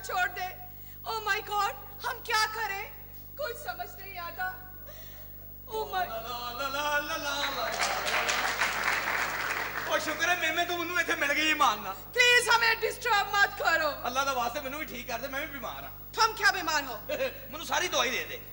छोड़ दे। Oh my God, हम क्या करें? कुछ समझ नहीं आता। ओ माय ओ शुक्र है मेमे तू मैनू इत्थे मिल गई मानना। प्लीज हमें डिस्टर्ब मत करो। अल्लाह दा वास्ते मैनू भी ठीक कर दे, मैं भी बीमार हां। तुम क्या बीमार हो? मैनू सारी दवाई दे दे,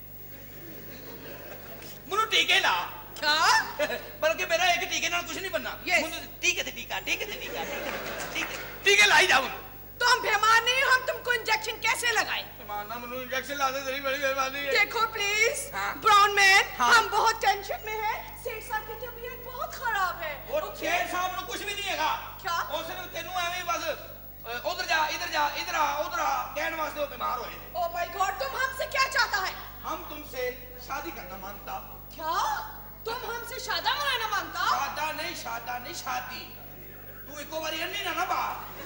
मैनू टीके ला। क्या? बल्कि मेरा एक टीके नाल कुछ नहीं बनना। yes. टीके ते टीका, टीके ते टीका, टीके लाई जाओ। तुम बीमार नहीं हो, हम तुमको इंजेक्शन कैसे लगाए? मानना मैनू इंजेक्शन ला दे, तेरी बड़ी मेहरबानी है। देखो प्लीज ब्राउन मैन, हम बहुत टेंशन में हैं। सेठ साहब की तबीयत बहुत खराब है। और सेठ साहब को कुछ भी नहीं हैगा। क्या? उसने तेनू एवें बस उधर जा, इधर जा, इधर आ, उधर आ कहने वास्ते वो बीमार होए। ओ माय गॉड, तुम हमसे क्या चाहता है? हम तुमसे शादी करना मांगता। क्या? तुम हमसे शादा मनाना मांगता? शादा नहीं शादी। तू एको बारी अन्नी ना बा।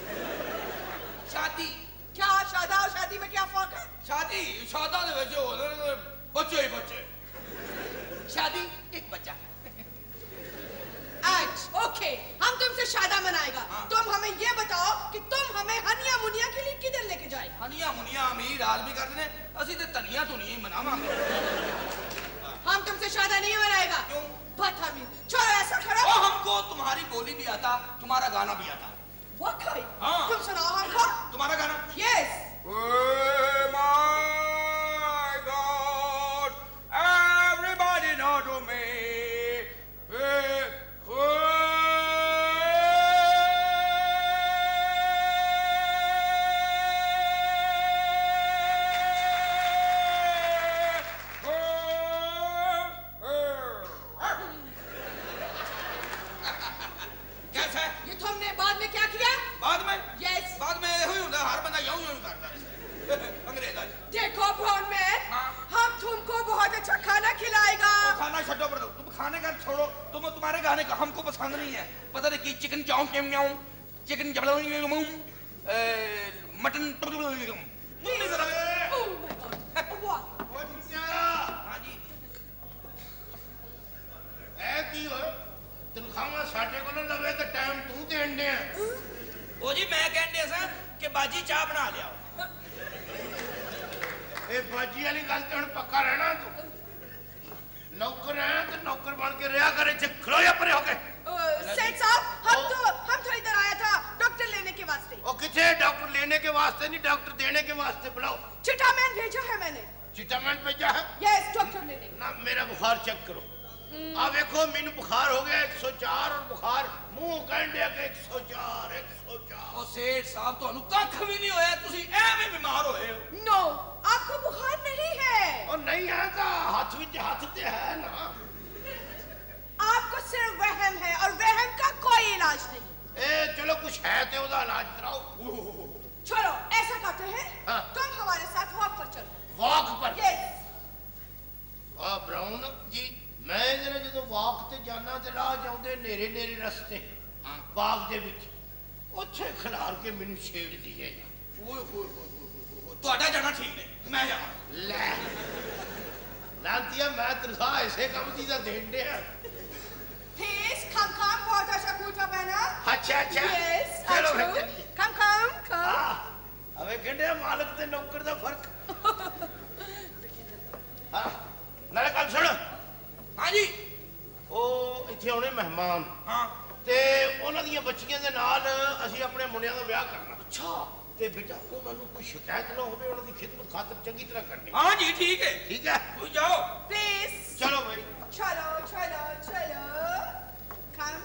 शादी। क्या शादा और शादी में क्या फर्क है? शादा दे विच बच्चे ही बच्चे, शादी एक बच्चा। ओके, हम तुमसे शादा मनाएगा। तुम हमें ये बताओ कि तुम हमें हनिया मुनिया के लिए किधर लेके जाए? हनिया मुनिया अमीर आदमी करते ने, असि ते धनिया धुनिया ही मनावांगे। हम तुमसे शादा नहीं मनाएगा। क्यों? बदतमीज। चलो ऐसा करो, हमको तुम्हारी बोली भी आता, तुम्हारा गाना भी आता। वाकई? हाँ। तुम सुनाओ हमको तुम्हारा गाना। Yes. Oh my God, everybody know to me. कैसा है? ये तुमने बाद में क्या किया? बाद में? यस। बाद में यही होता है, हर बंदा यूं करता है। अंग्रेज आज। देखो ब्राउन मैन, हम तुमको बहुत अच्छा खाना खिलाएगा। खाना छोड़ो, पर तुम खाने का छोड़ो, तुम्हारे गाने का हमको पसंद नहीं है। पता नहीं कि चिकन चाऊ के म्याऊ, चिकन मटन मुन्नी जरा। ओह माय गॉड, वाह। हाँ जी। ऐ की होए? तनखावां साडे कोल लवे ते टाइम तू देण दे। ओ जी मैं कहंदे सा कि बाजी चाह बना लिया। ए बाजी वाली गल ते हुण पक्का रहना तू। नौकर है तो नौकर बन के रहा करे, चे खड़ोया परे हो गए। सेठ साहब, हम तो इधर आया था डॉक्टर लेने के वास्ते। ओ किथे? डॉक्टर लेने के वास्ते नहीं, डॉक्टर देने के वास्ते बुलाओ। चिटामैन भेजा है मैंने। चिटामैन भेजा है? यस, डॉक्टर लेने। ना मेरा बुखार चेक करो। आ देखो मैनू बुखार हो गया 104 और बुखार मुंह कहंदे के 104 104। ओ सेठ साहब ਤੁਹਾਨੂੰ ਕੱਖ ਵੀ ਨਹੀਂ ਹੋਇਆ, ਤੁਸੀਂ ਐਵੇਂ ਬਿਮਾਰ ਹੋਏ ਹੋ। नो, आपको बुखार नहीं है। और नहीं है तो हाथ विच हाथ ते है ना। आपको सिर्फ वहम है और वहम का कोई इलाज नहीं। ए चलो कुछ है तो उसका इलाज कराओ। चलो ऐसा करते हैं, हाँ। तुम हमारे साथ वॉक पर चलो। वॉक पर? यस। ब्राउन जी, मैं जरा जो वॉक ते जाना ते राह जाउंदे नेरे नेरे रस्ते बाग दे विच ਉੱਥੇ ਖਿਲਾਰ ਕੇ ਮੈਨੂੰ ਛੇੜ ਦਿਏ। ਓਏ ਹੋਏ ਹੋਏ, ਤੁਹਾਡਾ ਜਾਣਾ ਠੀਕ ਨਹੀਂ, ਮੈਂ ਜਾਵਾਂ। ਲੈ ਲਾਂਤੀਆ, ਮੈਂ ਤਨਖਾਹ ਇਸੇ ਕੰਮ ਦੀ ਤਾਂ ਦੇਣ ਡਿਆ। Please come बहुत अच्छा कूटा पहना। अच्छा अच्छा। Yes, चलो come। अबे कहंदे मालिक ते नौकर दा फर्क। हाँ नाले कल सुन। हाँ जी। ਉਹ ਇੱਥੇ ਆਉਣੇ ਮਹਿਮਾਨ। हाँ। ਤੇ ਉਹਨਾਂ ਦੀਆਂ ਬੱਚੀਆਂ ਦੇ ਨਾਲ ਅਸੀਂ ਆਪਣੇ ਮੁੰਡਿਆਂ ਦਾ ਵਿਆਹ ਕਰਨਾ। अच्छा। ਤੇ ਬੇਟਾ ਉਹਨਾਂ ਨੂੰ ਕੋਈ ਸ਼ਿਕਾਇਤ ਨਾ ਹੋਵੇ, ਉਹਨਾਂ ਦੀ ਖਿਦਮਤ ਖਾਤਰ ਚੰਗੀ ਤਰ੍ਹਾਂ ਕਰਨੀ। हाँ जी ठीक है। ठीक है, तुम जाओ। Please। चलो भाई। चलो। Come।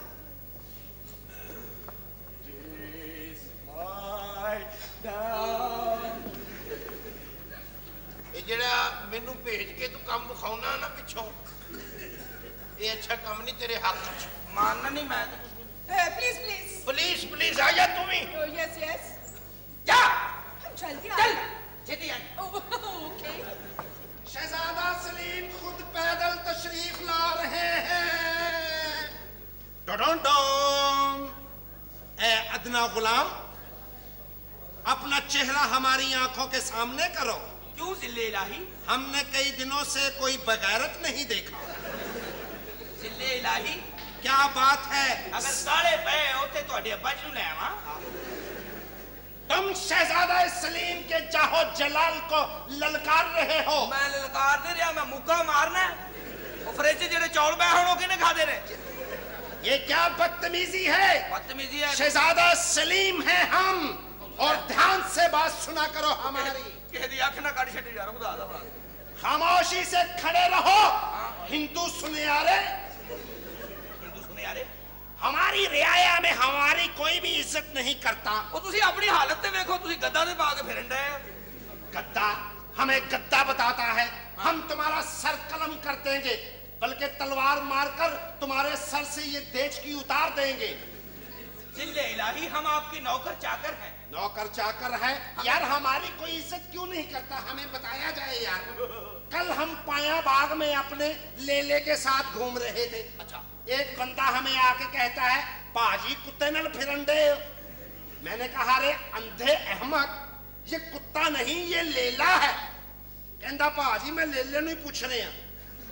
ਇਹ ਜਿਹੜਾ ਮੈਨੂੰ ਭੇਜ ਕੇ ਤੂੰ ਕੰਮ ਵਿਖਾਉਣਾ ਨਾ ਪਿੱਛੋਂ, ਇਹ अच्छा काम नहीं तेरे हक च। मानना नहीं मैं। प्लीज। पुलिस आ जा तू भी। यस। जा। हम जल्दी चल। आए। छेती आई। ओके। शहजादा सलीम खुद पैदल तशरीफ ला रहे हैं। डोडोंडों। ए अदना गुलाम, अपना चेहरा हमारी आंखों के सामने करो। क्यों जिले इलाही? हमने कई दिनों से कोई बगैरत नहीं देखा। जिले इलाही क्या बात है? अगर काले पे होते तो अड्डे अब्बा जी नु ले आवा। तुम शहजादा सलीम के जाहो जलाल को ललकार रहे हो। मैं ललकार नहीं रहा, मैं मुक्का मारना। वो फ्रिज जेडे चौल पए होण किने खादे ने? ये क्या बदतमीजी है? बदतमीजी है। शहजादा सलीम है हम, और ध्यान से बात सुना करो हमारी। किसी दी अख ना कट छड्डी यार, खुदा दा बड़ा। खामोशी से खड़े रहो। हिंदू सुनियारे, हिंदू सुनियारे, हमारी रियाया में हमारी कोई भी इज्जत नहीं करता। वो तुसी अपनी हालत ते देखो, तुसी गद्दा दे पा के फिरन डे। गद्दा हमें गद्दा बताता है। हम तुम्हारा सर कलम कर देंगे, बल्कि तलवार मारकर तुम्हारे सर से ये देश की उतार देंगे। जिल्ले इलाही, हम आपकी नौकर चाकर हैं। नौकर चाकर है यार, हमारी कोई इज्जत क्यों नहीं करता? हमें बताया जाए यार। कल हम पाया बाग में अपने लेले के साथ घूम रहे थे। अच्छा। एक बंदा हमें आके कहता है, पाजी कुत्ते नाल फिरंडे। मैंने कहा, रे अंधे अहमद, ये कुत्ता नहीं ये लेला है। कहता, पाजी मैं लेले नहीं पूछ रहे हैं।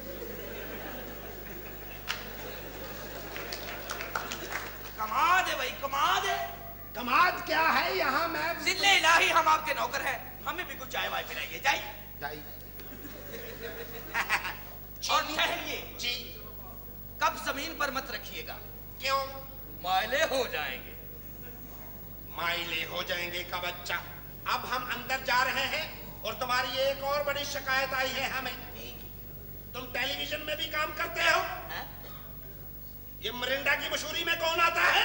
कमाद है भाई, कमाद है। कमाद क्या है यहाँ? मैं जिल्ले इलाही, हम आपके नौकर हैं, हमें भी कुछ चाय वाय पिलाइए। जाइए। और ठहरिए जी। कब जमीन पर मत रखिएगा। क्यों? मायले हो जाएंगे। माइले हो जाएंगे का बच्चा। अब हम अंदर जा रहे हैं, और तुम्हारी एक और बड़ी शिकायत आई है हमें। तुम टेलीविजन में भी काम करते हो। ये मरिंडा की मशहूरी में कौन आता है?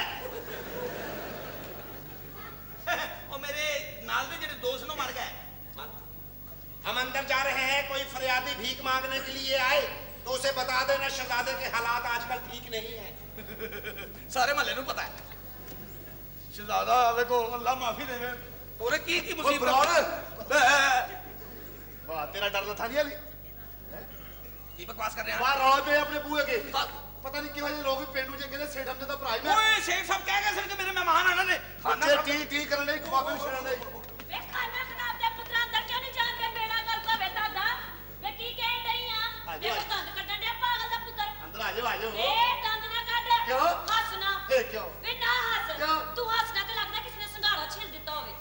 और मेरे नाल दे जेडे दोस्त नो मर गए। हम अंदर जा रहे हैं, कोई फरियादी भीख मांगने के लिए आए तो उसे बता देना शहजादे के हालात आजकल ठीक नहीं है। सारे महल्ले नु पता है। शहजादा आवे को अल्लाह माफी देवे। पूरे की मुसीबत। वाह, तेरा डर था नहीं अली? की बकवास कर रहे हैं? बाहर रौले पे अपने बूए के पता नहीं क्यों लोग पेंडू जे कहते सेठ हमने तो भरा ही ओए शेख साहब क्या कह सकते, मेरे मेहमान आना ने खाना टी करने खवाबे छड़ने। वे खाना खराब दे पुत्र अंदर क्यों नहीं जान दे? बेड़ा कर को बेटा दा वे की कह रही हां? देखो दंद कटन दे पागल दा पुत्र। अंदर आ जाओ। ए दंद ना काट। क्यों? हंसना। ए क्यों? वे ना हंस। क्यों? तू हंसना तो लगदा किसी ने संगाड़ा छील दिता होवे।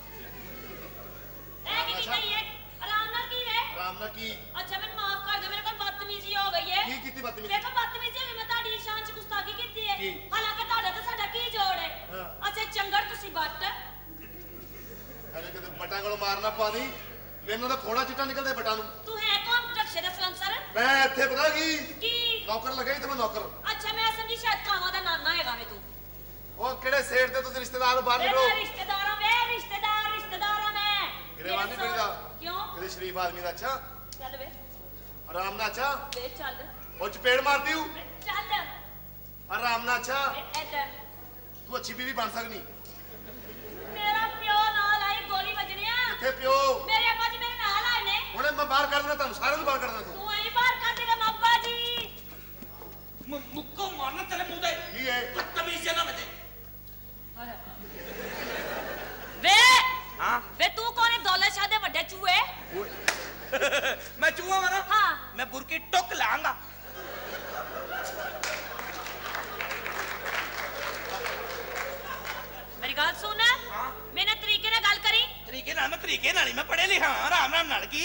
ए की कही है? आराम ना की रे? आराम ना की। अच्छा मैंने माफ कर दे, मेरे को बदतमीजी हो गई है। की कीती बदतमीजी? देखो बदतमीजी हो गई, मैं ताड़ी शान च गुस्ताखी कीती है। की? हालांकि ताड़ा तो साडा की जोड़ है। अच्छा चंगड़ तुसी बट। अरे किते बटा को मारना पानी, मैनू तो फोड़ा चिट्टा निकलदे बटा नु। तू है कौन रक्षे दा सलंसर? मैं ਇੱਥੇ पता की नौकर लगे थे। मैं नौकर। अच्छा मैं समझी शायद कावा दा नाना हैगा वे तू। ਉਹ ਕਿਹੜੇ ਸੇਠ ਦੇ ਤੁਸੀਂ ਰਿਸ਼ਤੇਦਾਰ ਬਾਹਰ ਨਿਕਲੋ। मैं रिश्तेदार मैं गिरेवान नहीं पड़ेगा। क्यों? ਕਿਤੇ ਸ਼ਰੀਫ ਆਦਮੀ ਦਾ ਅੱਛਾ चल वे ਆਰਾਮ ਨਾਲ ਅੱਛਾ वे चल ਉਹ ਚਪੇੜ ਮਾਰਦੀ ਹੂੰ वे चल ਆਰਾਮ ਨਾਲ ਅੱਛਾ वे इधर। ਤੂੰ ਅੱਛੀ ਬੀਵੀ ਬਣ ਸਕਨੀ। मेरा प्यो नाल आई गोली बजनिया। ਕਿੱਥੇ ਪਿਓ? मेरे अब्बा जी मेरे नाल आए ने। ਹੁਣੇ ਮੈਂ ਬਾਹਰ ਕੱਢ ਦੇਣਾ ਤੁਹਾਨੂੰ ਸਾਰਿਆਂ ਨੂੰ ਬਾਹਰ ਕੱਢ ਦੇਣਾ। तू आई बाहर कर देगा अब्बा जी। मुक्को मारना तेरे मुंह दे। ਕੀ ਹੈ? बदतमीज है ना मुझे। वे हां वे तू कौन है? दौलत शाह दे बड़े चूहे। मैं चूहा मारा। हाँ मैं बुरकी टुक लाऊंगा। मेरी गल सुन। हाँ। मैंने तरीके ना गल करी। तरीके नाल ही मैं पढ़े लिखा हां, आराम नाल की।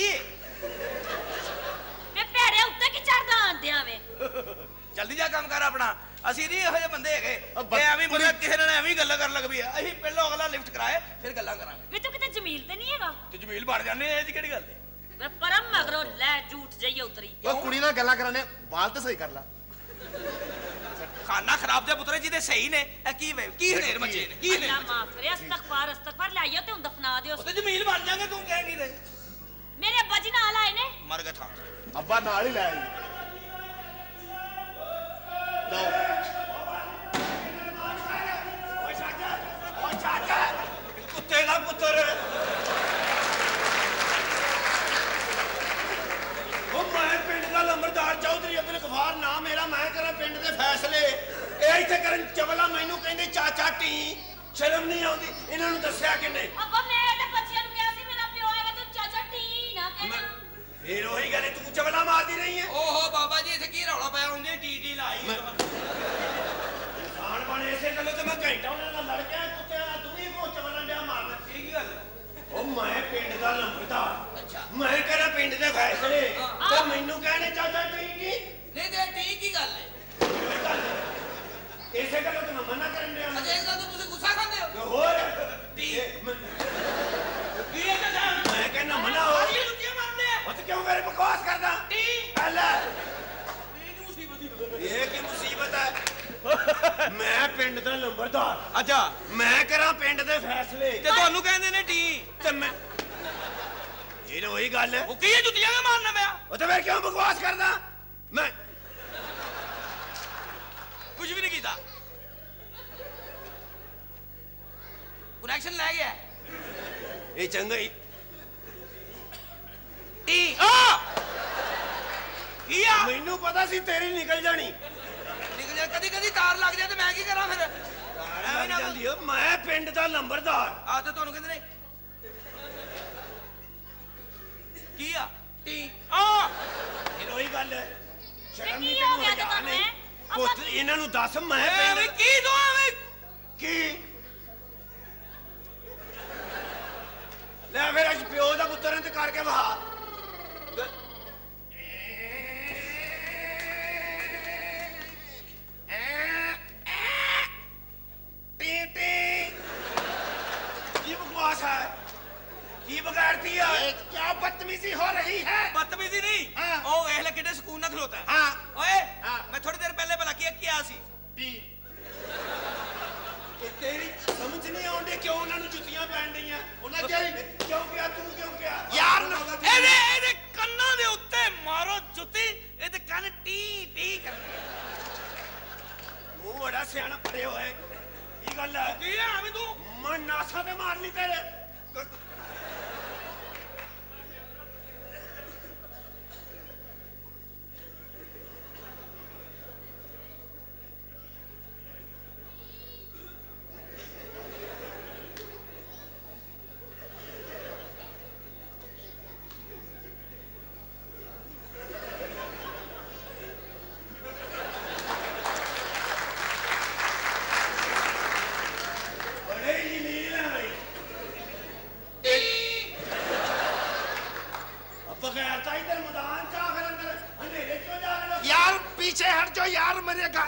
वे पेड़े उत्ते की चढ़दा आंदे आवे। जल्दी जा काम कर अपना। ਅਸੀਂ ਨਹੀਂ ਇਹੋ ਜਿਹੇ ਬੰਦੇ ਹੈਗੇ अब ਕਿ ਐਵੇਂ ਬੰਦਾ ਕਿਸੇ ਨਾਲ ਐਵੇਂ ਹੀ ਗੱਲਾਂ ਕਰਨ ਲੱਗ ਪਈ। ਅਸੀਂ ਪਹਿਲਾਂ ਅਗਲਾ ਲਿਫਟ ਕਰਾਏ ਫਿਰ ਗੱਲਾਂ ਕਰਾਂਗੇ। ਵੇ ਤੂੰ ਕਿਤੇ ਜਮੀਲ ਤੇ ਨਹੀਂ ਹੈਗਾ? ਤੇ ਜਮੀਲ ਬਣ ਜਾਂਦੇ ਇਹ ਜੀ ਕਿਹੜੀ ਗੱਲ ਹੈ? ਵੇ ਪਰਮ ਮਗਰੋਂ ਲੈ ਝੂਠ ਜਈਏ ਉਤਰੀ। ਉਹ ਕੁੜੀ ਨਾਲ ਗੱਲਾਂ ਕਰਾਣੇ ਬਾਲ ਤੇ ਸਹੀ ਕਰ ਲੈ। ਖਾਨਾ ਖਰਾਬ ਦੇ ਪੁੱਤਰੇ ਜੀ ਦੇ ਸਹੀ ਨੇ। ਇਹ ਕੀ ਵੇ ਕੀ ਹਨੇਰ ਮਚੇ ਨੇ ਕੀ ਨੇ? ਅੱਲਾ ਮਾਫ ਕਰੇ। ਅਸਤਗਫਾਰ ਲੈ ਆਇਓ ਤੇ ਹੁਣ ਦਫਨਾ ਦਿਓ। ਉਹ ਤੇ ਜਮੀਲ ਬਣ ਜਾਗੇ ਤੂੰ ਕਹਿ ਨਹੀਂ ਰਹੇ। ਮੇਰੇ ਅੱਬਾ ਜੀ ਨਾਲ ਆਏ ਨੇ। ਮਰ ਗਏ ਥਾਂ ਅੱਬਾ ਨਾਲ ਹੀ ਲੈ ਆਈ। ਲਓ ਕੁੱਤੇ ਦਾ ਪੁੱਤਰ। ਉਹ ਮੈਂ ਪਿੰਡ ਦਾ ਲੰਬਰਦਾਰ ਚੌਧਰੀ ਅਬਦੁਲ ਗਫਾਰ ਨਾਮ ਮੇਰਾ। ਮੈਂ ਕਰਾਂ ਪਿੰਡ ਦੇ ਫੈਸਲੇ। ਇਹ ਇੱਥੇ ਕਰਨ ਚਵਲਾ ਮੈਨੂੰ ਕਹਿੰਦੇ ਚਾਚਾ ਟੀ। ਸ਼ਰਮ ਨਹੀਂ ਆਉਂਦੀ? ਇਹਨਾਂ ਨੂੰ ਦੱਸਿਆ ਕਿੰਨੇ? ਅੱਬਾ ਮੈਂ ਤੇ ਬੱਚਿਆਂ ਨੂੰ ਕਿਹਾ ਸੀ ਮੇਰਾ ਪਿਓ ਆਏਗਾ ਤੂੰ ਚਾਚਾ ਟੀ ਨਾ ਕਹਿਣਾ। ਫੇਰ ਉਹੀ ਗੱਲ ਤੂੰ ਚਵਲਾ ਮਾਰਦੀ ਰਹੀ ਹੈ। ਓਹੋ ਬਾਬਾ ਜੀ ਇੱਥੇ ਕੀ ਰੌਲਾ ਪਿਆ ਹੁੰਦੀ ਟੀ ਲਾਈ। ਇਨਸਾਨ ਬਣੇ ਇਸੇ ਗੱਲੋਂ ਤੇ ਮੈਂ ਘੰਟਾ ਉਹਨਾਂ ਨਾਲ ਲੜ ਗਿਆ। ਕੁੱਤਿਆਂ ਨਾਲ ਤੂੰ ਵੀ ਕੋ ਚਵਲਾ ਡਿਆ ਮਾਰਨਾ। ਕੀ ਗੱਲ फैसले तो मैनू कहने चाचा टी की नहीं दे टी की गल है इसे गल तो मैं मना करन दिया अजे इस गल तो तुसी गुस्सा खांदे हो होर टी की है चाचा मैं कहना मना हो ये लुटिया मारने हैं मत क्यों मेरे बकवास करदा टी पहले ये की मुसीबत है ये की मुसीबत है मैं पिंड दा लंबरदार अच्छा मैं करा पिंड दे फैसले ते ਤੁਹਾਨੂੰ ਕਹਿੰਦੇ ਨੇ ਟੀ ते मैं ये तो वही गल है ਉਹ ਕੀ ਜੁੱਤੀਆਂ ਕੇ ਮਾਰਨਾ ਪਿਆ ਉਹ ਤੇ ਮੈਂ ਕਿਉਂ ਬਕਵਾਸ ਕਰਦਾ ਮੈਂ ਕੁਝ ਵੀ ਨਹੀਂ ਕੀਤਾ ਕਨੈਕਸ਼ਨ ਲੈ ਗਿਆ ਇਹ ਚੰਗਾ ਹੀ ਟੀ ਆ ਕੀ ਆ ਮੈਨੂੰ ਪਤਾ ਸੀ ਤੇਰੀ ਨਿਕਲ ਜਾਣੀ ਨਿਕਲ ਜਾ ਕਦੀ ਕਦੀ ਤਾਰ ਲੱਗ ਜਾ ਤੇ ਮੈਂ ਕੀ ਕਰਾਂ ਫਿਰ ਐਵੇਂ ਨਾ ਜਾਂਦੀ ਮੈਂ ਪਿੰਡ ਦਾ ਲੰਬਰਦਾਰ ਆ ਤੇ ਤੁਹਾਨੂੰ ਕਹਿੰਦੇ ਨੇ ਕੀ ਆ ਟੀ ਆ ਇਹ ਉਹੀ ਗੱਲ ਹੈ ਸ਼ਰਮ ਕੀ ਨਹੀਂ ਹੋ ਤੈਨੂੰ ਗਿਆ ਹਜਾ ਤੁਹਾਨੂੰ ਨਹੀਂ ਇਹ? ਪੁੱਤ ਇਹਨਾਂ ਨੂੰ ਦੱਸ ਮੈਂ ਐਵੇਂ ਪਿੰਡ ਕੀ ਦੋ ਐਵੇਂ ਕੀ ਲੈ ਫਿਰ ਅੱਜ ਪਿਓ ਦਾ ਪੁੱਤਰ ਤੇ ਕਰਕੇ ਵਹਾ ये बकवास है ये बगैरती है ये क्या बदतमीजी हो रही है बदतमीजी नहीं हाँ। ओ एहले किडे सुकून ना खलोता है हाँ ओए हाँ। मैं थोड़ी देर पहले भला किया सी टी ਇਹ ਤੇਰੀ ਸਮਝ ਨਹੀਂ ਆਉਂਦੀ ਕਿਉਂ ਉਹਨਾਂ ਨੂੰ ਜੁੱਤੀਆਂ ਪੈਣ ਡੀਆਂ ਉਹਨਾਂ ਕਿਉਂ ਕਿਹਾ ਤੂੰ ਕਿਉਂ ਕਿਹਾ ਯਾਰ ਇਹਦੇ ਕੰਨਾਂ ਦੇ ਉੱਤੇ ਮਾਰੋ ਜੁੱਤੀ ਇਹਦੇ ਕੰਨ ਟੀ ਟੀ ਕਰਦੇ ਮੂੰਹ ਬੜਾ ਸਿਆਣਾ ਪੜੇ ਹੋਏ ਇਹ ਗੱਲ ਹੈ ਕੀ ਆ ਐਵੇਂ ਤੂੰ ਮੈਂ ਨਾਸਾ ਤੇ ਮਾਰ ਲਈ ਤੇਰੇ बड़े ही नील है भाई अब बगैर था इधर मैदान चा फिर अंदर अंधेरे क्यों जा रहे हो यार पीछे हट जाओ यार मरेगा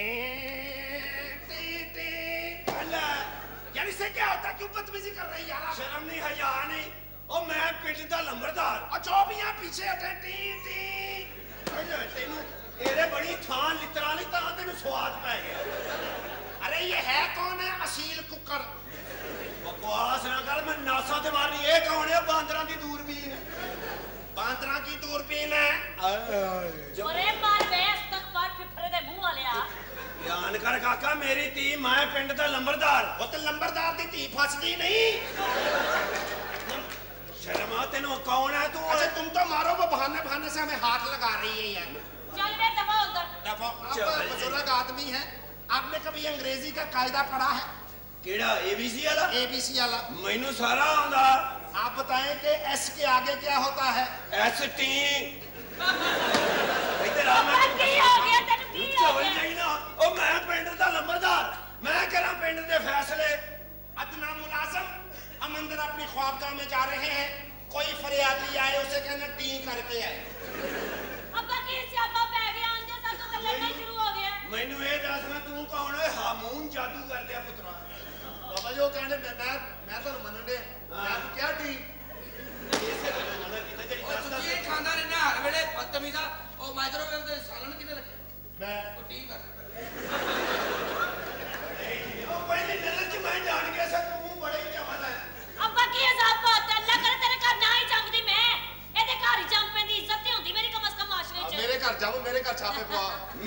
अल्लाह यार इससे क्या होता है क्यों बदतमीजी कर रही है यार आप? शर्म नहीं हया नहीं और मैं पिंड दा लंबरदार और जो भी यहाँ पीछे हटे टी टी तेनू ਇਹਦੇ ਬੜੀ ਥਾਂ ਲਿੱਤਰਾਂ ਲਈ ਤਾਂ ਤੈਨੂੰ ਸਵਾਦ ਪੈ ਗਿਆ अरे ये है कौन है असील कुकर बकवास ना कर मैं नासा ते मारनी ये कौन है बांदरां दी दूरबीन बांदरा की दूरबीन है ਓਰੇ ਮਾਰ ਵੇ ਅਸਤਗਫਾਰ ਫਿਫਰੇ ਦੇ ਮੂੰਹ ਵਾਲਿਆ ध्यान कर काका मेरी धी मैं पिंड दा लंबरदार वो तो लंबरदार दी धी फंस गई नहीं शर्म आ तेनू कौन है तू अच्छा तुम तो मारो वो बहाने बहाने से हमें हाथ लगा रही है यार ਚੱਲ ਵੇ ਦਫਾ ਉਧਰ देखो आप चल, बुजुर्ग आदमी है आपने कभी अंग्रेजी का कायदा पढ़ा है केड़ा एबीसी वाला ABC वाला मैनू सारा आंदा आप बताएं कि S के आगे क्या होता है एस टी इधर आ ਅੱਬਾ मैं ਕੀ ਹੋ ਗਿਆ ਤੈਨੂੰ ਕੀ ਹੋ चवल ਗਿਆ नहीं ना ओ मैं पिंड दा लंबरदार मैं करा पिंड दे फैसले अदना मुलाजम हम अंदर अपनी ख्वाबगाह में जा रहे हैं कोई फरियादी आए उसे कहना टी करके आए ਅੱਬਾ ਕੀ ਸਿਆਪਾ ਪੈ ਗਿਆ ਆਂਦੇ ਸਭ ਤੋਂ ਤਾਂ ਲੜਨਾ ਹੀ ਸ਼ੁਰੂ ਹੋ ਗਿਆ मैनू ये दस मैं तू कौन है हामून जादू कर दिया पुत्रा ਬਾਬਾ ਜੀ ਉਹ ਕਹਿੰਦੇ ਮੈਂ ਤੁਹਾਨੂੰ ਮੰਨਣ ਦੇ ਮੈਂ ਤਾਂ ਕਿਹਾ ਟੀ इसे तो मना कीता जेडी ਉਹ दस ਤੁਸੀਂ ਇਹ ਖਾਂਦਾ ਰਹਿਣਾ ਹਰ ਵੇਲੇ ਬਦਤਮੀਜ਼ਾ ਉਹ ਮਾਈਕ੍ਰੋਵੇਵ ਦੇ ਸਾਲਣ ਕਿਤੇ ਰੱਖੇ ਮੈਂ ਉਹ ਟੀ ਕਰ ओ पहली नजर च मैं जान गया सा तू बड़े ही चवल है ਅੱਬਾ ਕੀ ਹਿਸਾਬ ਬਾਤ ਅੱਲਾ ਕਰੇ ਤੇਰੇ ਘਰ ਨਾ ਹੀ ਜੰਮਦੀ ਮੈਂ ਇਹਦੇ ਘਰ ਹੀ ਜੰਮ ਪੈਂਦੀ ਇੱਜ਼ਤ ਤੇ ਹੁੰਦੀ ਮੇਰੀ ਕਮ ਸ ਕਮ ਮਾਸ਼ਰੇ ਚ ਮੇਰੇ ਘਰ ਜਾਵੋ ਮੇਰੇ ਘਰ ਛਾਪੇ ਪਵਾ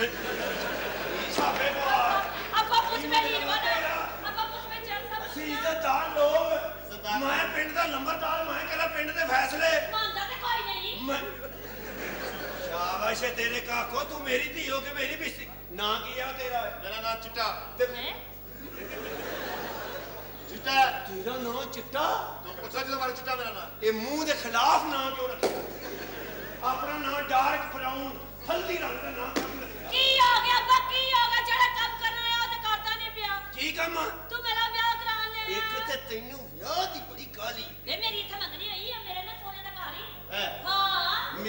छापे पवा ਅੱਬਾ ਪੁੱਛ ਮੇਰੀ ਹੀਰਵਾਨ ਅੱਬਾ ਪੁੱਛ ਮੈਂ ਚੱਲ ਸਭ ਅਸੀਂ ਇੱਜ਼ਤਦਾਰ ਲੋਕ ਮੈਂ ਪਿੰਡ ਦਾ ਲੰਬਰਦਾਰ ਮੈਂ ਕਹਿੰਦਾ ਪਿੰਡ ਦੇ ਫੈਸਲੇ ਮੰਨਦਾ ਤੇ ਕੋਈ ਨਹੀਂ ਮੈਂ- ਸ਼ਾਬਾਸ਼ ਏ ਤੇਰੇ ਕਾਕੋ ਤੂੰ ਮੇਰੀ ਧੀ ਹੋ ਕੇ ਮੇਰੀ ਬਿਸਤੀ ਨਾਂ ਕੀ ਆ ਤੇਰਾ ਮੇਰਾ ਨਾਮ ਚਿੱਟਾ ਹੈ ਚਿੱਟਾ ਤੇਰਾ ਨਾਂ ਚਿੱਟਾ ਤੂੰ ਪੁੱਛਿਆ ਜਦੋਂ ਮਾਰਾ ਚਿੱਟਾ ਮੇਰਾ ਨਾਮ ਇਹ ਮੂੰਹ ਦੇ ਖਿਲਾਫ ਨਾਂ ਕਿਉਂ ਰੱਖਿਆ ਆਪਣਾ ਨਾਂ ਡਾਰਕ ਬਰਾਊਨ ਹਲਦੀ ਰੰਗ ਦਾ ਨਾਂ ਕਿਉਂ ਰੱਖਿਆ ਕੀ ਹੋ ਗਿਆ ਅੱਬਾ ਕੀ ਹੋ ਗਿਆ ਜਿਹੜਾ ਕੰਮ ਕਰਨ ਆਇਆ ਉਹ ਤੇ ਕਰਦਾ ਨਹੀਂ ਪਿਆ ਕੀ ਕੰਮ ਆ? ਤੂੰ ਮੇਰਾ ਵਿਆਹ ਕਰਾ ਲੈ ਇੱਕ ਤੇ ਤੈਨੂੰ ਵਿਆਹ ਦੀ ਬੜੀ ਕਾਲੀ ਵੇ ਮੇਰੀ ਇੱਥੇ ਮੰਗਣੀ ਹੋਈ ਆ ਮੇਰੇ ਨਾਲ ਸੋਨੇ ਦਾ ਘਰ ਹੀ ਹੈ ਹਾਂ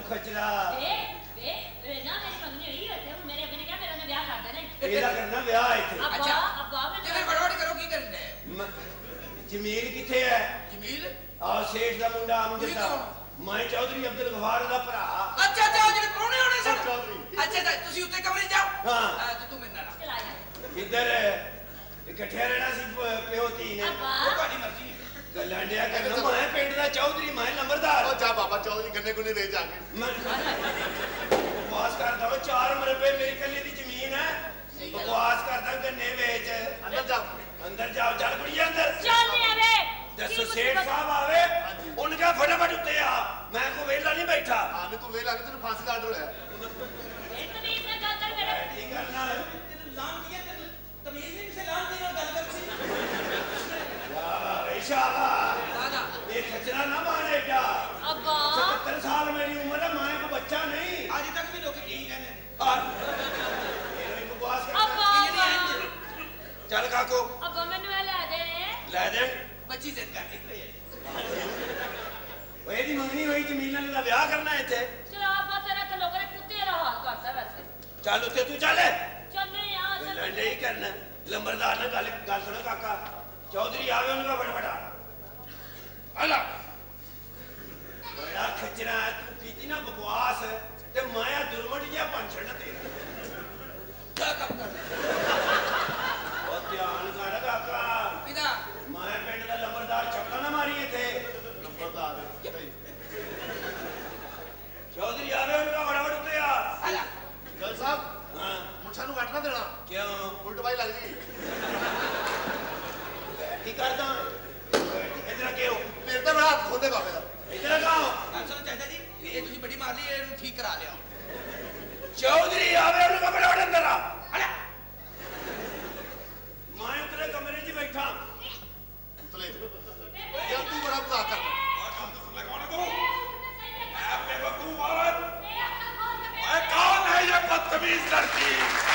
खचरा ना मेरी मंगनी हुई वैसे मेरे अभी ने क्या मेरा ने ब्याह कर देना ਇਹਦਾ ਕਰਨਾ ਵਿਆਹ ਇੱਥੇ अब्बा अब्बा मैं ਤੇ ਫਿਰ ਫਟਾਫਟ ਕਰੋ ਕੀ ਕਰਨਾ ਹੈ ਜਮੀਲ ਕਿੱਥੇ ਹੈ ਜਮੀਲ ਆ ਸੇਠ ਦਾ ਮੁੰਡਾ ਅਮਜਦ ਦਾ ਮੈਂ ਚੌਧਰੀ ਅਬਦੁਲ ਗਫਾਰ ਦਾ ਭਰਾ ਅੱਛਾ ਅੱਛਾ ਉਹ ਜਿਹੜੇ ਪ੍ਰਾਹੁਣੇ ਹੋਣੇ ਸਨ ਚੌਧਰੀ ਅੱਛਾ ਅੱਛਾ ਤੁਸੀਂ ਉੱਤੇ ਕਮਰੇ ਜਾਓ ਹਾਂ ਤੇ ਤੂੰ ਮੇਰੇ ਨਾਲ ਆ। चलाया ਇੱਧਰ ਇਕੱਠੇ ਰਹਿਣਾ ਸੀ ਪਿਓ ਧੀ ਨੇ अब्बा ਉਹ ਤੁਹਾਡੀ ਮਰਜ਼ੀ ਹੈ ਗੱਲਾਂ ਡਿਆ ਕਰਨਾ ਮੈਂ ਪਿੰਡ ਦਾ ਚੌਧਰੀ ਮੈਂ ਨੰਬਰਦਾਰ ਉਹ ਜਾ ਬਾਬਾ ਚੌਧਰੀ ਗੰਨੇ ਗੁੰਨੇ ਵੇਚ ਆ ਕੇ ਮੈਂ ਬਕਵਾਸ ਕਰਦਾ ਉਹ 4 ਮਰਬੇ ਮੇਰੀ ਕੱਲੀ ਦੀ ਜ਼ਮੀਨ ਹੈ ਬਕਵਾਸ ਕਰਦਾ ਗੰਨੇ ਵੇਚ ਅੰਦਰ ਜਾ ਅੰਦਰ ਜਾਓ ਚੱਲ ਕੁੜੀਏ ਅੰਦਰ चल नहीं आवे ਦੱਸੋ ਸੇਠ ਸਾਹਿਬ ਆਵੇ ਉਹਨੇ ਕਿਹਾ ਫਟਾਫਟ ਉੱਤੇ ਆ ਮੈਂ ਕੋਈ ਵੇਲਾ ਨਹੀਂ ਬੈਠਾ ਹਾਂ ਨਹੀਂ ਤੂੰ ਵੇਚ ਲਾ ਕੇ ਤੈਨੂੰ ਫਾਂਸੀ ਦਾ ਆਰਡਰ ਹੋਇਆ तमीज से गल कर मेरे ਕੀ ਕਰਨਾ ਲਾਮ ਕੀਆ ਤੇ ਤਮੀਜ਼ ਨਹੀਂ ਕਿਸੇ ਲਾਮ ਦੀ ਨਾਲ ਗੱਲ ਕਰਦੀ ਵਾਹ ਇਸ਼ਾਰਾ ਰਾਜਾ ਇਹ ਖਚਰਾ ਨਾ ਮਾਰੇਗਾ अब्बा 77 ਸਾਲ ਮੇਰੀ ਉਮਰ ਹੈ ਮੈਂ ਕੋਈ ਬੱਚਾ ਨਹੀਂ ਅੱਜ ਤੱਕ ਵੀ ਲੋਕ ਠੀਕ ਕਹਿੰਦੇ ਇਹ ਬਕਵਾਸ ਕਰਦਾ अब्बा ਚੱਲ ਕਾਕੋ अब्बा मैनू ए ले दे ਲੈ ਦੇ ਬੱਚੀ ਜ਼ਿੱਦ ਕਰਦੀ ਪਈ ਹੈ ਉਹ ਇਹਦੀ ਮੰਗਣੀ ਹੋਈ ਜ਼ਮੀਨਾਂ ਦਾ ਵਿਆਹ ਕਰਨਾ ਇੱਥੇ चल अब्बा तेरा तो लोगों ने कुत्ते दा हाल करता वैसे ਚੱਲ ਉੱਤੇ ਤੂੰ ਚੱਲ चल नहीं यार चल ਲੰਡੇ ਹੀ ਕਰਨਾ ਲੰਬਰਦਾਰ ਨਾਲ ਗੱਲ ਸੁਣੋ ਕਾਕਾ ਚੌਧਰੀ ਆਵੇ ਉਹਨੂੰ ਕਾ ਫਟਾਫਟ ਹਲਾ ਬੜਾ ਖਚਰਾ ਤੂੰ ਕੀਤੀ ਨਾ ਬਕਵਾਸ ਤੇ ਮਾਇਆ ਦੁਰਮਟ ਜਿਹਾ ਪੰਛੜ ਨਾ ਤੇਰਾ ਕਿਆ ਕੰਮ ਕਰ ਉਹ ਧਿਆਨ ਕਰ ਕਾਕਾ ਕਿਦਾ ਮੈਂ ਪਿੰਡ ਦਾ ਲੰਬਰਦਾਰ ਚੱਪਲਾ ਨਾ ਮਾਰੀ ਇੱਥੇ ਨੰਬਰਦਾਰ ਚੌਧਰੀ ਆਵੇ ਉਹਨੂੰ ਕਾ ਫਟਾਫਟ ਉੱਤੇ ਆ ਹਲਾ ਗੱਲ ਸਾਹਿਬ ਹਾਂ ਮੁੱਛਾਂ ਨੂੰ ਕੱਟ ਨਾ ਦੇਣਾ ਕਿਉਂ ਉਲਟ ਬਾਈ ਲੱਗ ਜੀ ਕੀ ਕਰਦਾ ਇਧਰ ਕਿਉਂ ਮੇਰੇ ਤਾਂ ਬੜਾ ਹੱਥ ਖੋਦੇ ਬਾਬੇ ਦਾ ਇਧਰ ਕਾਓ ਗੱਲ ਸੁਣੋ ਚਾਚਾ ਜੀ ਇਹ ਤੁਸੀਂ ਬੜੀ ਮਾਰ ਲਈ ਇਹਨੂੰ ਠੀਕ ਕਰਾ ਲਿਆ ਚੌਧਰੀ ਆਵੇ ਉਹਨੂੰ ਕਾ ਫਟਾਫਟ ਅੰਦਰ ਆ ਹਲਾ ਮੈਂ ਉਤਰੇ ਕਮਰੇ 'ਚ ਬੈਠਾ ਉਤਲੇ ਯਾਰ ਤੂੰ ਬੜਾ ਬੁਲਾ ਕਰ कौन है ये बदतमीज लड़की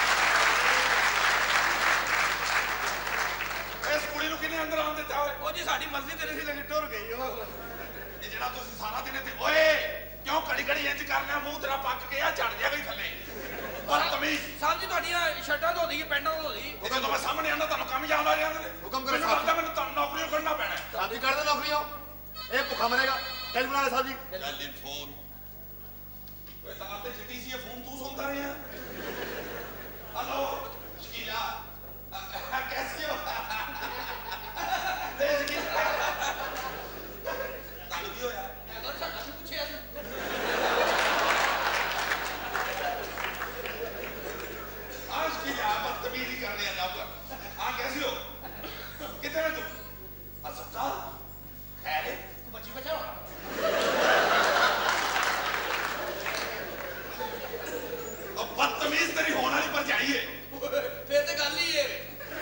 इस कुड़ी ਨੂੰ ਕਿਨੇ ਅੰਦਰ ਆਉਣ ਦਿੱਤਾ ਓਏ ਉਹ ਜੀ ਸਾਡੀ ਮਰਜ਼ੀ ਤੇ ਨਹੀਂ ਸੀ ਲੇਕਿਨ ਟੁਰ ਗਈ ਉਹ ਇਹ ਜਿਹੜਾ ਤੁਸੀਂ ਸਾਰਾ ਦਿਨ ਇੱਥੇ ਓਏ ਕਿਉਂ ਘੜੀ ਘੜੀ ਇੰਜ ਕਰਨਾ ਮੂੰਹ ਤੇਰਾ ਪੱਕ ਗਿਆ ਝੜ ਜਾ ਗਈ ਥੱਲੇ ਬਦਤਮੀਜ਼ ਸਾਹਿਬ ਜੀ ਤੁਹਾਡੀਆਂ ਸ਼ਰਟਾਂ ਧੋ ਦਈਏ ਪੈਂਟਾਂ ਧੋ ਦਈਏ ਉਹ ਜਦੋਂ ਮੈਂ ਸਾਹਮਣੇ ਆਉਂਦਾ ਤੁਹਾਨੂੰ ਕੰਮ ਯਾਦ ਆ ਜਾਂਦੇ ਨੇ ਹੁਕਮ ਕਰੋ ਮੈਨੂੰ ਸਾਹਿਬ। ਲੱਗਦਾ ਮੈਨੂੰ ਤੁਹਾਨੂੰ ਨੌਕਰੀਆਂ ਕਰਨਾ ਪੈਣਾ ਸਾਡੀ ਕੱਢ ਦੇ ਨੌਕਰੀਆਂ ਇਹ ਭੁੱਖਾ ਮਰੇਗਾ ਟੈਲੀਫੋਨ ਵਾਲੇ ਸਾਹਿਬ ਜੀ ਟੈਲੀਫੋਨ ਓਏ ਤਾਂ ਤੇ ਛਿੱਟੀ ਸੀ ਇਹ ਫੋਨ ਤੂੰ ਸੁਣਦਾ ਰਿਹਾ हेलो शकीला कैसे हो तालू की होया और साਡਾ ਵੀ ਪੁੱਛਿਆ ਸੀ आज की बदतमीजी कर रहे हैं जाऊंगा हाँ कैसे हो कितने में तुम अस्पताल खैर है ਤੂੰ ਬੱਚੀ ਬਚਾਓ अब बदतमीज तेरी होना नहीं पर जाइए ਫਿਰ ਤੇ ਗੱਲ ਹੀ ਇਹ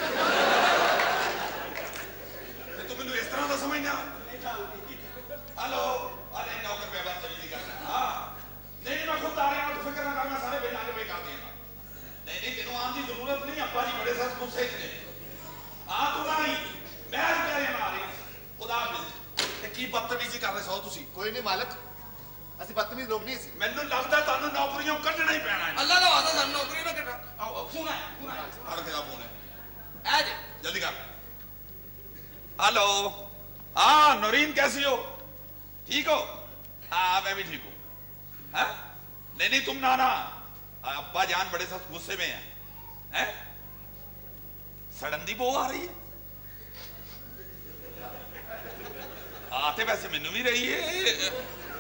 तू मैंने इस तरह का समझना हेलो अरे नौकर पे बदतमीजी करना हाँ नहीं मैं खुद आ रहा हूँ तो फिक्र ना करना सारे बेला के पे कर देगा नहीं तेनों आने की जरूरत नहीं अब्बा जी बड़े सख्त गुस्से च ने हाँ तू ना ही मैं कह रहा आ रही खुदा हाफिज़ की बदतमीजी कर रहे सो तुसी ਕੋਈ ਨਹੀਂ ਮਾਲਕ ਅਸੀਂ ਬਦਤਮੀਜ਼ ਲੋਕ ਨਹੀਂ ਸੀ ਮੈਨੂੰ ਲੱਗਦਾ ਤੁਹਾਨੂੰ ਨੌਕਰੀਆਂ ਕੱਢਣਾ ਹੀ ਪੈਣਾ ਹੈ ਅੱਲਾ ਦਾ ਵਾਦਾ ਸਾਨੂੰ ਨੌਕਰੀ ਨਾ ਕੱਟਾ ਆਓ ਫੋਨ ਆਇਆ ਹਰ ਕਿਹਦਾ ਫੋਨ ਹੈ ਐ ਜੇ जल्दी कर हेलो हाँ नौरीन कैसी हो ठीक हो हाँ मैं भी ठीक हूँ हाँ? नहीं तुम ना अब्बा जान बड़े सख्त गुस्से में हैं सड़न दी बो आ रही है आते वैसे मैनू भी रही है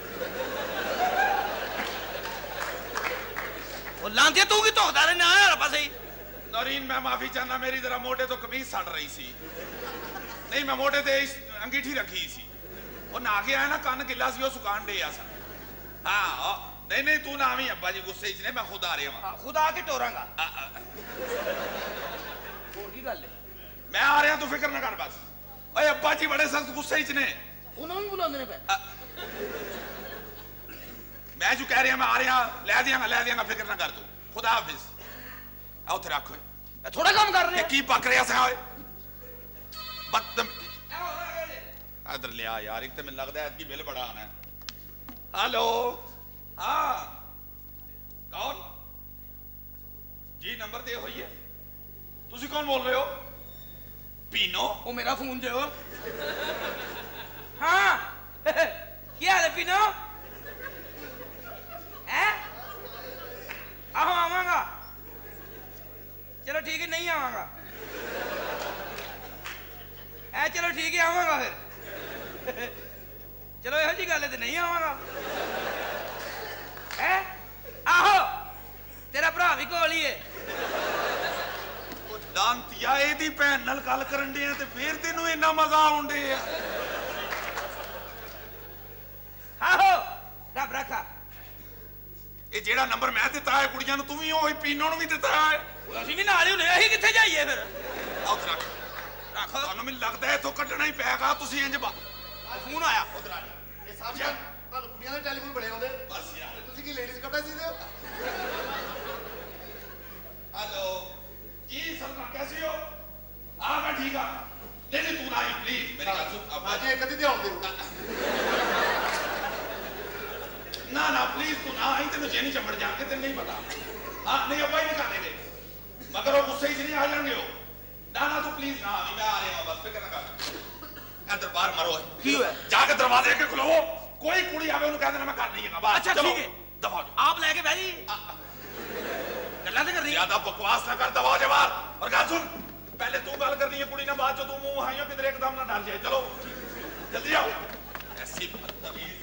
ਉਹ ਲਾਂਦੇ ਤੂੰ ਕੀ ਧੋਖਦਾ ਰਹਿਣਾ ਆ ਬਸ ਹੀ नौरीन मैं माफी चाहना मेरी जरा मोटे तो कमीज सड़ रही सी नहीं मैं मोटे ते अंगीठी रखी सी वो ना आगे आया ना कान गिला सी वो सुकान डे सन हाँ नहीं तू ना आवी अब्बा जी गुस्से च ने मैं खुद आ रहा हूं ਖੁਦਾ ਕੇ ਟੋਰਾਂਗਾ ਹੋਰ ਕੀ ਗੱਲ ਹੈ मैं आ रहा तू फिक्र ना कर बस ओए अब्बा जी बड़े सख्त गुस्से च ने ਉਹਨਾਂ ਨੂੰ ਬੁਲਾਉਂਦੇ ਨੇ ਪੈ मैं जो कह रहा मैं आ रहा ले दियांगा फिक्र ना कर तू खुदा हाफिज आओ थे रख ਥੋੜਾ ਕੰਮ ਕਰ ਰਹੇ की पक रहा सा ओए बदतम इधर लिया यार एक तो मैं लगता है कि बिल बड़ा आना है हेलो हाँ कौन जी नंबर दे हुई है तुसी कौन बोल रहे हो पीनो वो मेरा फोन दे हाँ क्या हाल है पीनो है आहो आवांगा चलो ठीक है नहीं आवांगा चलो ठीक है आवांगा फिर चलो यहो जी गल है तो नहीं आवांगा है आहो तेरा भरा भी कोल ही है दांतिया एदी भैन नाल गल करन दे ते फिर तेनू इन्ना मजा आउण दे आहो रब रखा ये जेड़ा नंबर मैं दिता है कुड़ियां नू तू भी ओही पीनो नू भी दिता है ਅਸੀਂ ਵੀ ਨਾਲ ਹੀ ਹੁੰਦੇ ਅਸੀਂ ਕਿੱਥੇ ਜਾਈਏ ਫਿਰ आओ रख रख ਤੁਹਾਨੂੰ ਮੈਨੂੰ ਲੱਗਦਾ ਹੈ ਇਥੋਂ ਕੱਢਣਾ ਹੀ ਪੈਗਾ ਤੁਸੀਂ ਇੰਜ ਫੋਨ ਆਇਆ ਉਧਰ ਆ ਇਹ ਸਭ ਤੁਹਾਨੂੰ ਕੁੜੀਆਂ ਦੇ ਟੈਲੀਫੋਨ ਬੜੇ ਆਉਂਦੇ ਬਸ ਯਾਰ ਤੁਸੀਂ ਕੀ ਲੇਡੀਜ਼ ਕੱਪੜੇ ਸੀਦੇ ਹੋ हेलो जी सलमा कैसी हो हाँ मैं ठीक हाँ नहीं तू ना आई प्लीज मेरी बात सुन अब ਅੱਜ ਇੱਕ ਅੱਧੀ ਤੇ ਆਉਂਦੇ ना ना प्लीज तू ना आई तेन जे नहीं चमड़ जाएंगे तेन नहीं पता हाँ नहीं अब नहीं कर लेंगे मगर वो गुस्से से नहीं आ जाएंगे हो ना ना तू प्लीज ना अभी मैं आ रहा हूँ बस फिक्र ना कर अंदर बाहर मरो की हुआ जाके दरवाजे के खुलो कोई कुड़ी आवे उन्हें कह देना मैं कर नहीं है बात अच्छा ठीक है दबा आप लेके बैठी गल्ला तो कर रही ज्यादा बकवास ना कर दबा जा बाहर और गल सुन पहले तू गल करनी है कुड़ी ना बाद जो तू मुंह हाइयो किधर एकदम ना डर जाए चलो जल्दी आओ ऐसी बदतमीज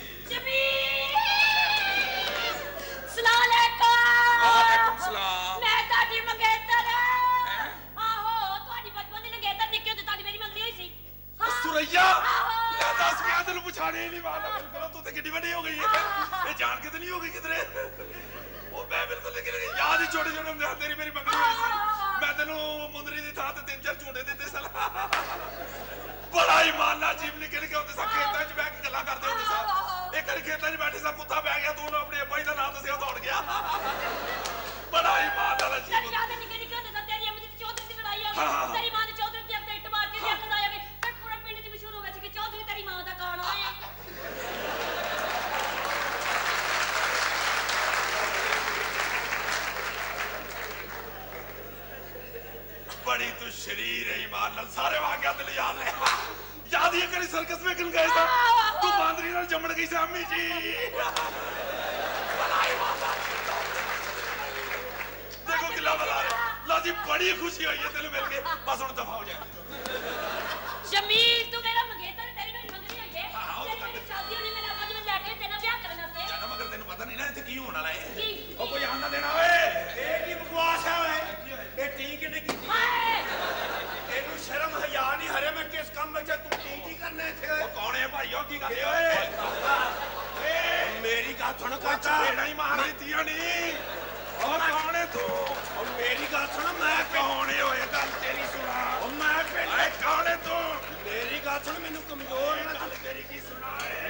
ਸਲਾਮ ਅਲੈਕੁਮ वालेकुम सलाम ਮੈਂ ਤੁਹਾਡੀ ਮੰਗੇਤਰ ਆਹੋ ਤੁਹਾਡੀ ਬਚਪਨ ਦੀ ਮੰਗੇਤਰ ਨਿੱਕੇ ਹੁੰਦੇ ਤੁਹਾਡੀ ਮੇਰੀ ਮੰਗਣੀ ਹੋਈ ਸੀ सुरैया ले दस मैं तेन पुछाने ही नहीं वाला बिल्कुल तू तो कितनी बड़ी हो गई है ये जान के तो नहीं हो गई किधरे वो मैं बिल्कुल लेकिन याद ही छोटे छोटे ਹੁੰਦੇ तेरी मेरी मंगनी हुई थी मैं तेन मुंदरी की थां ते 3-4 झूठे देते सन बड़ा ही मानना जीव निकल के होते सा खेतां च बैठ के गल्लां करदे होते सा एक बार खेतां च बैठे सा कुत्ता बह गया तू अपने अब्बा जी दा नाम दस्सिया दौड़ गया बड़ा ही मानना जीव ਯਾਦ ਨਿੱਕੇ ਨਿੱਕੇ ਹੁੰਦੇ ਸਭ ਤੇਰੀ ਅਮੀ ਦੀ ਚੌਧਰੀ ਦੀ ਲੜਾਈ ਹੋ ਹਾਂ, ਹਾਂ, ਗਈ ਤੇਰੀ ਮਾਂ ਨੇ ਚੌਧਰੀ ਦੀ ਅੱਗੇ ਇੱਟ ਮਾਰ ਕੇ ਅੱਗ ਲਾਇਆ ਗਈ ਫਿਰ ਪੂਰੇ ਪਿੰਡ 'ਚ ਮਸ਼ਹੂਰ ਹੋ ਗਿਆ ਸੀ ਕਿ ਚੌਧਰੀ ਤੇਰੀ ਮਾਂ ਦਾ ਕਾਣਾ ਹੈ बड़ी तू शरीर है ईमान नाल सारे वाकया दिल याद है याद ही करी सर्कस में कन गए सा तू बांदरी नाल जमण गई सा अम्मी जी देखो किला बला ला जी बड़ी खुशी हुई है तेरे मिल के बस हुन दफा हो जाए शमील तू मेरा मंगेतर तेरी मेरी मंगनी होई है हाँ, वो तो तेरी मेरी शादी होनी मेरा अब्बा जी ने लेके तेरा ब्याह करना से जाना मगर तेन पता नहीं ना इत्थे की होने वाला है की ओ कोई आना देना ओए ਇਹ ਕੀ ਬਕਵਾਸ ਹੈ ਓਏ ਇਹ ਠੀਕ ਨੇ ਕੀਤੀ ਹਾਏ ਇਹਨੂੰ ਸ਼ਰਮ ਹਯਾ ਨਹੀਂ ਹਰੇ ਮੈਂ ਕਿਸ ਕੰਮ ਵਿੱਚ ਤੂੰ ਕੀ ਕਰਨਾ ਇੱਥੇ ओ कौन है भाईओ की करदे ओए ਮੇਰੀ ਗੱਲ ਸੁਣ कुछ ਕਾਕਾ बेड़ा ही मार दित्तियां नहीं ओ कौन है तू ਉਹ ਮੇਰੀ ਗੱਲ ਸੁਣ ਮੈਂ कौन है ओए गल तेरी सुना ਉਹ ਮੈਂ ਪਿੰਡ ओए कौन है तू ਮੇਰੀ ਗੱਲ ਸੁਣ ਮੈਨੂੰ ਕਮਜ਼ੋਰ ਨਾ गल तेरी की सुना है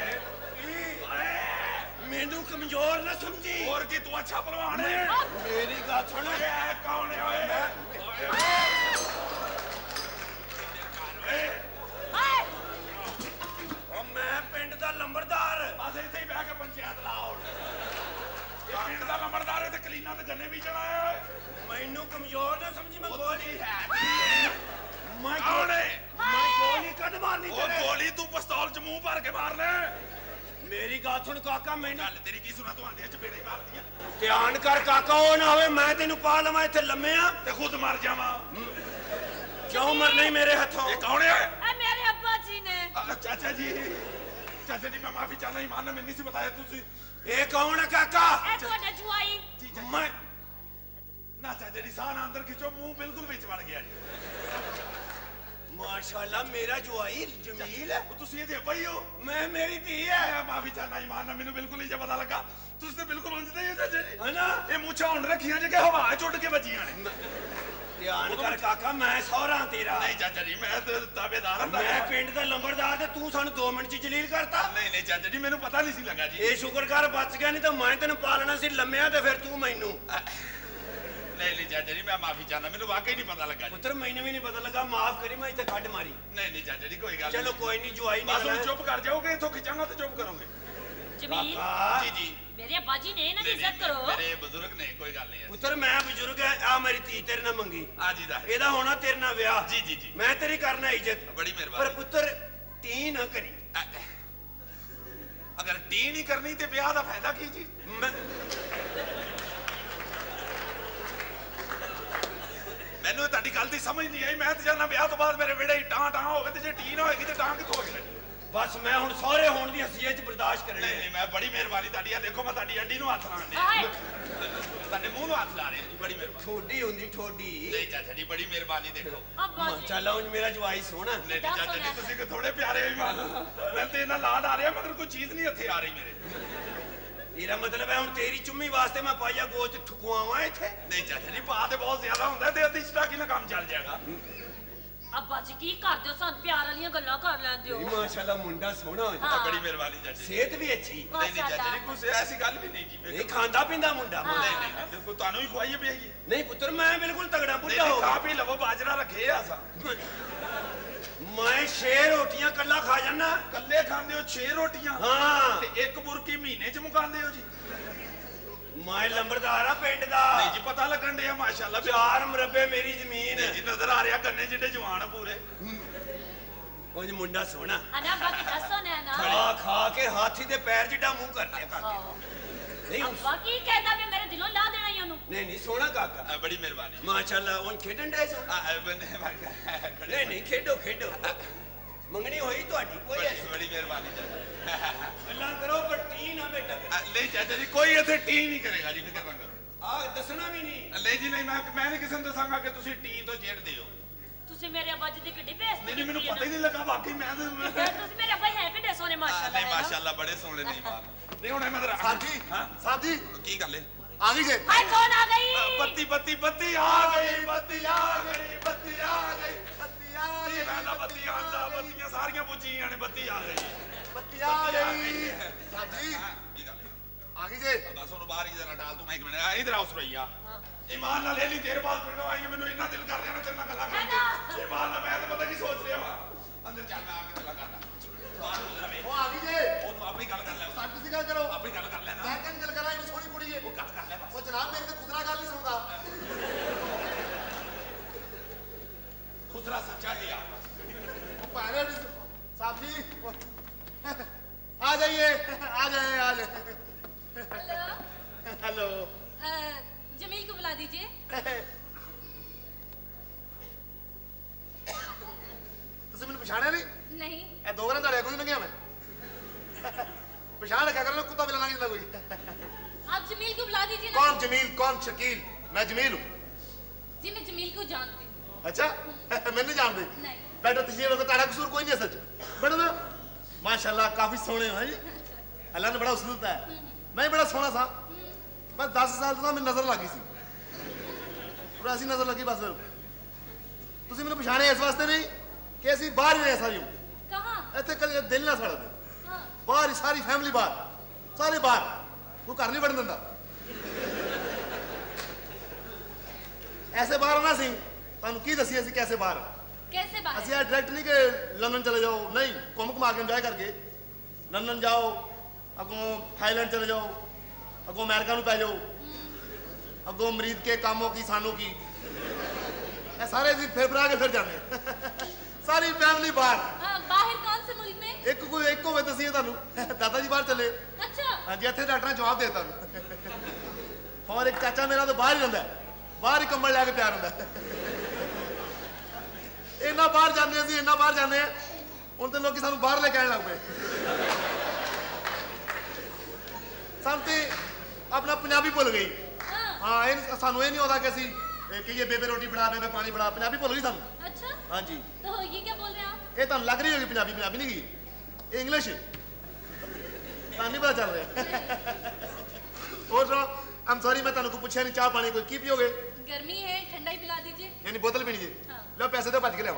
ਮੈਨੂੰ ਕਮਜ਼ੋਰ ਨਾ ਸਮਝੀ और की तू अच्छा पहलवान है ਮੇਰੀ ਗੱਲ ਸੁਣ ये कौन है ओए ਹਾਏ ਉਹ ਮੈਂ ਪਿੰਡ ਦਾ ਲੰਬੜਦਾਰ बस ऐसे ही बह के पंचायत लाओ ये पिंड दा लंबड़दार है ते कलीना ते गन्ने भी चलाया है ਮੈਨੂੰ ਕਮਜ਼ੋਰ ਨਾ ਸਮਝੀ ਮੈਂ ਗੋਲੀ है ਮੈਂ कौन है ਗੋਲੀ ਕੱਢ ਮਾਰਨੀ ओ ਤੇਰੇ गोली तू पिस्तौल च मुंह भर के मार ले ਮੇਰੀ ਗੱਲ ਸੁਣ ਕਾਕਾ ਮੈਨੂੰ गल तेरी की सुना तू आंदे च बेड़े मार दिया ਧਿਆਨ ਕਰ ਕਾਕਾ ਉਹ ਨਾ ਹੋਵੇ ਮੈਂ ਤੈਨੂੰ ਪਾ ਲਵਾਂ ਇੱਥੇ ਲੰਮੇ ਆ ते खुद मर जावा ਕਿਉਂ ਮਰਨਾ ਹੀ ਮੇਰੇ ਹੱਥੋਂ ये कौन है ਇਹ ਮੇਰੇ ਅੱਬਾ ਜੀ ਨੇ चाचा जी मैं माफी चाहना ईमान ने मैंने नहीं सी बताया तुसी ਇਹ ਕੌਣ ਹੈ ਕਾਕਾ ਇਹ ਤੁਹਾਡਾ ਜੁਆਈ ਮੈਂ ना चाचा जी साह ना अंदर खिंचो मुंह बिल्कुल बीच वड़ गया जी ਮਾਸ਼ਾਅੱਲਾ ਮੇਰਾ ਜਵਾਈ ਜਮੀਲ ਹੈ तुसी ये भाई हो ਮੈਂ ਮੇਰੀ ਧੀ ਹੈ मैं माफी चाहना ईमान ने मैंने बिल्कुल नहीं पता लगा तुसी तो बिल्कुल उंजदे ही हो चाचा जी है ना ये मुछा हुन रखियां जे के हवा च उड़ के बजियां ने ਧਿਆਨ ਕਰ ਕਾਕਾ ਮੈਂ ਸਹੁਰਾ ਤੇਰਾ नहीं चाचा जी मैं तो ताबेदार हूं ਮੈਂ ਪਿੰਡ ਦਾ ਲੰਬੜਦਾਰ ਤੇ ਤੂੰ ਸਾਨੂੰ 2 ਮਿੰਟ ਚ ਜਲੀਲ ਕਰਤਾ नहीं नहीं चाचा जी मैंने पता नहीं सी लगा जी ਇਹ ਸ਼ੁਕਰ ਕਰ ਬਚ ਗਿਆ ਨਹੀਂ ਤਾਂ ਮੈਂ ਤੈਨੂੰ ਪਾਲਣਾ ਸੀ ਲੰਮਿਆ ਤੇ ਫਿਰ ਤੂੰ ਮੈਨੂੰ नहीं नहीं चाचा जी मैं माफी चाहना मैंने वाकई नहीं पता लगा जी ਪੁੱਤਰ ਮੈਨੂੰ ਵੀ ਨਹੀਂ ਪਤਾ ਲੱਗਾ ਮਾਫ ਕਰੀ ਮੈਂ ਇੱਥੇ ਖੱਡ ਮਾਰੀ नहीं नहीं चाचा जी कोई गल ਚਲੋ ਕੋਈ ਨਹੀਂ ਜਵਾਈ बस ਨਹੀਂ हुन चुप कर जाओगे इथों खिंचांगा तो चुप करोगे जमील जी जी मेरे अब्बा जी ने ना इज्जत करो मेरे बुजुर्ग ने कोई गल नहीं है ਪੁੱਤਰ ਮੈਂ ਬਜ਼ੁਰਗ ਹੈ ਆ ਮੇਰੀ ਧੀ ਤੇਰੇ ਨਾਲ ਮੰਗੀ हाँ जी दा ਇਹਦਾ ਹੋਣਾ ਤੇਰੇ ਨਾਲ ਵਿਆਹ जी जी जी ਮੈਂ ਤੇਰੀ ਕਰਨਾ ਇੱਜ਼ਤ बड़ी ਪਰ मेहरबानी ਪੁੱਤਰ ਟੀ ਨਾ ਕਰੀ अगर टी नहीं करनी तो ब्याह का फायदा की जी ਮੈਂ ਮੈਨੂੰ ਤੁਹਾਡੀ ਗੱਲ ਦੀ ਸਮਝ ਨਹੀਂ ਆਈ ਮੈਂ ਤੇ ਜਾਨਾ ਵਿਆਹ ਤੋਂ ਬਾਅਦ ਮੇਰੇ ਵਿਹੜੇ ਹੀ ਟਾਂ ਟਾਂ ਹੋਵੇ ਤੇ ਜੇ ਟੀ ਨਾ ਹੋਏਗੀ ਤੇ ਟਾਂ ਕਿੱਥੋਂ ਹੋਵੇ ਬਸ ਮੈਂ ਹੁਣ ਸਹੁਰੇ ਹੋਣ ਦੀ ਹਸੀਅਤ ਚ ਬਰਦਾਸ਼ਤ ਕਰਨੀ ਨਹੀਂ ਹੈ ਨਹੀਂ ਮੈਂ ਬੜੀ ਮਿਹਰਬਾਨੀ ਤੁਹਾਡੀ ਆ ਦੇਖੋ ਮੈਂ ਤੁਹਾਡੀ ਅੱਡੀ ਨੂੰ ਹੱਥ ਲਾਣ ਹਾਏ ਤੁਹਾਡੇ ਮੂੰਹ ਨੂੰ ਹੱਥ ਲਾ ਰਿਹਾ ਜੀ ਬੜੀ ਮਿਹਰਬਾਨੀ ਠੋਡੀ ਹੁੰਦੀ ਠੋਡੀ ਨਹੀਂ ਚਾਚਾ ਜੀ ਬੜੀ ਮਿਹਰਬਾਨੀ ਦੇਖੋ अब्बा जी ਚੱਲ ਉਂਝ ਮੇਰਾ ਜਵਾਈ ਸੋਹਣਾ ਨਹੀਂ ਨਹੀਂ ਚਾਚਾ ਜੀ ਤੁਸੀਂ ਕਿ ਥੋੜੇ ਪਿਆਰੇ ਹੋ ਮਾਨ ਮੈਂ ਤੇ ਇਹਨਾਂ ਲਾਡ ਆ ਰਿਹਾ ਮਗਰ ਕੋਈ ਚੀਜ਼ ਨਹੀਂ ਇੱਥੇ ਆ ਰਹੀ ਮੇਰੇ ਇਹਦਾ ਮਤਲਬ ਹੈ ਹੁਣ ਤੇਰੀ ਚੁੰਮੀ ਵਾਸਤੇ ਮੈਂ ਪਾਈਆ ਗੋਚ ਠੁਕਵਾਵਾਂ ਇੱਥੇ ਨਹੀਂ ਚਾਚਾ ਜੀ ਪਾ ਤੇ ਬਹੁਤ ਜ਼ਿਆਦਾ ਹੁੰਦਾ ਤੇ ਅੱਧੀ ਸਟਾਕੀ ਨਾਲ ਕੰਮ ਚੱਲ ਜਾਏਗਾ अब्बा जी की करदे हो सन प्यार वाली गल्लां कर लैंदे ਇਹ हो ਮਾਸ਼ਾਅੱਲਾ ਮੁੰਡਾ ਸੋਹਣਾ ਹੋ हाँ। ਬੜੀ ਮਿਹਰਬਾਨੀ ਚਾਚਾ ਜੀ ਸਿਹਤ ਵੀ ਅੱਛੀ ਨਹੀਂ ਨਹੀਂ ਚਾਚਾ ਜੀ ਕੋਈ ਐਸੀ ਗੱਲ ਵੀ ਨਹੀਂ ਜੀ ਇਹ ਖਾਂਦਾ ਪੀਂਦਾ ਮੁੰਡਾ ਹਾਂ। ਨਹੀਂ ਨਹੀਂ ਬਿਲਕੁਲ ਤੁਹਾਨੂੰ ਹੀ ਖਵਾਈਏ ਪਈਏਗੀ ਨਹੀਂ ਪੁੱਤਰ ਮੈਂ ਬਿਲਕੁਲ ਤਗੜਾ ਨਹੀਂ ਬੁੱਢਾ ਨਹੀਂ ਹੋ ਖਾ ਪੀ ਲਵੋ ਬਾਜਰਾ ਰੱਖੇ ਆ ਸਾ ਮੈਂ 6 ਰੋਟੀਆਂ ਕੱਲਾ ਖਾ ਜਾਨਾ ਕੱਲੇ ਖਾਂਦੇ ਹੋ 6 ਰੋਟੀਆਂ ਹਾਂ ਤੇ ਇੱਕ ਬੁਰਕੀ ਮਹੀਨੇ ਚ ਮੁਕਾਉਂਦੇ ਹੋ ਜੀ ਮੈਂ ਲੰਬੜਦਾਰ ਆ ਪਿੰਡ ਦਾ ਨਹੀਂ ਜੀ ਪਤਾ ਲੱਗਣ ਡਿਆ ਮਾਸ਼ਾਅੱਲਾ 4 ਮਰਬੇ ਮੇਰੀ ਜ਼ਮੀਨ ਨਹੀਂ ਜੀ ਨਜ਼ਰ ਆ ਰਿਹਾ ਗੰਨੇ ਜਿੱਡੇ ਜਵਾਨ ਆ ਪੂਰੇ ਉਹ ਜੀ ਮੁੰਡਾ ਸੋਹਣਾ अना अब्बा की दसो ने ना ਖਾ ਖਾ ਕੇ ਹਾਥੀ ਦੇ ਪੈਰ ਜਿੱਡਾ ਮੂੰਹ ਕਰ ਲਿਆ ਕਾਕੇ ਨਹੀਂ अब्बा की कहता भी मेरे दिलों ला देना ही ओनू ਨਹੀਂ ਨਹੀਂ ਸੋਹਣਾ ਕਾਕਾ ਬੜੀ ਮਿਹਰਬਾਨੀ ਮਾਸ਼ਾਅੱਲਾ ਉਹ ਖੇਡਣ ਡਿਆ ਸੋ ਬੰਦੇ ਨਹੀਂ ਨਹੀਂ ਖੇਡੋ ਖੇਡੋ ਮੰਗਣੀ ਹੋਈ ਤੁਹਾਡੀ ਕੋਈ ਐਸੀ ਬੜੀ ਮਿਹਰਬਾਨੀ ਚਾਚਾ ਗੱਲਾਂ ਕਰੋ ਪਰ ਟੀ ਨਾ ਬੇਟਾ ਨਹੀਂ ਚਾਚਾ ਜੀ ਕੋਈ ਇੱਥੇ ਟੀ ਨਹੀਂ ਕਰੇਗਾ ਜੀ ਫਿਕਰ ਨਾ ਕਰੋ ਆ ਦੱਸਣਾ ਵੀ ਨਹੀਂ ਨਹੀਂ ਜੀ ਨਹੀਂ ਮੈਂ ਨਹੀਂ ਕਿਸੇ ਨੂੰ ਦੱਸਾਂਗਾ ਕਿ ਤੁਸੀਂ ਟੀ ਤੋਂ ਜੇੜਦੇ ਹੋ ਤੁਸੀਂ ਮੇਰੇ ਅੱਬਾ ਜੀ ਦੀ ਕਿੱਡੀ ਬੇਇੱਜ਼ਤੀ ਨਹੀਂ ਨਹੀਂ ਮੈਨੂੰ ਕੀਤੀ ਪਤਾ ਹੀ ਨਹੀਂ ਲੱਗਾ ਵਾਕਈ ਮੈਂ ਤੁਸੀਂ ਮੇਰੇ ਅੱਬਾ ਹੈ ਕਿੱਡੇ ਸੋਹਣੇ ਮਾਸ਼ਾਅੱਲਾ ਨਹੀਂ ਮਾਸ਼ਾਅੱਲਾ ਬੜੇ ਸੋਹਣੇ ਨਹੀਂ ਬਾਪ ਨਹੀਂ ਹੁਣ ਮੈਂ ਤਾਂ ਸਾਹਿਬ ਜੀ ਹਾਂ ਸਾਹਿਬ ਜੀ ਕੀ ਗੱਲ ਹੈ ਆ ਗਈ ਜੇ ਹਾਏ ਕੌਣ ਆ ਗਈ ਬੱਤੀ ਬੱਤੀ ਬੱਤੀ ਆ ਗਈ ਬੱਤੀ ਆ ਗਈ ਬੱਤੀ ਆ ਗਈ ਬੱਤੀ ਆ ਇਹ ਮੈਂ ਤਾਂ ਬੱਤੀ ਆਂਦਾ ਬੱਤੀਆਂ ਸਾਰੀਆਂ ਪੁੱਜੀਆਂ ਨੇ ਬੱਤੀ ਆ ਗਈ ਬੱਤੀ ਆ ਗਈ ਸਾਹਿਬ ਜੀ ਕੀ ਗੱਲ ਹੈ ਆ ਗਈ ਜੇ ਬਸ ਉਹਨੂੰ ਬਾਹਰ ਹੀ ਜਰਾ ਡਾਲ ਤੂੰ ਮੈਂ ਇੱਕ ਮਿੰਟ ਇਧਰ ਆਓ ਸਰਈਆ ਇਮਾਨ ਨਾਲ ਇਹ ਨਹੀਂ ਦੇਰ ਬਾਅਦ ਪਿੰਡੋਂ ਆਈ ਮੈਨੂੰ ਇੰਨਾ ਦਿਲ ਕਰ ਰਿਹਾ ਨਾ ਤੇਰੇ ਨਾਲ ਗੱਲਾਂ ਕਰਨ ਦੇ ਇਮਾਨ ਨਾਲ ਮੈਂ ਤਾਂ ਪਤਾ ਕੀ ਸੋਚ ਰਿਹਾ ਵਾ ਅੰਦਰ ਚੱਲ ਮੈਂ ਆ ਕੇ ਗੱਲਾਂ ਕਰਦਾ ਬਾਹਰ ਹੋ ਜਰਾ ਵੇ ਉਹ ਆ ਗਈ ਜੇ ਉਹਨੂੰ ਆਪਣੀ ਗੱਲ ਕਰ ਲੈ ਸਾਹਿਬ ਤੁਸੀਂ ਗੱਲ ਕਰੋ ਆਪਣੀ ਗੱਲ ਕਰ ਲੈ ਨਾ ਮੈਂ ਕਿਹਨ ਗੱਲ ਕਰਾਂ ਇਹ ਸੋਹਣੀ ਕੁੜੀ ਏ ਉਹ ਗੱਲ ਕਰ ਲੈ ਬਸ ਉਹ ਜਨਾਬ ਮੇਰੇ ਤੇ ਖੁਦਰਾ ਗੱਲ ਨਹੀਂ ਸੁਣਦਾ ਖੁਦਰਾ ਸੱਚਾ ਹੈ ਯਾਰ ਭਾਣੇ ਵੀ ਸਾਹਿਬ ਜੀ आ जाइए आ जाए आ जाए हेलो हेलो जमील को बुला दीजिए ਤੁਸੀਂ ਮੈਨੂੰ ਪਛਾਣਿਆ ਨਹੀਂ नहीं ਇਹ ਦੋ ਵਾਰਾਂ ਤੁਹਾਡੇ ਕੋਲ ਨਹੀਂ ਲੰਘਿਆ ਮੈਂ ਪਛਾਣ ਰੱਖਿਆ ਕਰੋ ਕੁੱਤਾ ਬਿਲਾ ਲੰਘ ਜਾਂਦਾ ਕੋਈ आप जमील को बुला दीजिए ना कौन जमील कौन शकील मैं जमील हूँ जी मैं जमील को जानती हूँ अच्छा मैं नहीं जानते नहीं बैठो तस्वीर को तारा कसूर कोई नहीं है सच बैठो ना माशाल्लाह काफी सोहने हो जी अल्लाह ने बड़ा हुस्न दिता है मैं भी बड़ा सोहना था बस 10 साल तो मैं नजर लगी सी और ऐसी नजर लगी बस ਤੁਸੀਂ ਮੈਨੂੰ ਪਛਾਣਿਆ ਇਸ ਵਾਸਤੇ ਨਹੀਂ ਕਿ ਅਸੀਂ ਬਾਹਰ ਹੀ ਰਹੇ ਸਾਰੀ कहाँ ਇੱਥੇ ਕਦੇ ਦਿਲ ਨਾ ਸਾਡਾ ਦੇ हाँ ਬਾਹਰ ਹੀ ਸਾਰੀ ਫੈਮਿਲੀ ਬਾਹਰ ਸਾਰੇ ਬਾਹਰ ਤੂੰ ਘਰ ਨਹੀਂ ਵੜਨ ਦਿੰਦਾ ਐਸੇ ਬਾਹਰ ਆਣਾ ਸੀ ਤੁਹਾਨੂੰ ਕੀ ਦੱਸੀਏ ਅਸੀਂ ਕੈਸੇ ਬਾਹਰ कैसे बाहर ਅਸੀਂ ਆ ਡਾਇਰੈਕਟ ਨਹੀਂ ਕਿ ਲੰਡਨ ਚਲੇ ਜਾਓ ਨਹੀਂ ਘੁੰਮ ਘੁਮਾ ਕੇ ਇੰਜੋਏ ਕਰਕੇ ਲੰਡਨ ਜਾਓ ਅੱਗੋਂ ਥਾਈਲੈਂਡ ਚਲੇ ਜਾਓ ਅੱਗੋਂ ਅਮਰੀਕਾ ਨੂੰ ਪੈ ਜਾਓ ਅੱਗੋਂ ਮਰੀਦ ਕੇ ਕਾਮੋਂ ਕੀ ਸਾਨੂੰ ਕੀ ਇਹ ਸਾਰੇ ਜੀ ਫਿਰ ਆ ਕੇ ਫਿਰ ਜਾਂਦੇ ਸਾਰੀ ਫੈਮਿਲੀ ਬਾਹਰ हाँ, बाहर कौन से मुल्क में ਇੱਕ ਕੋਈ ਇੱਕ ਹੋਵੇ ਦੱਸੀਏ ਤੁਹਾਨੂੰ ਦਾਦਾ ਜੀ ਬਾਹਰ ਚੱਲੇ अच्छा ਹਾਂਜੀ ਇੱਥੇ ਡਾਕਟਰਾਂ ਜਵਾਬ ਦੇ ਤੁਹਾਨੂੰ ਔਰ ਇੱਕ ਚਾਚਾ ਮੇਰਾ ਤਾਂ ਬਾਹਰ ਹੀ ਰਹਿੰਦਾ ਬਾਹਰ ਹੀ ਕੰਬਲ ਲੈ ਕੇ ਪਿਆ ਰਹਿੰਦਾ ਇੰਨਾ ਬਾਹਰ ਜਾਂਦੇ ਅਸੀਂ ਇੰਨਾ ਬਾਹਰ ਜਾਂਦੇ ਆ ਹੁਣ ਤੇ ਲੋਕੀ ਸਾਨੂੰ ਬਾਹਰ ਲੈ ਕੇ ਆਣ ਲੱਗ ਪਏ ਸਾਨੂੰ ਤੇ ਆਪਣਾ ਪੰਜਾਬੀ ਭੁੱਲ ਗਈ हाँ, ਹਾਂ ਇਹ ਸਾਨੂੰ ਇਹ ਨਹੀਂ ਆਉਂਦਾ ਕਿ ਅਸੀਂ ਕਹੀਏ ਬੇਬੇ ਰੋਟੀ ਬਣਾ ਬੇਬੇ ਪਾਣੀ ਬਣਾ ਪੰਜਾਬੀ ਭੁੱਲ ਗਈ ਸਾਨੂੰ अच्छा ਹਾਂਜੀ तो ये क्या बोल रहे हैं आप ਇਹ ਤੁਹਾਨੂੰ ਲੱਗ ਰਹੀ ਹੋਗੀ ਪੰਜਾਬੀ ਪੰਜਾਬੀ ਨਹੀਂ ਗਈ ਇਹ ਇੰਗਲਿਸ਼ ਤੁਹਾਨੂੰ ਨਹੀਂ ਪਤਾ ਚੱਲ ਰਿਹਾ ਹੋਰ ਸੁਣੋ ਆਮ ਸੌਰੀ ਮੈਂ ਤੁਹਾਨੂੰ ਕੋਈ ਪੁੱਛਿਆ ਨਹੀਂ ਚਾਹ ਪਾਣੀ ਕੋਈ ਕੀ ਪੀਓਗੇ गर्मी है ठंडा ही पिला दीजिए यानी बोतल पीनी जी हाँ। लो पैसे दो भज के ले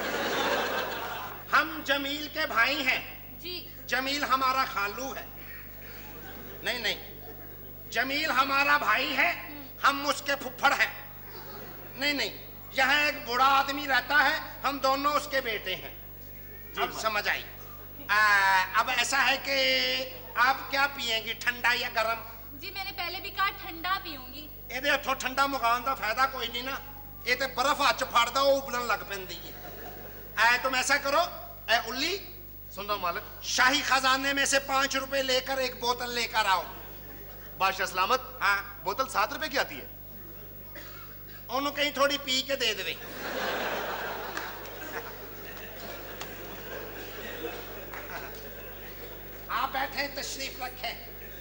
हम जमील के भाई हैं जी जमील हमारा खालू है नहीं नहीं जमील हमारा भाई है हम उसके फुफ्फड़ हैं नहीं नहीं यहाँ एक बूढ़ा आदमी रहता है हम दोनों उसके बेटे हैं अब समझ आई अब ऐसा है कि आप क्या पिएंगी, ठंडा या गरम? जी मैंने पहले भी कहा ठंडा पीऊंगी। ਇਹਦੇ ਹੱਥੋਂ ਠੰਡਾ ਮੁਕਾਉਣ ਦਾ ਫਾਇਦਾ ਕੋਈ ਨਹੀਂ ਨਾ, ਇਹ ਤੇ ਬਰਫ਼ ਹੱਥ 'ਚ ਫੜਦਾ ਉਹ ਉਬਲਣ ਲੱਗ ਪੈਂਦੀ ਹੈ। तुम ऐसा करो, उल्ली सुन रहा मालिक। शाही खजाने में से 5 रुपए लेकर एक बोतल लेकर आओ। बादशाह सलामत। हाँ। बोतल 7 रुपए की आती है। उन्होंने कहीं थोड़ी पी के दे दे। आप बैठे तशरीफ रखें।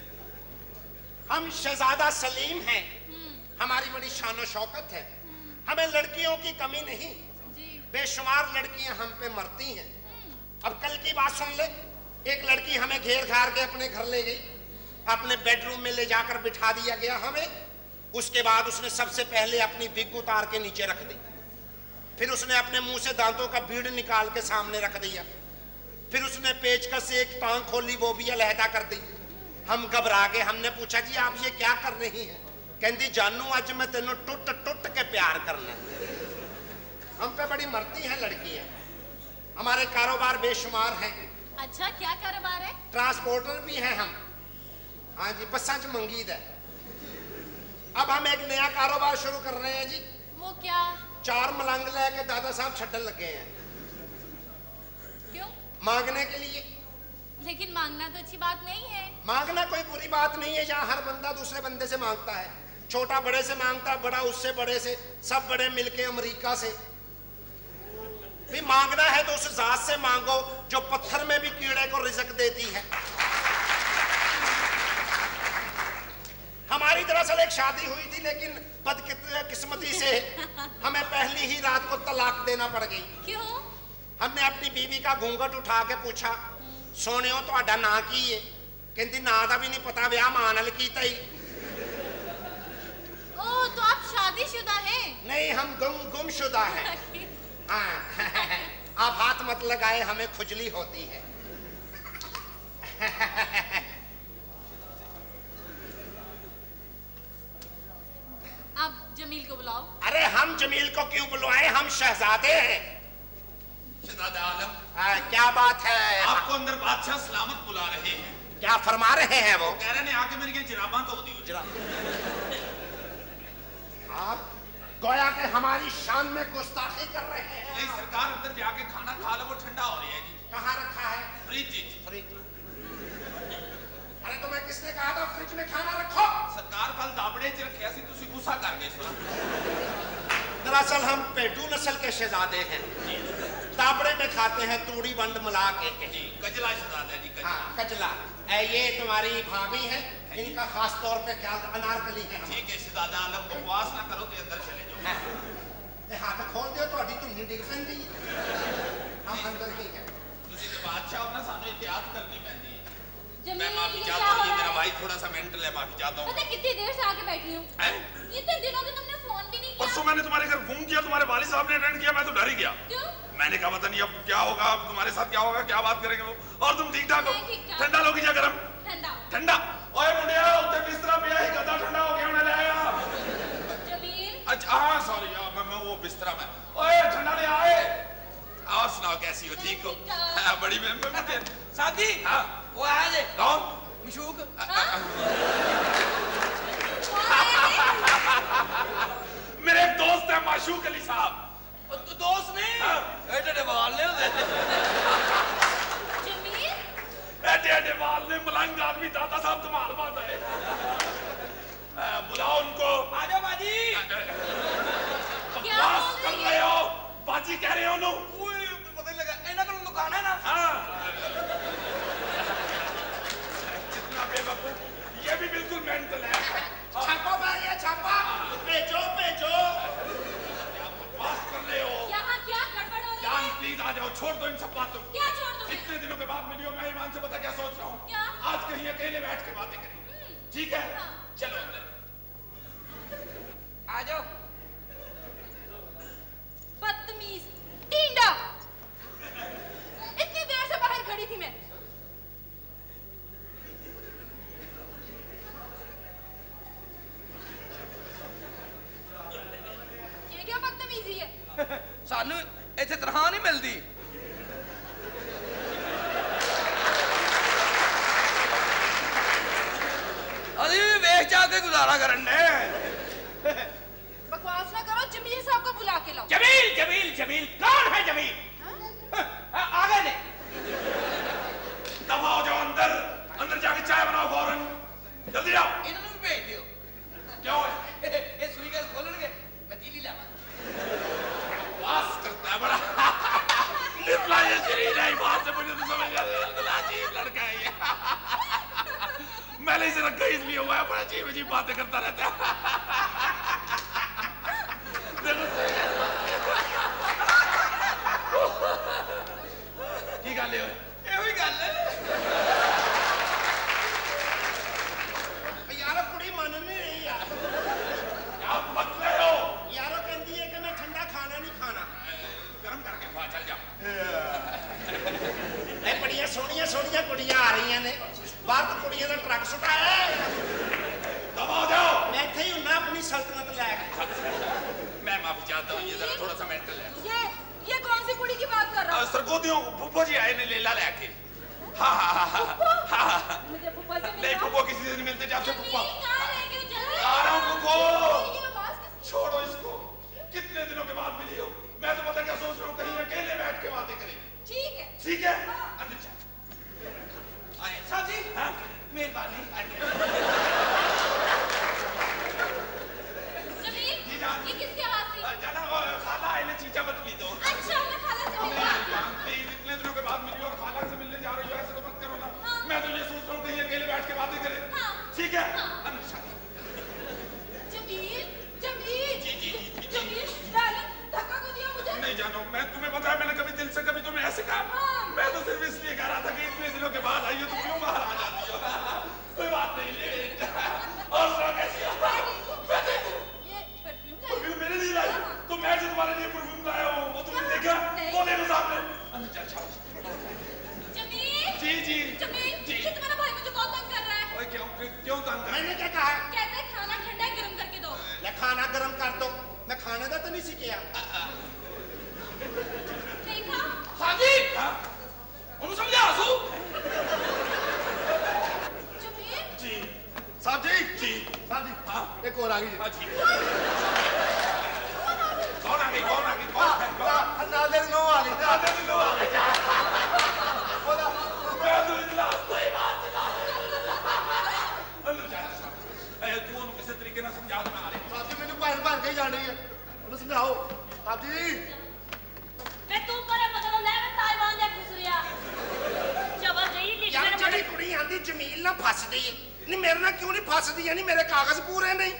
हम शहजादा सलीम हैं, हमारी बड़ी शान शौकत है, हमें लड़कियों की कमी नहीं, बेशुमार लड़कियां हम पे मरती हैं। अब कल की बात सुन ले, एक लड़की हमें घेर घार के अपने घर ले गई, अपने बेडरूम में ले जाकर बिठा दिया गया हमें। उसके बाद उसने सबसे पहले अपनी विग उतार के नीचे रख दी, फिर उसने अपने मुंह से दांतों का भीड़ निकाल के सामने रख दिया, फिर उसने पेचकस से एक टांग खोली, वो भी अलहदा कर दी। हम घबरा गए, हमने पूछा जी आप ये क्या कर रही हैं? कहती जानू अज मैं तेनों टुट टुट के प्यार करना। हम पे बड़ी मरती हैं लड़कियां। हमारे कारोबार बेशुमार हैं। अच्छा क्या कारोबार है? ट्रांसपोर्टर भी हैं हम। हाँ जी, बसा च मंगीद है। अब हम एक नया कारोबार शुरू कर रहे हैं जी। वो क्या? 4 मलंग लेके दादा साहब छड्डन लगे हैं। क्यों? मांगने के लिए। लेकिन मांगना तो अच्छी बात नहीं है। मांगना कोई बुरी बात नहीं है, यहाँ हर बंदा दूसरे बंदे से मांगता है। छोटा बड़े से मांगता है, बड़ा उससे बड़े से, सब बड़े मिलके अमेरिका से। भी मांगना है तो उस जात से मांगो जो पत्थर में भी कीड़े को रिज़्क देती है। हमारी दरअसल एक शादी हुई थी, लेकिन बदकिस्मती से हमें पहली ही रात को तलाक देना पड़ गई। क्यों? हमने अपनी बीवी का घूंघट उठा के पूछा, सोनियो तुहाडा नां की है? कहती नां दा भी नहीं पता, ब्याह मां नाल कीता ही। ओह, तो आप शादीशुदा हैं? नहीं, हम गुमशुदा हैं। हाँ। आप हाथ मत लगाए, हमें खुजली होती है। आप जमील को बुलाओ। अरे हम जमील को क्यों बुलवाएं, हम शहजादे हैं। शहजादा आलम, क्या बात है? आपको अंदर बादशाह सलामत बुला रहे हैं। क्या फरमा रहे हैं वो? कह रहे हैं आके मेरी जिराबां तो दी। आप गोया के हमारी शान में गुस्ताखी कर रहे हैं। नहीं सरकार, अंदर जाके खाना खा लो, वो ठंडा हो रही है जी। कहाँ रखा है? फ्रिज जी। फ्रिज। अरे तुम्हें किसने कहा था फ्रिज में खाना रखो? सरकार कल दाबड़े च रखे सी, तुसी गुस्सा कर गए। दरअसल हम पेटू नस्ल के शहजादे हैं, दाबड़े में खाते हैं तूड़ी वंड मिला के। जी, कजला शहजादा जी, कजला। हाँ, कजला। ये तुम्हारी भाभी है, इनका खास तौर पे ख्याल, अनारकली है। ठीक है शहजादा आलम, बकवास ना करो तो अंदर चले जाओ। हाथ खोल दो तो अभी तुम डिग पैंदी। हम अंदर ही हैं। तुसी तो बादशाह हो ना, सानू एहतियात करनी पैंदी है। मैं जमील, माफी ये चाहता क्या हूँ, हो ये रहा मेरा है? भाई थोड़ा सा मेंटल है, माफी चाहता हूँ। पता है कितनी देर से आके बैठी हूँ। इतने दिनों से तुमने फोन भी नहीं किया। परसों मैंने तुम्हारे घर फोन किया, तुम्हारे वालिद साहब ने अटेंड किया, मैं तो डर ही गया। क्यों? मैंने कहा पता नहीं अब क्या होगा, अब तुम्हारे साथ क्या होगा, क्या बात करेंगे वो। और तुम ठीक ठाक हो? मैं ठीक-ठाक। ठंडा लोगी या गरम? ठंडा। ठंडा। ओए मुंडिया, उत्ते बिस्तरा पिया ही, गद्दा ठंडा हो गया, मैं ले आया। जमील। अच्छा हाँ सॉरी यार, मैं वो बिस्तरा में। ओए ठंडा ले आए। और सुनाओ कैसी हो, ठीक हो? हाँ, बड़ी मैं साथी। हाँ वो आया जे। कौन? मशूक। मेरे एक दोस्त है माशूक अली साहब। तो दोस्त नहीं, एडे बाल ने होते। जमील। एडे बाल ने, मलंग आदमी, दादा साहब तुम्हारे बात है। बुलाओ उनको। आ जाओ बाजी। बकवास कर रहे हो, बाजी कह रहे हो नु। पता नहीं लगा, इन्हें को दुकान है ना। हाँ। कितना बेवकूफ, ये भी बिल्कुल मेंटल है। छापो भाई, ये छापा। भेजो भेजो। बकवास कर रहे हो। यहाँ क्या गड़बड़ हो रही जान है? प्लीज आ जाओ, छोड़ दो इन सब बातों को। क्या छोड़ दूँ? इतने दिनों के बाद मिली हो, मैं ईमान से पता क्या सोच रहा हूँ? क्या? आज कहीं अकेले बैठ के बातें करें, ठीक है? चलो अंदर। आ जाओ। बदतमीज, टींडा। इतनी देर से बाहर खड़ी थी मैं। ये क्या बदतमीजी है? सानू इतने तनखा नहीं मिलती। चाह के गुजारा करने। बकवास ना करो, जमील साहब को बुला के लाओ। जमील जमील जमील कौन है जमील? आ गए ने। दबाओ जाओ अंदर, अंदर जाके चाय बनाओ फौरन, जल्दी जाओ। इन्होंने भी भेज दियो। क्या हुआ? ये सुई का खोलणगे मैं तीली लावा। वास करता है बड़ा। निकला ये शरीर है, बात से मुझे तो समझ आ रहा है, अजीब लड़का है ये। मैंने इसे रखा इसलिए हुआ है, बड़ा अजीब अजीब बातें करता रहता है। की गल है? एही गल है। यारो कुड़ी मन नहीं रही यार। आप पतले हो। यारो कहती है कि मैं ठंडा खाना नहीं खाना। गर्म करके खा, चल जा। बड़िया सोनिया सोनिया कुड़ियां आ रही ने, बाहर तो कुड़ियां का ट्रक सुटाया है। दबाओ जाओ। मैं इत्थे ही हुन्ना अपनी सल्तनत लैके। मैं माफी चाहता हूँ, ये जरा थोड़ा सा मेंटल है। ये कौन सी कुड़ी की बात कर रहा हो? सरगोदियों फुफ्फो जी आए ने लेला लेके। हाँ हाँ हाँ हाँ। मुझे फुफ्फा से नहीं फुफ्फो किसी से नहीं मिलते जब से फुफ्फा। कहाँ रह गई जल्दी? आ रहा हूँ फुफ्फो। ये आवाज किस- छोड़ो इसको, कितने दिनों के बाद मिली हो। मैं तो पता क्या सोच रहा हूँ, कहीं अकेले बैठ के बातें करें। ठीक है। ठीक है, अंदर चल। आए साहब जी। हाँ मेहरबानी। जमील, जी जान। ये किसकी आवाज थी? जाना खाला आए ने चीचा मत ली तो। अच्छा, मैं खाला से मिलने आई हूँ। प्लीज इतने दिनों के बाद मिली और खाला से मिलने जा रही हो, ऐसे तो मत करो ना। हाँ। मैं तो ये सोच रहा हूँ कहीं अकेले बैठ के बातें करें। हाँ। ठीक है, अंदर चल। जमील, जमील, जी, जी, जी, जी। जमील, डार्लिंग, धक्का क्यों दिया मुझे? नहीं जानो, मैं तुम्हें बताया, मैंने कभी दिल से कभी तुम्हें ऐसे कहा। हाँ। मैं तो सिर्फ इसलिए कह रहा था कि इतने दिनों के बाद आई हो तो क्यों बाहर आ जाती हो। कोई बात नहीं, ले और सुनो कैसी हो? मैं देखूं। ये परफ्यूम लाई। परफ्यूम मेरे लिए लाई तो मैं जो तुम्हारे लिए परफ्यूम लाया हूँ वो तुमने देखा? नहीं। वो देखो सामने। अंदर चल चल। जमील, जी जी जमील, जी। ये तुम्हारा भाई मुझे बहुत तंग कर रहा है। ओए क्यों तंग कर? मैंने क्या कहा? कहता है खाना ठंडा है, गर्म करके दो। या खाना गर्म कर दो। मैं खाने का तो नहीं सीखिया। देखा? साहब जी। हाँ उन्हें समझा आंसू। जमील, जी साहब जी, जी। साहब जी, हाँ। एक और आ गई। हाँ जी। कौन आ गई? कौन आ गई? कौन है? नाले नो आ गई। आधे दिन लोग आ गए। बोला, मैं तो इतना सही बात बता रहा हूं। अंदर जा। तू उन्हें किसी तरीके ना समझा दे। मैं आ रही हूँ। साहब जी मैंने भैन भैन के ही जानी है, उन्हें समझाओ। साहब जी, मैं तू करे बदल ले मैं ताइवान दे खुसरिया जबर जई लिख यार मेरे जड़ी कुड़ी आंदी जमील ना फस दी नहीं मेरे ना क्यों नहीं फसदी यानी मेरे कागज पूरे नहीं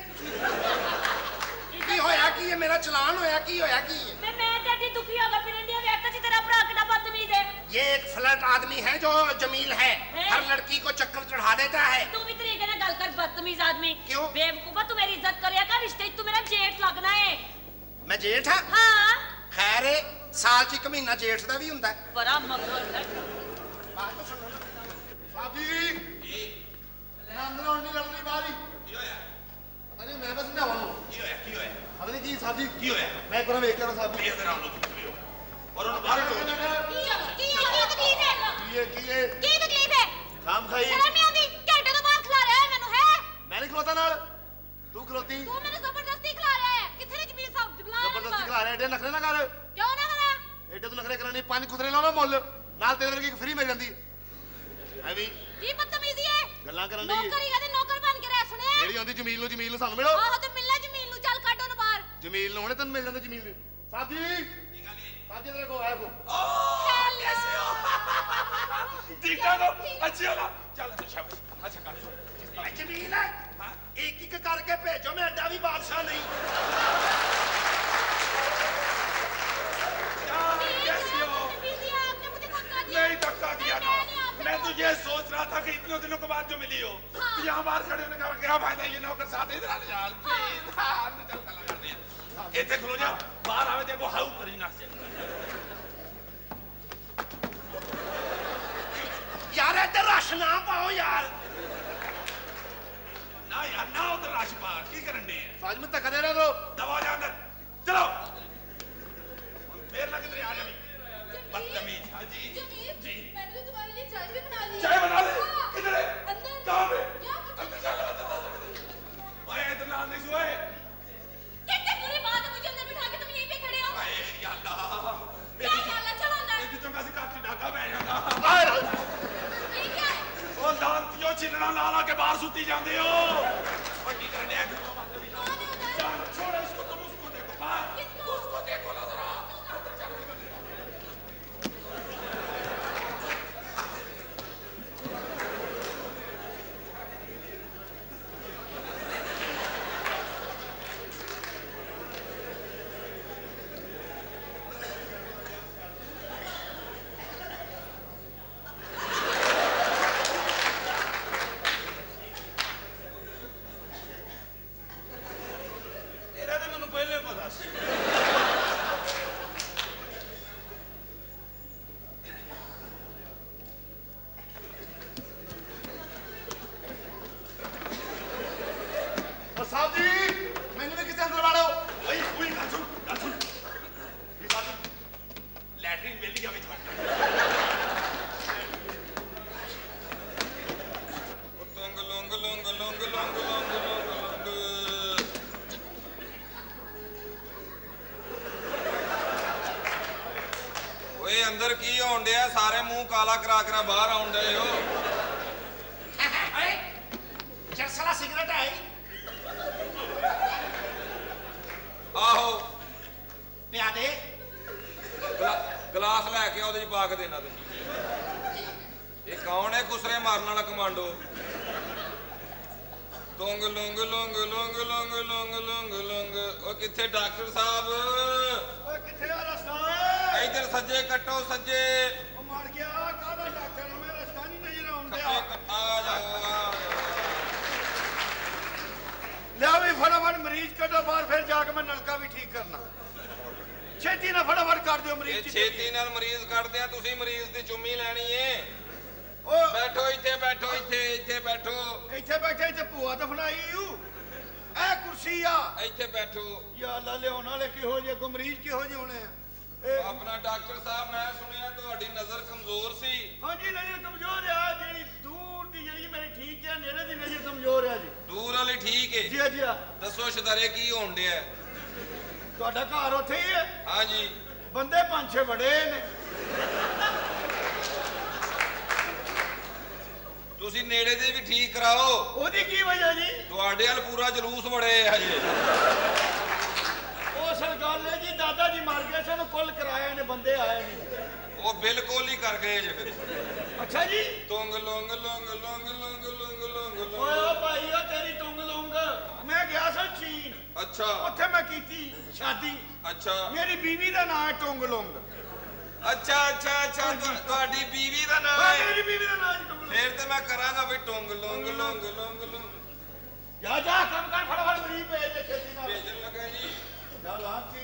की होया कि ये मेरा चलान होया कि होया कि मैं तेरी दुखी हो गई फिर इंडिया वेख तो तेरा भरा कितना बदतमीज है ये एक फ्लर्ट आदमी है जो जमील है हर लड़की को चक्कर चढ़ा देता है तू भी तरीके ना गल कर बदतमीज आदमी क्यों? बेवकूफा तू मेरी इज्जत करिया कर रिश्ते तू मेरा जेठ लगना है मैं जेठ हां हां खैर साल च एक महीना जेठ दा भी हुंदा है बड़ा मगर है बात तो सुनो ना साहब जी, अंदर नहीं लड़नी बारी। की होया? अरे मैं बस समझावा हूँ। की होया? की होया? पता नहीं की साहब जी, की होया? मैं एक बार वेख के साहब जी। प्लीज जरा उन्हें चुप करो और उन्हें बाहर छोड़ दो। की तकलीफ है? की की तकलीफ है? काम खाई। शर्म नहीं आती? घंटे तो बाहर खिला रहा है मैनू है? मैं नहीं खलोता नाल, तू खलोती। तू मैंने जबरदस्ती खिला रहा है। किथे ने जमील साहब बुला जबरदस्ती खिला रहे, एडे नखरे ना कर। क्यों ना करा? एडे तू नखरे करनी, 5 खुदरे लाना मुੱਲ ਨਾਲ ਤੇਰੇ ਵਰਗੀ ਫ੍ਰੀ ਮਿਲ ਜਾਂਦੀ ਐ ਵੀ की बदतमीजी है? ਗੱਲਾਂ ਕਰਨ ਦੀ नौकर ही कहते नौकर बन के रह सुने? ਜਿਹੜੀ ਆਉਂਦੀ ਜਮੀਲ ਨੂੰ ਸਾਨੂੰ ਮਿਲੋ। आहो तो मिलना जमील नू चल काटो ना बाहर। जमील ने होने तन मिल जाते जमील साहब जी साहब जी तेरे को आया को कैसे हो? ठीक ठाक हो? अच्छी हो ना? चल शाबाश। अच्छा कर भाई जमील है एक एक करके भेजो मैं एडा भी बादशाह नहीं कैसी हो? बदतमीजी है, आपने मुझे धक्का दिया। नहीं धक्का दिया ना। मैंने आपसे मैं तो ये सोच रहा था कि इतने दिनों के बाद जो मिली हो तो यहाँ बाहर खड़े होने का क्या फायदा? ये नौकर साथ इधर आ जा प्लीज। अंदर चल कर लगा दिया। इतने खुलो जा बाहर आवे देखो हाउ करी ना से यार इधर रश ना पाओ यार ना यार ना उधर राश बाहर की करन दे साज में धक्का दे रहे हो दबा जा अंदर चलो मेरे लगे तेरे आ जा बदतमीज। हाँ जी जमील, जी मैंने तो तुम्हारे लिए चाय भी बना ली है। चाय बना ले हाँ। किधर है? अंदर। कहाँ पे? यहाँ पे। अंदर चल अंदर चिलना ला ला के बाहर सुती जाते हो और की करने जान छोड़ो इसको तुम उसको देखो बाहर उसको देखो ना जरा साहब जी मैंने भी किसी अंदर वाड़ो ओए ओए गल सुन ये साहब लैट्रिन वेली का विच तुंग लुंग लुंग लुंग लुंग लुंग लुंग ओए अंदर की होण दिया सारे मुंह काला करा करा बाहर आउण दे हो चरसला सिगरेट है आहो पिया दे गिलास लैके ਉਹਦੇ ਚ ਪਾ ਕੇ ਦੇਣਾ ਤੇ ਇਹ ਕੌਣ ਹੈ ਗੁਸਰੇ ਮਾਰਨ ਵਾਲਾ commando ਤੁੰਗ Loong Loong Loong Loong Loong Loong Loong ਉਹ ਕਿੱਥੇ ਡਾਕਟਰ ਸਾਹਿਬ ਓਏ ਕਿੱਥੇ ਆ ਰਸਤਾ ਇੱਧਰ ਸੱਜੇ ਕੱਟੋ ਸੱਜੇ ਉਹ ਮਰ ਗਿਆ ਕਾਹਦਾ ਡਾਕਟਰ ਮੈਂ ਰਸਤਾ ਨਹੀਂ ਨਜ਼ਰ ਆਉਂਦਾ ਆ ਜਾਓ ਲਿਆ ਵੀ ਫਟਾਫਟ ਮਰੀਜ਼ ਕੱਢੋ ਬਾਹਰ ਫਿਰ ਜਾ ਕੇ ਮੈਂ ਨਲਕਾ ਵੀ ਠੀਕ ਕਰਨਾ ਛੇਤੀ ਨਾਲ ਫਟਾਫਟ ਕਰ ਦਿਓ ਮਰੀਜ਼ ਇਹ ਛੇਤੀ ਨਾਲ ਮਰੀਜ਼ ਕੱਢਦੇ ਆ ਤੁਸੀਂ ਮਰੀਜ਼ ਦੀ ਚੁੰਮੀ ਲੈਣੀ ਏ ਓ ਬੈਠੋ ਇੱਥੇ ਬੈਠੋ ਇੱਥੇ ਬੈਠੋ ਇੱਥੇ ਬੈਠੇ ਇੱਥੇ ਭੂਆ ਦਫਨਾਈ ਯੂ ਇਹ ਕੁਰਸੀ ਆ ਇੱਥੇ ਬੈਠੋ ਯਾ ਅੱਲਾ ਲਿਆਉਣ ਵਾਲੇ ਕਿਹੋ ਜਿਹੇ ਕੋ ਮਰੀਜ਼ ਕਿਹੋ ਜਿਹੇ ਹੋਣੇ ਆ ਆਪਣਾ ਡਾਕਟਰ ਸਾਹਿਬ ਮੈਂ ਸੁਣਿਆ ਤੁਹਾਡੀ ਨਜ਼ਰ ਕਮਜ਼ੋਰ ਸੀ ਹਾਂਜੀ ਨਜ਼ਰ ਕਮਜ਼ੋਰ ਆ ਜਿਹੜੀ ਦੂਰ ਦੀ ਜਿਹੜੀ ਮੇਰੀ ਠੀਕ ਹੈ ਨੇੜੇ ਦੀ ਨਜ਼ਰ ਕਮਜ਼ੋਰ ਆ ਜੀ ਦੂਰ ਵਾਲੀ ਠੀਕ ਏ ਜੀ ਜੀ ਦੱਸੋ ਸ਼ਦਾਰੇ ਕੀ ਹੋਣ ਡਿਆ ਤੁਹਾਡਾ ਘਰ ਉੱਥੇ ਹੀ ਹੈ ਹਾਂਜੀ ਬੰਦੇ ਪੰਜ ਛੇ ਬੜੇ ਨੇ ਤੁਸੀਂ ਨੇੜੇ ਦੇ ਵੀ ਠੀਕ ਕਰਾਓ ਉਹਦੀ ਕੀ ਵਜ੍ਹਾ ਜੀ ਤੁਹਾਡੇ ਵੱਲ ਪੂਰਾ ਜਲੂਸ ਬੜੇ ਹਜੇ ਉਹ ਸਰ ਗੱਲ ਹੈ ਜੀ ਦਾਦਾ ਜੀ ਮਰ ਗਏ ਸਨ ਕੁੱਲ ਕਰਾਏ ਨੇ ਬੰਦੇ ਆਏ ਨਹੀਂ ਉਹ ਬਿਲਕੁਲ ਹੀ ਕਰ ਗਏ ਜੇ ਫਿਰ ਅੱਛਾ ਜੀ ਤੁੰਗ Loong Loong Loong Loong Loong Loong ਓਏ ਓ ਭਾਈ ਉਹ ਤੇਰੀ ਤੁੰਗ ਲੁੰਗ ਮੈਂ ਗਿਆ ਸਾਂ ਚੀਨ ਅੱਛਾ ਉੱਥੇ ਮੈਂ ਕੀਤੀ ਸ਼ਾਦੀ ਅੱਛਾ ਮੇਰੀ ਬੀਵੀ ਦਾ ਨਾਮ ਹੈ ਟੁੰਗ ਲੁੰਗ ਅੱਛਾ ਤੁਹਾਡੀ ਬੀਵੀ ਦਾ ਨਾਮ ਹਾਂ ਹੈ ਮੇਰੀ ਬੀਵੀ ਦਾ ਨਾਮ ਹੈ ਟੁੰਗ ਲੁੰਗ ਫਿਰ ਤੇ ਮੈਂ ਕਰਾਂਗਾ ਵੀ ਟੁੰਗ ਲੁੰਗ ਲੁੰਗ ਲੁੰਗ ਲੁੰਗ ਜਾ ਜਾ ਕੰਮ ਕਰ ਫਟਾਫਟ ਮਰੀਜ਼ ਭੇਜ ਦੇ ਛੇਤੀ ਨਾਲ ਭੇਜਣ ਲੱਗਾ ਜੀ ਜਾ ਲਾਂਤੀ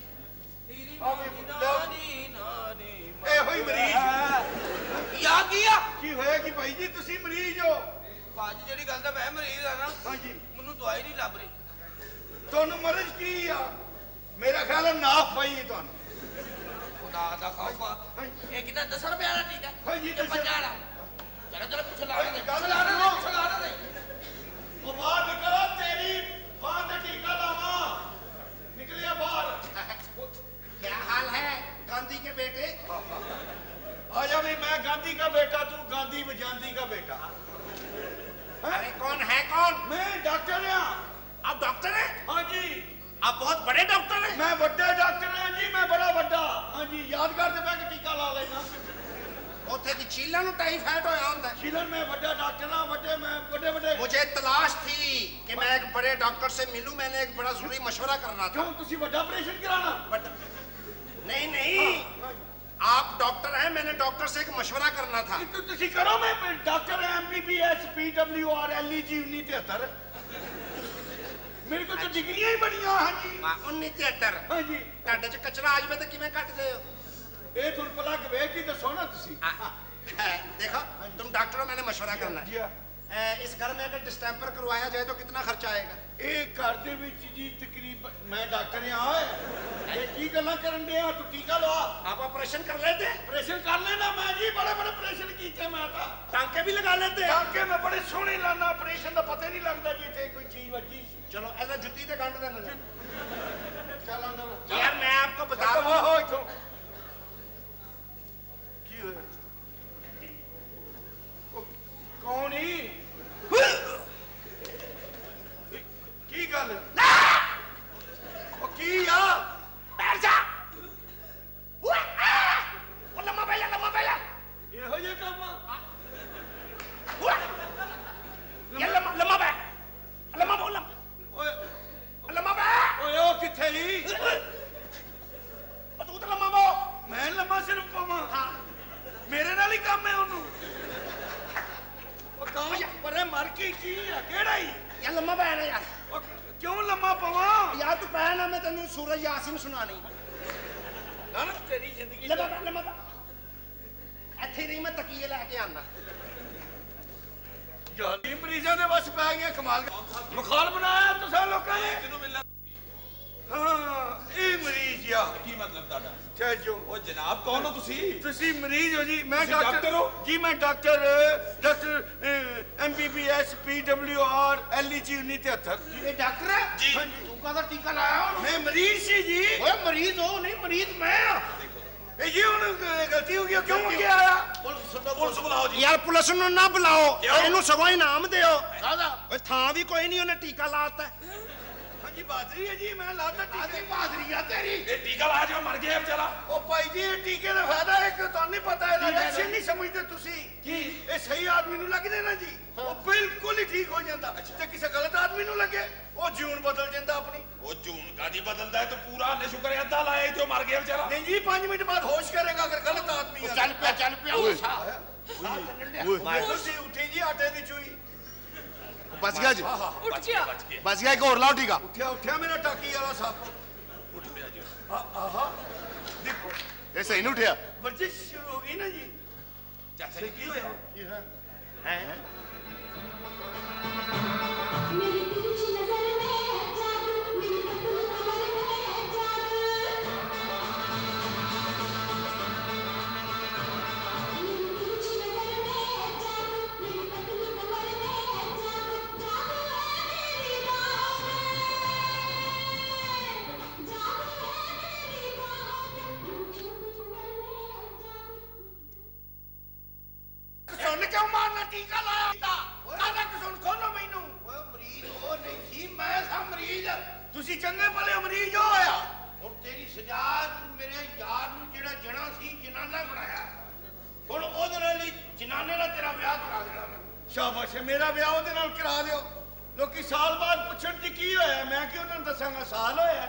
ਇਹੋ ਹੀ ਮਰੀਜ਼ ਯਾ ਕੀ ਹੋਇਆ ਕਿ ਭਾਈ ਜੀ ਤੁਸੀਂ ਮਰੀਜ਼ ਹੋ ਬਾਜੀ ਜਿਹੜੀ ਗੱਲ ਤਾਂ ਮੈਂ ਮਰੀਜ਼ ਆ ਨਾ ਹਾਂਜੀ ਮੈਨੂੰ ਦਵਾਈ ਨਹੀਂ ਲੱਭ ਰਹੀ ਤੁਹਾਨੂੰ ਮਰਜ਼ ਕੀ ਆ ਮੇਰਾ ਖਿਆਲ ਹੈ ਨਾਫ ਪਈ ਹੈ ਤੁਹਾਨੂੰ ਖੁਦਾ ਦਾ ਖੌਫਾ ਇਹ ਕਿੰਨਾ 10 ਰੁਪਏ ਵਾਲਾ ਟੀਕਾ ਹਾਂਜੀ, ਤੇ 50 ਵਾਲਾ ਚਲੋ ਪਿੱਛੇ ਲਾ ਦੇ ਗੱਲ ਲਾ ਦੇ ਪਿੱਛੇ ਲਾ ਦੇ ਉਹ ਬਾਹਰ ਨਿਕਲੋ ਤੇਰੀ ਬਾਹਰ ਤੇ ਟੀਕਾ ਲਾਵਾਂ ਨਿਕਲਿਆ ਬਾਹਰ क्या हाल है गांधी के बेटे आजा भाई मैं गांधी का बेटा तू गांधी बजांदी का बेटा अरे कौन है कौन मैं डॉक्टर हाँ आप डॉक्टर हैं हाँ जी आप बहुत बड़े डॉक्टर हैं मैं बड़े डॉक्टर हाँ जी मैं बड़ा बड़ा हाँ जी यादगार से मैं टीका ला लेना उथे की चीला नु टाइफाइड होया हुंदा है शिलन में बड़ा डॉक्टर हाँ बड़े बड़े मुझे तलाश थी कि मैं एक बड़े डॉक्टर से मिलूं मैंने एक बड़ा जरूरी मशवरा करना था क्यों तुसी बड़ा ऑपरेशन कराना बट नहीं आप डॉक्टर हैं मैंने डॉक्टर से एक मशवरा करना था तो तुसी करो मैं डॉक्टर MBBS PWR LEG 1973 मेरे को तो डिग्रियां ही बढ़िया हाँ जी 1973 हाँ जी ਤੁਹਾਡੇ ਚ ਕਚਰਾ ਆ ਜਵੇ ਤਾਂ ਕਿਵੇਂ ਕੱਟਦੇ ਹੋ ये तुम पलक वे की दसो ना तुसी देखो तुम डॉक्टर हो मैंने मशवरा करना जी है इस घर में अगर डिस्टेंपर करवाया जाए तो कितना खर्चा आएगा एक घर दे विच जी तकरीबन मैं डॉक्टर यहाँ है ये की गल्ला करन दे तू टीका लवा आप ऑपरेशन कर लेते ऑपरेशन कर लेना मैं जी बड़े बड़े ऑपरेशन कीते मैं था टांके भी लगा लेते टांके में बड़े सोहने लाना ऑपरेशन दा पता नहीं लगदा जी ते कोई चीज वजी चलो ऐसा जुत्ती ते गंढ देना चल अंदर यार मैं आपको बता वो दूं हो इथों की होया कौन ही की है केड़ा ही यार लम्मा पैना यार क्यों लम्मा पवा यार तू पैना मैं तेन सूरज यासीन सुनानी ना ना तेरी जिंदगी लम्मा ਇੱਥੇ ਨਹੀਂ ਮੈਂ ਤਕੀਏ ਲੈ ਕੇ ਆਂਦਾ ਜਾਲੀ ਮਰੀਜ਼ਾਂ ਦੇ ਬਸ ਪੈ ਗਏ ਕਮਾਲ ਮਖਾਲ ਬਣਾਇਆ ਤੁਸੀਂ ਲੋਕਾਂ ਨੇ ਕਿਨੂੰ ਮਿਲਣਾ ਹਾਂ ਇਹ ਮਰੀਜ਼ ਆ ਕੀ ਮਤਲਬ ਤੁਹਾਡਾ ਠਹਿਰੋ ਉਹ ਜਨਾਬ ਕੌਣ ਹੋ ਤੁਸੀਂ ਮਰੀਜ਼ ਹੋ ਜੀ ਮੈਂ ਤੁਸੀਂ ਡਾਕਟਰ ਹੋ? ਜੀ ਮੈਂ ਡਾਕਟਰ MBBS PWR LEG 1973 ਇਹ ਡਾਕਟਰ ਹੈ ਜੀ। ਤੂੰ ਕਾਹਦਾ ਟੀਕਾ ਲਾਇਆ ਮੈਂ ਮਰੀਜ਼ ਸੀ ਜੀ ਓਏ ਮਰੀਜ਼ ਹੋ ਨਹੀਂ ਮਰੀਜ਼ ਮੈਂ ਆ ਇਹ ਜੀ ਹੁਣ ਗਲਤੀ ਹੋ ਗਈ ਕਿਉਂ ਕੀ ਆਇਆ ਪੁਲਿਸ ਬੁਲਾਓ ਜੀ ਯਾਰ ਪੁਲਿਸ ਨੂੰ ਨਾ ਬੁਲਾਓ ਕਿਉਂ? ਇਹਨੂੰ ਸਗੋਂ ਇਨਾਮ ਦਿਓ ਕਾਹਦਾ ਓਏ ਥਾਂ ਵੀ ਕੋਈ ਨਹੀਂ ਉਹਨੇ ਟੀਕਾ ਲਾਤਾ ਹਾਂਜੀ ਬਾਦਰੀ ਹੈ ਜੀ ਮੈਂ ਲਾਤਾ ਟੀਕੇ ਬਹਾਦਰੀ ਆ ਤੇਰੀ ਇਹ ਟੀਕਾ ਲਾ ਜੋ ਮਰ ਗਿਆ ਵਿਚਾਰਾ ਉਹ ਭਾਈ ਜੀ ਇਹ ਟੀਕੇ ਦਾ ਫਾਇਦਾ ਹੈ ਕਿ ਤੁਹਾਨੂੰ ਨਹੀਂ ਪਤਾ ਇਹਦਾ ਇੰਜੈਕਸ਼ਨ ਨਹੀਂ ਸਮਝਦੇ ਤੁਸੀਂ ਕੀ ਇਹ ਸਹੀ ਆਦਮੀ ਨੂੰ ਲੱਗਦੇ ਨਾ ਜੀ ਉਹ ਬਿਲਕੁਲ ਹੀ ਠੀਕ ਹੋ ਜਾਂਦਾ ਤੇ ਕਿਸੇ ਗਲਤ ਆਦਮੀ ਨੂੰ ਲੱਗੇ ਉਹ ਜੂਨ ਬਦਲ ਜਾਂਦਾ ਆਪਣੀ ਉਹ ਜੂਨ ਕਾਦੀ ਬਦਲਦਾ ਹੈ ਤੂੰ ਪੂਰਾ ਨੇ ਸ਼ੁਕਰ ਹੈ ਅੱਧਾ ਲਾਇਆ ਤੇ ਉਹ ਮਰ ਗਿਆ ਵਿਚਾਰਾ ਨਹੀਂ ਜੀ 5 ਮਿੰਟ ਬਾਅਦ ਹੋਸ਼ ਕਰੇਗਾ ਅਗਰ ਗਲਤ ਆਦਮੀ ਆ ਚੱਲ ਪਿਆ ਉਹ ਸਾਹ ਤੁਸੀਂ ਉੱਠੀ ਜੀ ਆਟੇ ਦੀ ਚੂਈ ਬਚ ਗਿਆ ਜੀ उठ गया ਬਚ ਗਿਆ ਇੱਕ ਹੋਰ ਲਾਓ ਟੀਕਾ ਉੱਠਿਆ ਮੇਰਾ ਟਾਕੀ ਵਾਲਾ ਸੱਪ ਉੱਠ ਪਿਆ ਜੀ ਆਹਾ ਦੇਖੋ ਇਹ ਸਹੀ ਨਹੀਂ ਉੱਠਿਆ ਵਰਜਿਸ਼ ਸ਼ੁਰੂ ਹੋ ਗਈ ਨਾ ਜੀ ਚਾਚਾ ਜੀ ਕੀ ਹੋਇਆ मेरी तिरछी नजर में जादू मेरी पतली कमर में जादू मेरी तिरछी नजर में जादू मेरी पतली कमर में जादू जादू है मेरी बाहों में जादू है मेरी बाहों में तिरछी कमर में जादू ਸੁਣ ਕਿਉਂ ਮਾਰਨਾ ਟੀਕਾ ਲਾਇਆ ਕਾਹਦਾ ਸੁਣ ਖੋਲੋ ਮੈਨੂੰ ਓਏ ਮਰੀਜ਼ ਉਹ ਨਹੀਂ ਸੀ ਮੈਂ ਸਾਂ ਮਰੀਜ਼ ਤੁਸੀਂ ਚੰਗੇ ਭਲੇ ਮਰੀਜ਼ ਹੋ ਹੋਇਆ ਹੁਣ ਤੇਰੀ ਸਜ਼ਾ ਤੂੰ ਮੇਰੇ ਯਾਰ ਨੂੰ ਜਿਹੜਾ ਜਣਾ ਸੀ ਜਨਾਨਾ ਬਣਾਇਆ ਹੁਣ ਉਹਦੇ ਨਾਲ ਹੀ ਜਨਾਨੇ ਨਾਲ ਤੇਰਾ ਵਿਆਹ ਕਰਾ ਦੇਣਾ ਮੈਂ ਸ਼ਾਬਾਸ਼ ਮੇਰਾ ਵਿਆਹ ਉਹਦੇ ਨਾਲ ਕਰਾ ਦਿਓ ਲੋਕੀ ਸਾਲ ਬਾਅਦ ਪੁੱਛਣ ਜੀ ਕੀ ਹੋਇਆ ਮੈਂ ਕਿ ਉਹਨਾਂ ਨੂੰ ਦੱਸਾਂਗਾ ਸਾਲ ਹੋਇਆ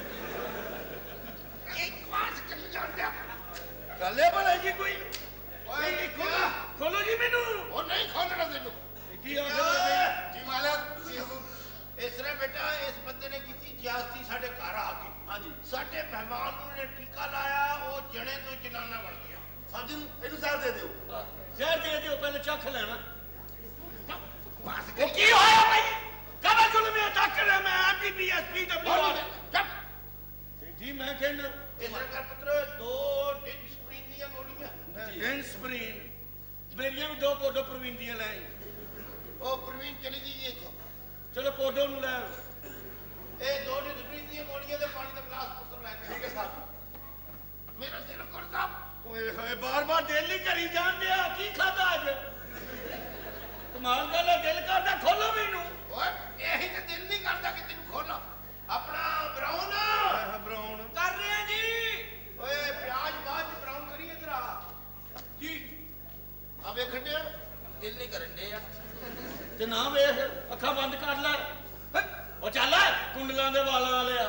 ਇੱਕ ਵਾਰ ਚੱਲ ਜਾਂਦਾ ਗੱਲੇ ਭਲੇ ਜੀ ਕੋਈ ਓਏ ਖੋਲੋ ਜੀ ਮੈਨੂੰ ਉਹ ਨਹੀਂ ਖੋਲਣਾ ਤੈਨੂੰ ਕੀ ਆਖਰ ਜੀ ਮਾਲਕ ਇਸ ਤਰ੍ਹਾਂ ਬੇਟਾ ਇਸ ਬੰਦੇ ਨੇ ਕੀਤੀ ਜ਼ਿਆਦਤੀ ਸਾਡੇ ਘਰ ਆ ਕੇ ਹਾਂਜੀ ਸਾਡੇ ਮਹਿਮਾਨ ਨੂੰ ਨੇ ਟੀਕਾ ਲਾਇਆ ਉਹ ਜਣੇ ਤੋਂ ਜਨਾਨਾ ਬਣ ਗਿਆ ਸਾਡੀ ਇਹਨੂੰ ਜ਼ਹਿਰ ਦੇ ਦਿਓ ਜ਼ਹਿਰ ਦੇ ਦਿਓ ਪਹਿਲੇ ਚੱਖ ਲੈਣਾ ਬਸ ਉਹ ਕੀ ਹੋਇਆ ਭਾਈ ਕਾਹਦਾ ਜ਼ੁਲਮ ਹੈ ਡਾਕਟਰ ਹੈ ਮੈਂ MBBS PWR ਚੱਪ ਜੀ ਮੈਂ ਕਹਿੰਦਾ ਇਸ ਤਰ੍ਹਾਂ ਕਰ ਪੁੱਤਰ 2 ਡਿਸਪਲਿਨ ਦੀਆਂ ਗੋਲੀਆਂ ਇਨਸਪਰੀਨ ਮੇਰੀਆਂ ਵੀ 2 ਕੋਡੋ ਪ੍ਰਵੀਨ ਦੀਆਂ ਲੈ ਆਈ ਉਹ ਪ੍ਰਵੀਨ ਚਲੀ ਗਈ ਇੱਥੋਂ ਚਲੋ ਕੋਡੋ ਨੂੰ ਲੈ ਆਓ। ਇਹ 2 ਡਿਸਪਲਿਨ ਦੀਆਂ ਗੋਲੀਆਂ ਦੇ ਪਾਣੀ ਦਾ ਗਲਾਸ ਪੁੱਤਰ ਲੈ ਕੇ ਠੀਕ ਹੈ ਸਾਹਿਬ ਮੇਰਾ ਦਿਲ ਕਰਦਾ ਓਏ ਹੋਏ ਬਾਰ-ਬਾਰ ਦਿਲ ਨਹੀਂ ਕਰੀ ਜਾਂਦੇ ਆ ਕੀ ਖਾਦਾ ਅੱਜ ਕਮਾਲ ਗੱਲ ਹੈ ਦਿਲ ਕਰਦਾ ਖੋਲੋ ਮੈਨੂੰ ਓਏ ਇਹੀ ਤੇ ਦਿਲ ਨਹੀਂ ਕਰਦਾ ਕਿ ਤੈਨੂੰ ਖੋਲਾਂ ਆਪਣਾ ਬਰਾਉਨ ਬਰਾਉਨ ਕਰ ਰਹੇ ਆ ਜੀ ਓਏ ਪਿਆਜ਼ ਬਾਅਦ ਚ ਬਰਾਉਨ ਕਰੀ ਇਧਰ ਆ ਜੀ ਆ ਵੇਖਣ ਡਿਆ ਦਿਲ ਨਹੀਂ ਕਰਨ ਦੇ ਆ ਤੇ ਨਾ ਵੇਖ ਅੱਖਾਂ ਬੰਦ ਕਰ ਲੈ ਉਹ ਚੱਲ ਕੁੰਡਲਾਂ ਦੇ ਵਾਲਾਂ ਵਾਲਿਆ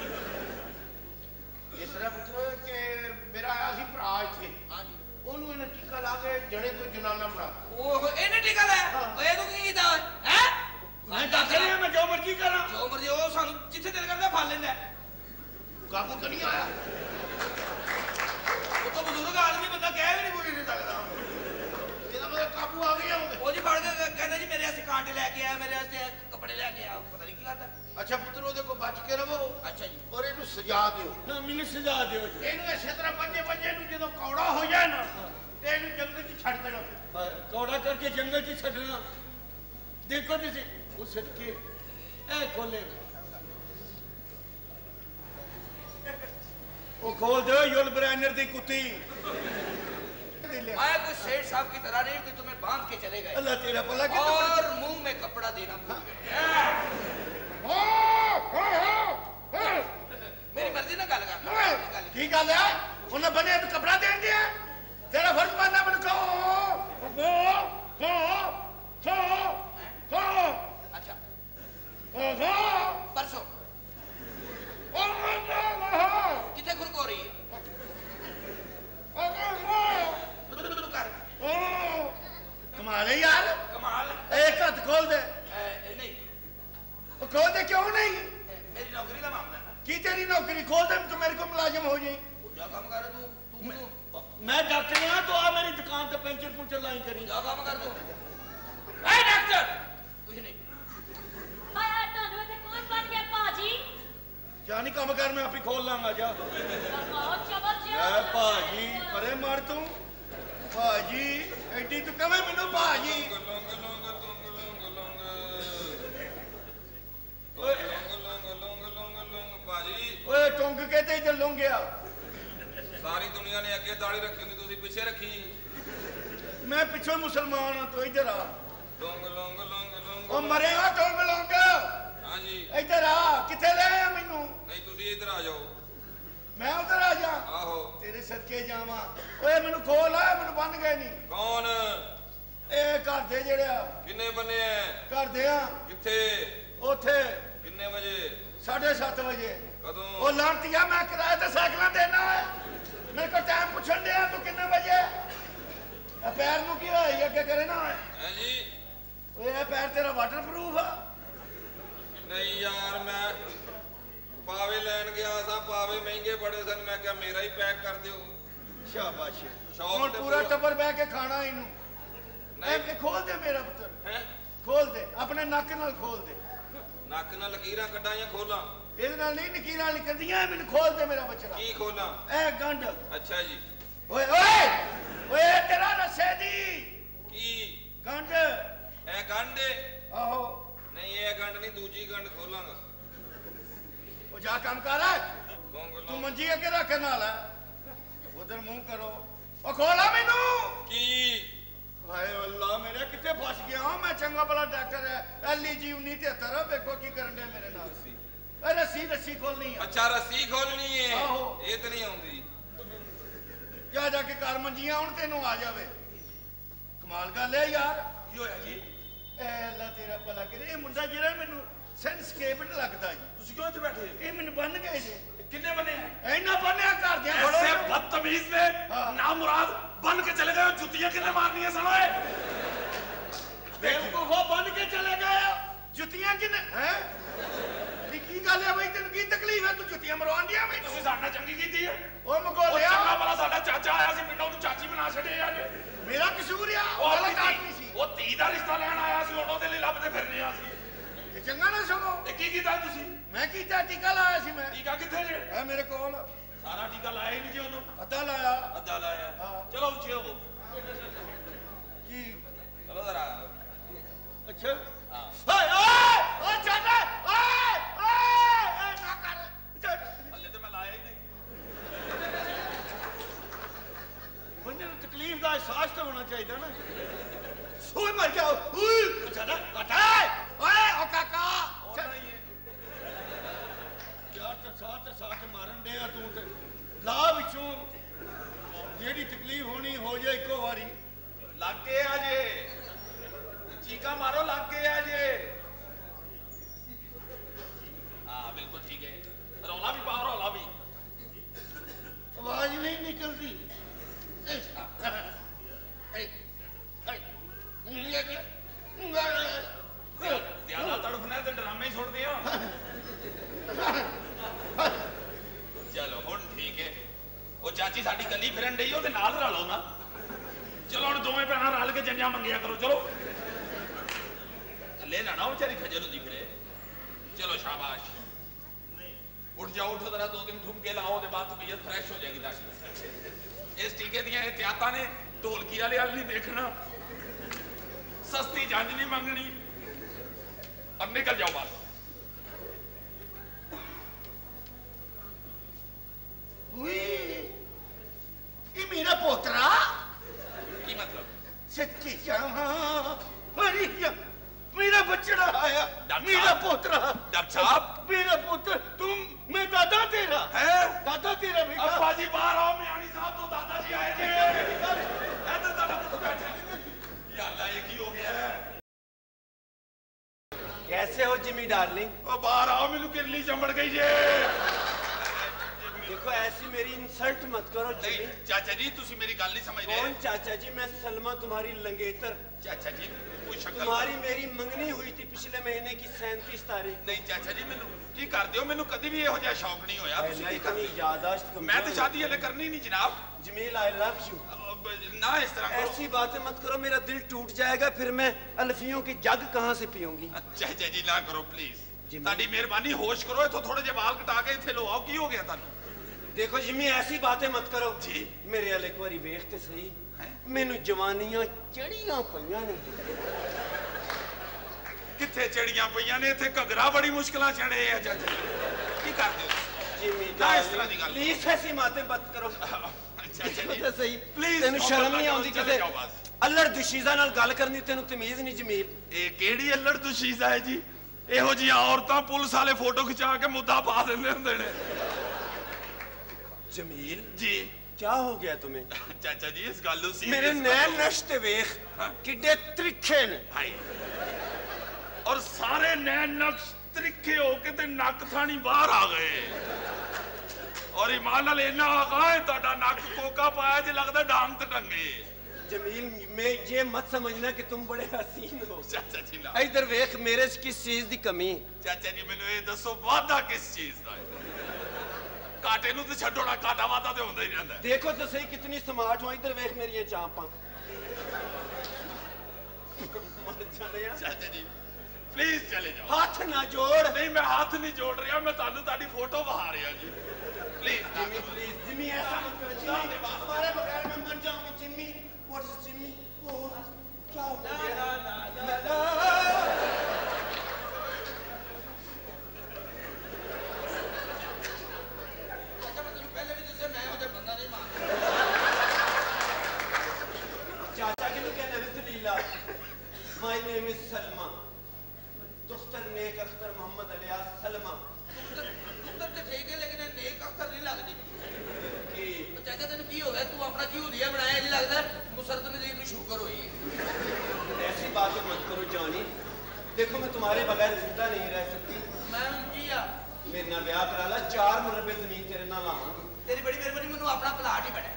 ਇਸ ਤਰ੍ਹਾਂ ਪੁੱਤਰ ਕਿ ਮੇਰਾ ਆਇਆ ਸੀ ਭਰਾ ਇੱਥੇ ਹਾਂਜੀ ਉਹਨੂੰ ਇਹਨੇ ਟੀਕਾ ਲਾ ਕੇ ਜਣੇ ਤੋਂ ਜਨਾਨਾ ਬਣਾ ਉਹ ਇਹਨੇ ਟਿਕਾ ਲੈ ਓਏ ਤੂੰ ਕੀ ਕੀਤਾ ਹੈ ਮੈਂ ਡਾਕਟਰ ਹਾਂ ਮੈਂ ਜੋ ਮਰਜ਼ੀ ਕਰਾਂ ਜੋ ਮਰਜੀ ਉਹ ਸਾਨੂੰ ਜਿੱਥੇ ਦਿਲ ਕਰਦਾ ਫੜ ਲੈਂਦਾ ਕਾਬੂ ਤਾਂ ਨਹੀਂ ਆਇਆ ਉਹ ਤਾਂ ਬਜ਼ੁਰਗ ਆਦਮੀ ਬੰਦਾ ਕਹਿ ਵੀ ਨਹੀਂ ਬੋਲੀ ਨਹੀਂ ਸਕਦਾ ਇਹਦਾ ਮਤਲਬ ਕਾਬੂ ਆ ਗਿਆ ਉਹਦੇ ਉਹ ਜੀ ਫੜ ਕੇ ਕਹਿੰਦਾ ਜੀ ਮੇਰੇ ਵਾਸਤੇ ਕਾਂਟੇ ਲੈ ਕੇ ਆਇਆ ਮੇਰੇ ਵਾਸਤੇ ਕੱਪੜੇ ਲੈ ਕੇ ਆਇਆ ਪਤਾ ਨਹੀਂ ਕੀ ਕਰਦਾ ਅੱਛਾ ਪੁੱਤਰ ਉਹਦੇ ਕੋਲ ਬਚ ਕੇ ਰਵੋ ਅੱਛਾ ਜੀ ਔਰ ਇਹਨੂੰ ਸਜ਼ਾ ਦਿਓ ਨਾ ਮੈਨੂੰ ਸਜ਼ਾ ਦਿਓ ਜੀ ਇਹਨੂੰ ਇਸੇ ਤਰ੍ਹਾਂ ਬੱਜੇ ਨੂੰ ਜਦੋਂ ਕੌੜਾ ਹੋ ਜਾਏ ਨਾ ਤੇ ਇਹਨੂੰ ਜੰਗਲ 'ਚ ਛੱਡ ਦੇਣਾ ਕੌੜਾ ਕਰਕੇ ਜੰਗਲ 'ਚ ਛੱਡਣਾ ਦੇਖੋ ਤੁਸੀਂ ਉਹ ਸਦਕੇ ਇਹ ਖੋਲੇਗਾ ਉਹ ਖੋਲ ਦਿਓ ਯੁਲ ਬਰੈਨਰ ਦੀ ਕੁੱਤੀ मैं कोई सेठ साहब की तरह नहीं कि तुम्हें बांध के चले गए अल्लाह तेरा भला और मुंह में कपड़ा देना भूल गए मेरी मर्जी ना गल करना की गल है उन्हें बने तो कपड़ा दें दिया तेरा फर्ज बनना बन को अच्छा परसों कितने खुरक हो रही है कमाल है यार कमाल एक हाथ खोल दे खोल दे क्यों नहीं? मेरी नौकरी का मामला है ना। की तेरी नौकरी खोल दे तो मेरे को मुलाजिम हो जाए। क्या काम कर तू? तू मैं डॉक्टर हाँ तो आ मेरी दुकान पे पेंचर पुंचर लाई करी। क्या काम कर तू? ए डॉक्टर कुछ नहीं। हाय ਤੁਹਾਨੂੰ ਇੱਥੇ ਕੌਣ ਬਣ ਗਿਆ ਭਾਜੀ? क्या नहीं काम कर मैं आप ही खोल लांगा जा। ਬਹੁਤ ਜ਼ਬਰਦस्त ए भाजी परे मार तू भाजी एडी तू कवे मैनू भाजी ओए टुंग के ते चलूं गया। सारी दुनिया ने अगे दाढ़ी रखी हुंदी तुसी पिछे रखी। मैं पिछों मुसलमान हां तो इधर आ। लोंग लोंग लोंग लोंग ओ मरेगा टुंग लोंग। हां जी इधर आ किथे ले आया मैनू? नहीं तुसी इधर आ जाओ। मैं उधर आ जा। आहो तेरे सदके जावा। ओए मैनू खोल आ मैनू बन गए नहीं। कौन? ए घर दे जेड़े किन्ने बने हैं? घर दे आ किथे? ओथे किन्ने बजे? 7:30 बजे। कदों? ओ लांटिया मैं किराए ते साइकिल देना है। मेरे को टाइम पूछन दे तू किन्ने बजे? ए पैर नु की होई अगे करे ना हैं जी? ओए ए पैर तेरा वाटरप्रूफ है? नहीं यार मैं पावे लैन गया सा पावे महंगे बड़े सन मैं क्या मेरा ही पैक कर दियो। शाबाश। शौक हुन ते पूरा पूरा- टब्बर बैठ के खाना इनू। नहीं। ए खोल दे मेरा पुत्र। हैं? खोल दे अपने नक नाल खोल दे। नक नाल लकीरां कड्डां या खोलां? ਇਹਦੇ ਨਾਲ ਨਹੀਂ ਨਕੀਰਾਂ ਨਿਕਲਦੀਆਂ ਮੈਨੂੰ ਖੋਲ ਦੇ ਮੇਰਾ ਬੱਚੜਾ। की खोलां? ਇਹ ਗੰਢ। अच्छा जी ਓਏ ਓਏ ਓਏ ਤੇਰਾ ਰਸੇ ਦੀ की ਗੰਢ। ए गंढ? ਆਹੋ नहीं ये गंढ नहीं दूजी गंढ खोलांगा। ਉਹ ਜਾ ਕੰਮ ਕਰ। गोंग ਤੂੰ लोंग ਮੰਜੀ ਅੱਗੇ ਰੱਖ ਨਾਲ ਉਧਰ ਮੂੰਹ ਕਰੋ। ਉਹ ਖੋਲਾ ਮੈਨੂੰ। की ਹਾਏ ਅੱਲਾ ਮੇਰੇ ਕਿੱਥੇ ਫਸ ਗਿਆ ਹਾਂ ਮੈਂ ਚੰਗਾ ਭਲਾ ਡਾਕਟਰ ਹੈ LEG 1973 ਵੇਖੋ ਕੀ ਕਰਨ ਦੇ ਮੇਰੇ ਨਾਲ ਸੀ। ਇਹ ਰੱਸੀ ਖੋਲਣੀ ਆ। अच्छा रस्सी खोलनी है आहो। ये तो नहीं आउंदी। ਜਾ ਜਾ ਕੇ ਘਰ ਮੰਜੀਆਂ ਹੁਣ ਤੈਨੂੰ ਆ ਜਾਵੇ। ਕਮਾਲ ਗੱਲ ਹੈ ਯਾਰ। ਕੀ ਹੋਇਆ ਜੀ? ਐ ਅੱਲਾ ਤੇਰਾ ਭਲਾ ਕਰੇ। ਇਹ ਮੁੰਡਾ ਜਿਹੜਾ ਮੈਨੂੰ ਸੈਂਸਕੇਪਡ ਲੱਗਦਾ ਜੀ। ਤੁਸੀਂ ਕਿਉਂ ਇੱਥੇ ਬੈਠੇ? ਇਹ ਮੈਨੂੰ ਬੰਨ ਗਏ ਜੇ। ਕਿੰਨੇ ਬਣੇ हैं? ਇੰਨਾ ਬੰਨਿਆ ਘਰ ਦਿਆਂ ऐसे ਫੜੋ। बदतमीज ने हाँ। नामुराद बन के चले गए। जुतियां कितने मारनी है सनो? ਬੇਵਕੂਫੋ ਬੰਨ ਕੇ ਚਲੇ ਗਏ। ਜੁੱਤੀਆਂ ਕਿਨੇ ਹੈ? ਕੀ ਗੱਲ ਹੈ ਬਈ ਤੈਨੂੰ ਕੀ ਤਕਲੀਫ ਹੈ? ਤੂੰ ਜੁੱਤੀਆਂ ਮਰਵਾਉਣ ਦਿਆ ਬਈ। ਤੁਸੀਂ ਸਾਡੇ ਨਾਲ ਚੰਗੀ ਕੀਤੀ ਹੈ। ਓਏ ਉਹ ਮਗੋਲਿਆ ਚੰਗਾ ਭਲਾ ਸਾਡਾ ਚਾਚਾ ਆਇਆ ਸੀ ਪਿੰਡੋਂ ਉਹਨੂੰ ਚਾਚੀ ਬਣਾ ਛੱਡਿਆ ਜੀ। ਮੇਰਾ ਕਸੂਰ ਆ। ਉਹ ਉਹ ਗਲਤ ਆਪਣੀ ਆਦਮੀ ਸੀ। ਉਹ ਧੀ ਦਾ ਰਿਸ਼ਤਾ ਲੈਣ ਆਇਆ ਸੀ ਹੁਣ ਉਹਦੇ ਲਈ ਲੱਭਦੇ ਫਿਰਨੇ ਆ ਅਸੀਂ। ਤੇ ਚੰਗਾ ਨਾ ਸਗੋ। ਤੇ ਕੀ ਕੀਤਾ ਤੁਸੀਂ? ਮੈਂ ਕੀਤਾ ਟੀਕਾ ਲਾਇਆ ਸੀ ਮੈਂ। ਟੀਕਾ ਕਿੱਥੇ ਜੇ? ਹੈ ਮੇਰੇ ਕੋਲ ਸਾਰਾ ਟੀਕਾ ਲਾਇਆ ਹੀ ਨਹੀਂ ਜੀ ਉਹਨੂੰ। ਅੱਧਾ ਲਾਇਆ। ਅੱਧਾ ਲਾਇਆ। ਹਾਂ। ਚਲੋ ਉੱਚੇ ਹੋਵੋ। ਕੀ चलो जरा ਅੱਛਾ ਓਏ ਓਏ ਓ ਚੱਲ ਓਏ ਓਏ ਨਾ ਕਰ ਚੱਲ। ਹੱਲੇ ਤੇ ਮੈਂ ਲਾਇਆ ਹੀ ਨਹੀਂ। ਬੰਦੇ ਨੂੰ ਤਕਲੀਫ ਦਾ ਅਹਿਸਾਸ ਤਾਂ ਹੋਣਾ ਚਾਹੀਦਾ ਨਾ। ਓਏ ਮਰ ਗਿਆ ਓਏ ਚੱਲ ਹਟਾ ਓਏ ਓ ਕਾਕਾ ਚੱਲ। ਯਾਰ ਤੇ ਸਾਥ ਮਾਰਨ ਦੇ ਆ ਤੂੰ ਤੇ ਲਾ ਵਿੱਚੋਂ ਜਿਹੜੀ ਤਕਲੀਫ ਹੋਣੀ ਹੋ ਜਾਏ ਇੱਕੋ ਵਾਰੀ। ਲੱਗ ਗਏ ਆ ਜੇ। ਚੀਕਾ ਮਾਰੋ ਲੱਗ ਗਏ ਆ ਜੇ। ਹਾਂ ਬਿਲਕੁਲ ਠੀਕ ਹੈ। ਰੌਲਾ ਵੀ ਪਾਓ ਰੌਲਾ ਵੀ। ਆਵਾਜ਼ ਨਹੀਂ ਨਿਕਲਦੀ। ਜ਼ਿਆਦਾ ਤੜਫਣਾ ਤੇ ਡਰਾਮੇ ਹੀ ਛੋੜਦੇ ਆ। ਚਲੋ ਹੁਣ ਠੀਕ ਹੈ। ਉਹ ਚਾਚੀ ਸਾਡੀ ਕੱਲੀ ਫਿਰਨ ਡਈ ਉਹਦੇ ਨਾਲ ਰਲੋ ਨਾ। ਚਲੋ ਹੁਣ ਦੋਵੇਂ ਭੈਣਾਂ ਰਲ ਕੇ ਜੰਜਾਂ ਮੰਗਿਆ ਕਰੋ। ਚਲੋ ਲੈ ਨਾ ਵਿਚਾਰੀ ਖਜਲ ਹੁੰਦੀ ਫਿਰੇ। ਚਲੋ ਸ਼ਾਬਾਸ਼। ਉੱਠ ਜਾਓ ਉੱਠੋ ਜਰਾ 2 ਦਿਨ ਘੁੰਮ ਕੇ ਲਾਓ ਉਹਦੇ ਬਾਅਦ ਤਬੀਅਤ ਫਰੈਸ਼ ਹੋ ਜਾਏਗੀ ਤੁਹਾਡੀ। ਇਸ ਟੀਕੇ ਦੀਆਂ ਇਹਤਿਆਤਾਂ ਨੇ ਢੋਲਕੀ ਵਾਲੇ ਵੱਲ ਨਹੀਂ ਦੇਖਣਾ। ਸਸਤੀ ਜੰਜ ਨਹੀਂ ਮੰਗਣੀ। अब निकल जाओ बस। ये मेरा पोतरा की मतलब? सच्ची मेरा बच्चा आया। डॉक्टर मेरा साहब? पोतरा। डॉक्टर साहब? मेरा पुत्र तुम मैं दादा तेरा है? दादा तेरा बेटा। अब्बा जी बाहर आओ। मियानी साहब तो दादाजी आए थे। इधर दादा पुत्र बैठे। या अल्लाह ये की हो गया है? कैसे हो जिमी डार्लिंग? ओ बाहर आओ मेनू किरली चंबड़ गई जे। देखो ऐसी मेरी इंसल्ट मत करो जिमी। चाचा जी तुसी मेरी गल नहीं समझ रहे। कौन चाचा जी? मैं सलमा तुम्हारी लंगेतर। चाचा जी कोई शक्ल तुम्हारी मेरी मंगनी हुई थी पिछले महीने की 37 तारीख। नहीं चाचा जी मैनू की करते हो, मैनू कभी भी इहो जिहा शौक नहीं होया। तुसीं की करदे? याददाश्त मैं तो शादी हले करनी नहीं जनाब। Jameel I love you. ना इस तरह करो। ऐसी बातें मत करो, मेरा दिल टूट जाएगा, फिर मैं अल्फियों की जग कहाँ से पीऊंगी। चाचा जी ना करो प्लीज, ताड़ी मेहरबानी होश करो। इथों थोड़े जे बाल कटा के इत्थे लो आओ। की हो गया तानू? देखो जिम्मी ऐसी बातें मत करो जी। मेरे वाले एक बारी वेख ते सही, मैनू जवानियां चढ़ियां पईयां ने। किथे चढ़ियां पईयां ने? इत्थे घगरा बड़ी मुश्किलां चढ़े आ चाचा जी। की करदे हो जिम्मी? ना इस तरह दी गल प्लीज ऐसी बातें मत करो। चाचा जी सही प्लीज, तेनू शर्म नहीं आउंदी किते जाओ बस। अल्लड़ दुशीज़ा नाल गल करनी तेनू तमीज नहीं जमील? ए केड़ी अल्लड़ दुशीज़ा है जी? ਇਹੋ ਜਿਹੀਆਂ ਔਰਤਾਂ ਪੁਲਿਸ ਵਾਲੇ ਫੋਟੋ ਖਿਚਾ ਕੇ ਮੁੱਦਾ ਪਾ ਦਿੰਦੇ ਹੁੰਦੇ ਨੇ। जमील जी क्या हो गया तुम्हें? चाचा जी इस गल ਨੂੰ मेरे नैन नक्श ते वेख किड्डे त्रिखे ने। हाय और सारे नैन नक्श त्रिखे हो के ते नक थानी बाहर आ गए। और ईमान नाल इन्ना आगा है ਤੁਹਾਡਾ नक कोका पाया जे लगदा डांग ते टंगे। जमील मैं ये मत समझना कि तुम बड़े हसीन हो। चाचा जी ना इधर वेख मेरे च किस चीज की कमी। चाचा जी मैनू ये दसो वादा किस चीज दा है? काटे नू ते छड्डो ना, काटा वादा ते होंदा ही रहंदा है। देखो तो सही कितनी स्मार्ट हो। इधर वेख मेरी ये चांपा। चाचा जी प्लीज चले जाओ। हाथ ना जोड़। नहीं मैं हाथ नहीं जोड़ रहा, मैं तानू ताड़ी फोटो बहा रहा जी। प्लीज जिम्मी प्लीज जिम्मी ऐसा मत करो जिम्मी, तुम्हारे बगैर मैं मर जाऊंगी Jimmy. What is Jimmy? Oh क्या हो गया? चाचा के लोग कहना है Leela. My name is Salma, दुख्तर नेक अख्तर मोहम्मद अलियास सलमा। पुत्र ते ठीक है लेकिन नेक अख्तर नहीं लगदी। की चाचा तेन की हो गया? तू अपना की हुलिया बनाया नहीं लगदा मुसरत नजीर नु शुगर होई। ऐसी बातें मत करो जॉनी। देखो मैं तुम्हारे बगैर जिंदा नहीं रह सकती। मैं उनकी आ मेरे नाल ब्याह करा ला, 4 मरबे जमीन तेरे नाल लावांगी। तेरी बड़ी मेहरबानी, मैनू अपना प्लाट ही बड़ा।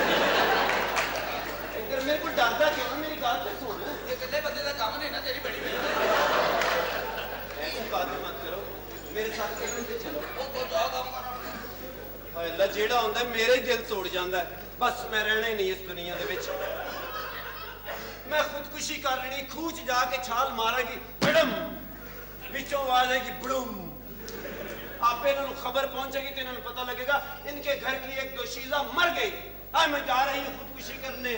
इधर मेरे को डरदा क्यों? मेरी बात तो सुन। ये कितने बंदे का काम नहीं ना, तेरी बड़ी मेहरबानी। ऐसी बातें मत करो, मेरे साथ किधर से चलो। ओ को जाओ काम करो। हाय अल्लाह जेड़ा होंदा है मेरा ही दिल तोड़ जांदा है। बस मैं रहना ही नहीं इस दुनिया दे विच। मैं खुदकुशी कर लेनी, खूह च जाके छाल मारेगी बड़म, विचों आवाज आएगी बड़म। आपे इन्होंने खबर पहुंचेगी तो इन्होंने पता लगेगा इनके घर की एक दोशीज़ा मर गई। आज मैं जा रही हूँ खुदकुशी करने।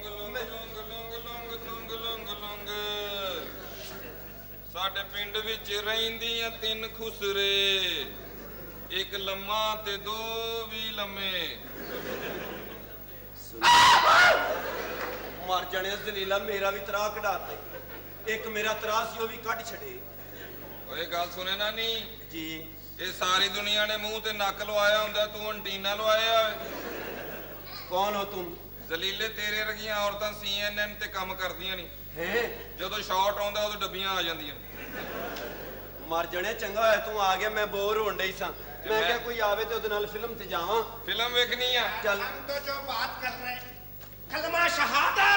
साडे पिंड विच रहिंदियां 3 खुसरे, एक लम्मा ते 2 भी लम्मे। मर जाने जलीला, मेरा भी तरा कढ़ाते। एक मेरा तरा सी वो भी कट छड़े। ओए गल सुने ना नी जी, ये सारी दुनिया ने मुंह ते नक लवाया हुंदा, तू अंटीना लवाया है। कौन हो तुम? जलीले तेरे रगियां औरतां CNN ते काम करदियां नहीं हैं? ਜਦੋਂ ਸ਼ਾਟ ਆਉਂਦਾ ਉਦੋਂ ਡੱਬੀਆਂ ਆ ਜਾਂਦੀਆਂ। मर जाने चंगा होया तू आ गया, मैं बोर होण डई सां। मैं क्या कोई आवे ते ओदे नाल फिल्म ते जावां। फिल्म वेखनी आ? चल हम तो जो बात कर रहे हैं कलमा शहादत।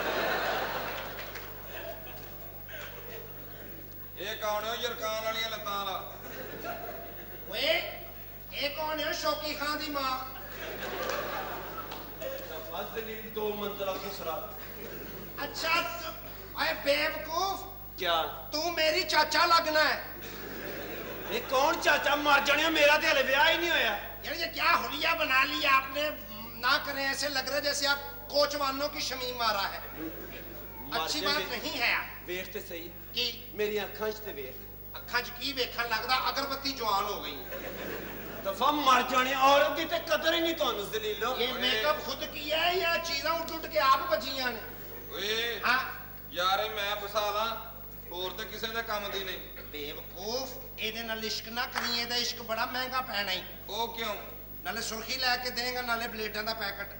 ਇਹ ਕੌਣ ਹੈ ਯਰਕਾਨ ਵਾਲੀਆਂ ਲੱਤਾਂ ਵਾਲਾ? ਓਏ ਇਹ ਕੌਣ ਹੈ? ਸ਼ੌਕੀ ਖਾਨ ਦੀ ਮਾਂ। जलील 2 मंजिला खुसरा। अच्छा ओए बेवकूफ, क्या तू मेरी चाचा लगना है। ये कौन चाचा? मर जाने, मेरा तो हले ब्याह ही नहीं होया। यार ये क्या हुलिया बना लिया आपने? ना करें ऐसे, लग रहा है जैसे आप कोचवानों की शमीम मारा है। अच्छी बात नहीं है। वेख ते सही कि मेरी अखां च ते वेख। अखां च की वेखण लगदा? अगरबत्ती जवान हो गई। दफा मर जाने, औरत की ते कदर ही नहीं तुहानू जलीलो। ये मेकअप खुद किया है या चीज़ां उठ उठ के आप बचियां ने? ਓਏ हाँ ਯਾਰ ਇਹ ਮੈਂ ਫਸਾ ਲਾਂ, ਹੋਰ ਤੇ ਕਿਸੇ ਦੇ ਕੰਮ ਦੀ ਨਹੀਂ। बेवकूफ, ਇਹਦੇ ਨਾਲ ਇਸ਼ਕ ਨਾ ਕਰੀ, ਇਹਦਾ ਇਸ਼ਕ ਬੜਾ ਮਹਿੰਗਾ ਪੈਣਾ ਈ। ਉਹ ਕਿਉਂ? ਨਾਲੇ ਸੁਰਖੀ ਲੈ ਕੇ ਦੇਗਾ, ਨਾਲੇ ਬਲੇਡਾਂ ਦਾ ਪੈਕਟ।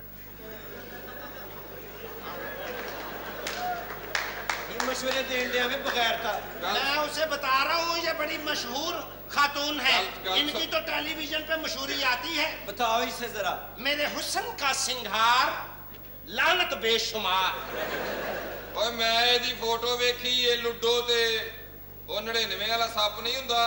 ये मशवरे देन दे हमें बगैर था। मैं उसे बता रहा हूँ ये बड़ी मशहूर खातून है। इनकी तो टेलीविजन पे मशहूरी आती है। बताओ इसे जरा। मेरे हुस्न का सिंगार लानत बेशुमार। ਓਏ ਮੈਂ ਇਹਦੀ ਫੋਟੋ ਵੇਖੀ ਇਹ ਲੁੱਡੋ ਤੇ ਉਹ 99 ਵਾਲਾ ਸੱਪ ਨਹੀਂ ਹੁੰਦਾ।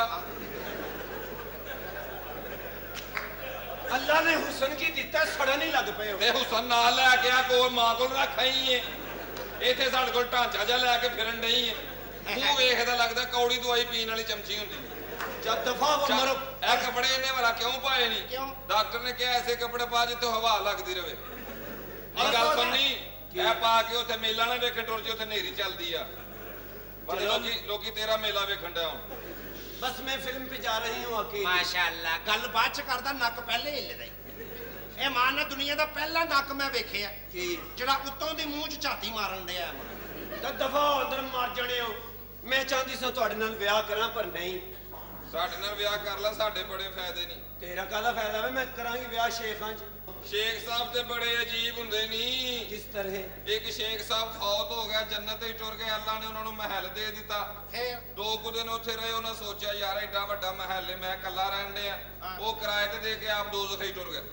ਅੱਲਾ ਨੇ ਹੁਸਨ ਕੀ ਦਿੱਤਾ, ਸੜਨ ਹੀ ਲੱਗ ਪਏ ਹੋ। ਤੇ ਹੁਸਨ ਨਾਲ ਲੈ ਕੇ ਆ ਕੋਲ ਮਾਂ ਕੋਲ ਰੱਖਾ ਹੀ ਏ। ਇੱਥੇ ਸਾਡੇ ਕੋਲ ਢਾਂਚਾ ਜਿਹਾ ਲੈ ਕੇ ਫਿਰਨ ਨਹੀਂ ਏ। ਤੂੰ ਵੇਖਦਾ ਲੱਗਦਾ ਕੌੜੀ ਦਵਾਈ ਪੀਣ ਵਾਲੀ ਚਮਚੀ ਹੁੰਦੀ। ਜਦ ਦਫਾ ਮਰੋ। ਇਹ ਕੱਪੜੇ ਇਹਨੇ ਵਾਲਾ ਕਿਉਂ ਪਾਏ ਨਹੀਂ? ਕਿਉਂ? ਡਾਕਟਰ ਨੇ ਕਿਹਾ ਐਸੇ ਕੱਪੜੇ ਪਾ ਜਿੱਥੇ ਹਵਾ ਲੱਗਦੀ ਰਵੇ। ਇਹ ਗੱਲ ਸੁਣਨੀ, ਇਹ ਪਾ ਕੇ ਉੱਥੇ ਮੇਲਾ ਨਾ ਵੇਖਣ ਟੁਰ ਜੀ, ਉੱਥੇ ਹਨੇਰੀ ਚੱਲਦੀ ਆ। ਲੋਕੀ ਤੇਰਾ ਮੇਲਾ ਵੇਖਣ ਡਿਆ ਹੁਣ। बस मैं फिल्म पे जा रही हूँ अकेले। ਮਾਸ਼ਾਅੱਲਾ, ਗੱਲ ਬਾਅਦ ਚ ਕਰਦਾ, ਨੱਕ ਪਹਿਲੇ ਹਿੱਲਦਾ ਈ। ਇਹ ਮਾਨ ਨੇ ਦੁਨੀਆ ਦਾ ਪਹਿਲਾ ਨੱਕ ਮੈਂ ਵੇਖਿਆ ਕੀ ਜਿਹੜਾ ਉੱਤੋਂ ਦੀ ਮੂੰਹ ਚ ਝਾਤੀ ਮਾਰਨ ਡਿਆ। ਤਾਂ ਦਫਾ ਅੰਦਰ ਮਾਰ ਜਾਣੇ ਹੋ। ਮੈਂ ਚਾਹੁੰਦੀ ਸਾਂ ਤੁਹਾਡੇ ਨਾਲ ਵਿਆਹ ਕਰਾਂ, ਪਰ ਨਹੀਂ। ਸਾਡੇ ਨਾਲ ਵਿਆਹ ਕਰ ਲੈ, ਸਾਡੇ ਬੜੇ ਫਾਇਦੇ ਨਹੀਂ। ਤੇਰਾ ਕਾਹਦਾ ਫਾਇਦਾ ਵੇ? ਮੈਂ ਕਰਾਂਗੀ ਵਿਆਹ ਸ਼ੇਖਾਂ ਚ। ਸ਼ੇਖ ਸਾਹਿਬ ਤੇ ਬੜੇ ਅਜੀਬ ਹੁੰਦੇ ਨਹੀਂ। ਕਿਸ ਤਰ੍ਹਾਂ? ਇੱਕ ਸ਼ੇਖ ਸਾਹਿਬ ਫੌਤ ਹੋ ਗਿਆ, ਜੰਨਤ ਹੀ ਟੁਰ ਗਏ। ਅੱਲਾ ਨੇ ਉਹਨਾਂ ਨੂੰ ਮਹਿਲ ਦੇ ਦਿੱਤਾ। ਫੇਰ 2 ਕੁ ਦਿਨ ਉੱਥੇ ਰਹੇ। ਉਹਨਾਂ ਸੋਚਿਆ ਯਾਰ ਐਡਾ ਵੱਡਾ ਮਹਿਲ ਹੈ, ਮੈਂ ਇਕੱਲਾ ਰਹਿਣ ਡਿਆ। ਉਹ ਕਿਰਾਏ ਤੇ ਦੇ ਕੇ ਆਪ ਦੋਜ਼ਖ ਹੀ ਟੁਰ ਗਏ।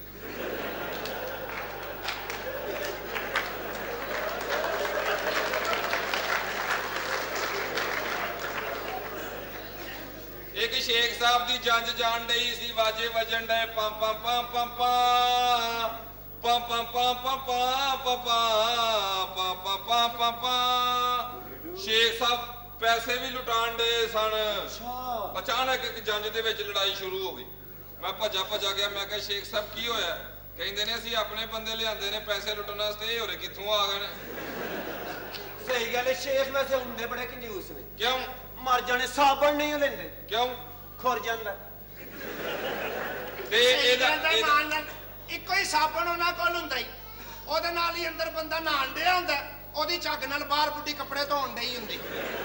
ਇੱਕ ਸ਼ੇਖ ਸਾਹਿਬ ਦੀ ਜੰਜ ਜਾਣ ਡਈ ਸੀ, ਵਾਜੇ ਵਜਣ ਡਏ, ਪੰਮ ਪੰਮ ਪੰਮ ਪੰਮ ਪੰਮ ਪੰਮ ਪੰਮ ਪੰਮ ਪੰਮ ਪੰਮ ਪੰਮ। ਸ਼ੇਖ ਸਾਹਿਬ ਪੈਸੇ ਵੀ ਲੁਟਾਣ ਡਏ ਸਨ। ਅਚਾਨਕ ਇੱਕ ਜੰਜ ਦੇ ਵਿੱਚ ਲੜਾਈ ਸ਼ੁਰੂ ਹੋ ਗਈ। ਮੈਂ ਭੱਜਾ ਗਿਆ। ਮੈਂ ਕਿਹਾ ਸ਼ੇਖ ਸਾਹਿਬ ਕੀ ਹੋਇਆ? ਕਹਿੰਦੇ ਨੇ ਅਸੀਂ ਆਪਣੇ ਬੰਦੇ ਲਿਆਂਦੇ ਨੇ ਪੈਸੇ ਲੁੱਟਣ ਵਾਸਤੇ। ਇਹ ਹੋਰੇ ਕਿੱਥੋਂ ਆ ਗਏ ਨੇ? ਸਹੀ ਗੱਲ ਹੈ, ਸ਼ੇਖ ਵੈਸੇ ਹੁੰਦੇ ਬੜੇ ਕੰਜੂਸ ਨੇ। ਕਿਉਂ? ਮਰ ਜਾਣੇ, ਸਾਬਣ ਨਹੀਂ ਲੈਂਦੇ। ਕਿਉਂ? ਖੁਰ ਜਾਂਦਾ। ਤੇ ਇਹਦਾ ਇੱਕੋ ਹੀ ਸਾਬਣ ਉਹਨਾਂ ਕੋਲ ਹੁੰਦਾ ਹੀ, ਉਹਦੇ ਨਾਲ ਹੀ ਅੰਦਰ ਬੰਦਾ ਨਹਾਣ ਡਿਆ ਹੁੰਦਾ, ਉਹਦੀ ਝੱਗ ਨਾਲ ਬਾਹਰ ਬੁੱਢੀ ਕੱਪੜੇ ਧੋਣ ਡਈ ਹੁੰਦੀ।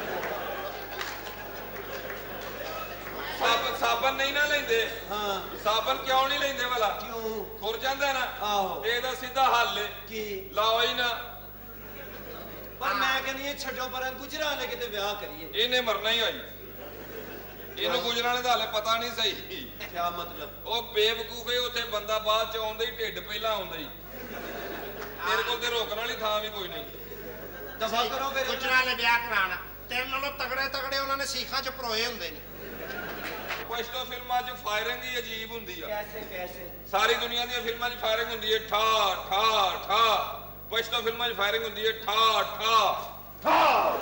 ਸਾਬਣ ਨਹੀਂ ਨਾ ਲੈਂਦੇ। ਹਾਂ, ਸਾਬਣ ਕਿਉਂ ਨਹੀਂ ਲੈਂਦੇ ਵਾਲਾ? ਕਿਉਂ? ਖੁਰ ਜਾਂਦਾ ਨਾ। ਆਹੋ। ਤੇ ਇਹਦਾ ਸਿੱਧਾ ਹੱਲ ਹੈ ਕੀ? ਲਾਓ ਹੀ ਨਾ। ਪਰ ਮੈਂ ਕਹਿੰਦੀ ਇਹ ਛੱਡੋ ਪਰਾਂ, ਗੁਜਰਾਂ ਨੇ ਕਿਤੇ ਵਿਆਹ ਕਰੀਏ। ਇਹਨੇ ਮਰਨਾ ਹੀ ਹੋਈ। ਇਹਨੂੰ ਗੁਜਰਾਂ ਦਾ ਹਾਲੇ ਪਤਾ ਨਹੀਂ ਸਹੀ। ਕੀ ਮਤਲਬ? ਉਹ ਬੇਵਕੂਫ ਹੈ। ਉੱਥੇ ਬੰਦਾ ਬਾਅਦ ਚ ਆਉਂਦਾ ਹੀ, ਢਿੱਡ ਪਹਿਲਾਂ ਆਉਂਦਾ ਹੀ। ਮੇਰੇ ਕੋਲ ਤੇ ਰੋਕਣ ਵਾਲੀ ਥਾਂ ਵੀ ਕੋਈ ਨਹੀਂ। ਦਫਾ ਕਰੋ ਫਿਰ। ਗੁਜਰਾਂ ਨੇ ਵਿਆਹ ਕਰਾਣਾ, ਤੇਰੇ ਨਾਲੋਂ ਤਗੜੇ ਉਹਨਾਂ ਨੇ ਸੀਖਾਂ ਚ ਪਰੋਏ ਹੁੰਦੇ ਨੇ। ਪਸ਼ਤੋ ਫਿਲਮਾਂ 'ਚ ਫਾਇਰਿੰਗ ਹੀ ਅਜੀਬ ਹੁੰਦੀ ਆ। ਕੈਸੇ? ਸਾਰੀ ਦੁਨੀਆ ਦੀਆਂ ਫਿਲਮਾਂ 'ਚ ਫਾਇਰਿੰਗ ਹੁੰਦੀ ਹੈ, ਠਾ ਠਾ ਠਾ। ਪਸ਼ਤੋ ਫਿਲਮਾਂ 'ਚ ਫਾਇਰਿੰਗ ਹੁੰਦੀ ਹੈ, ਠਾ ਠਾ ਠਾ।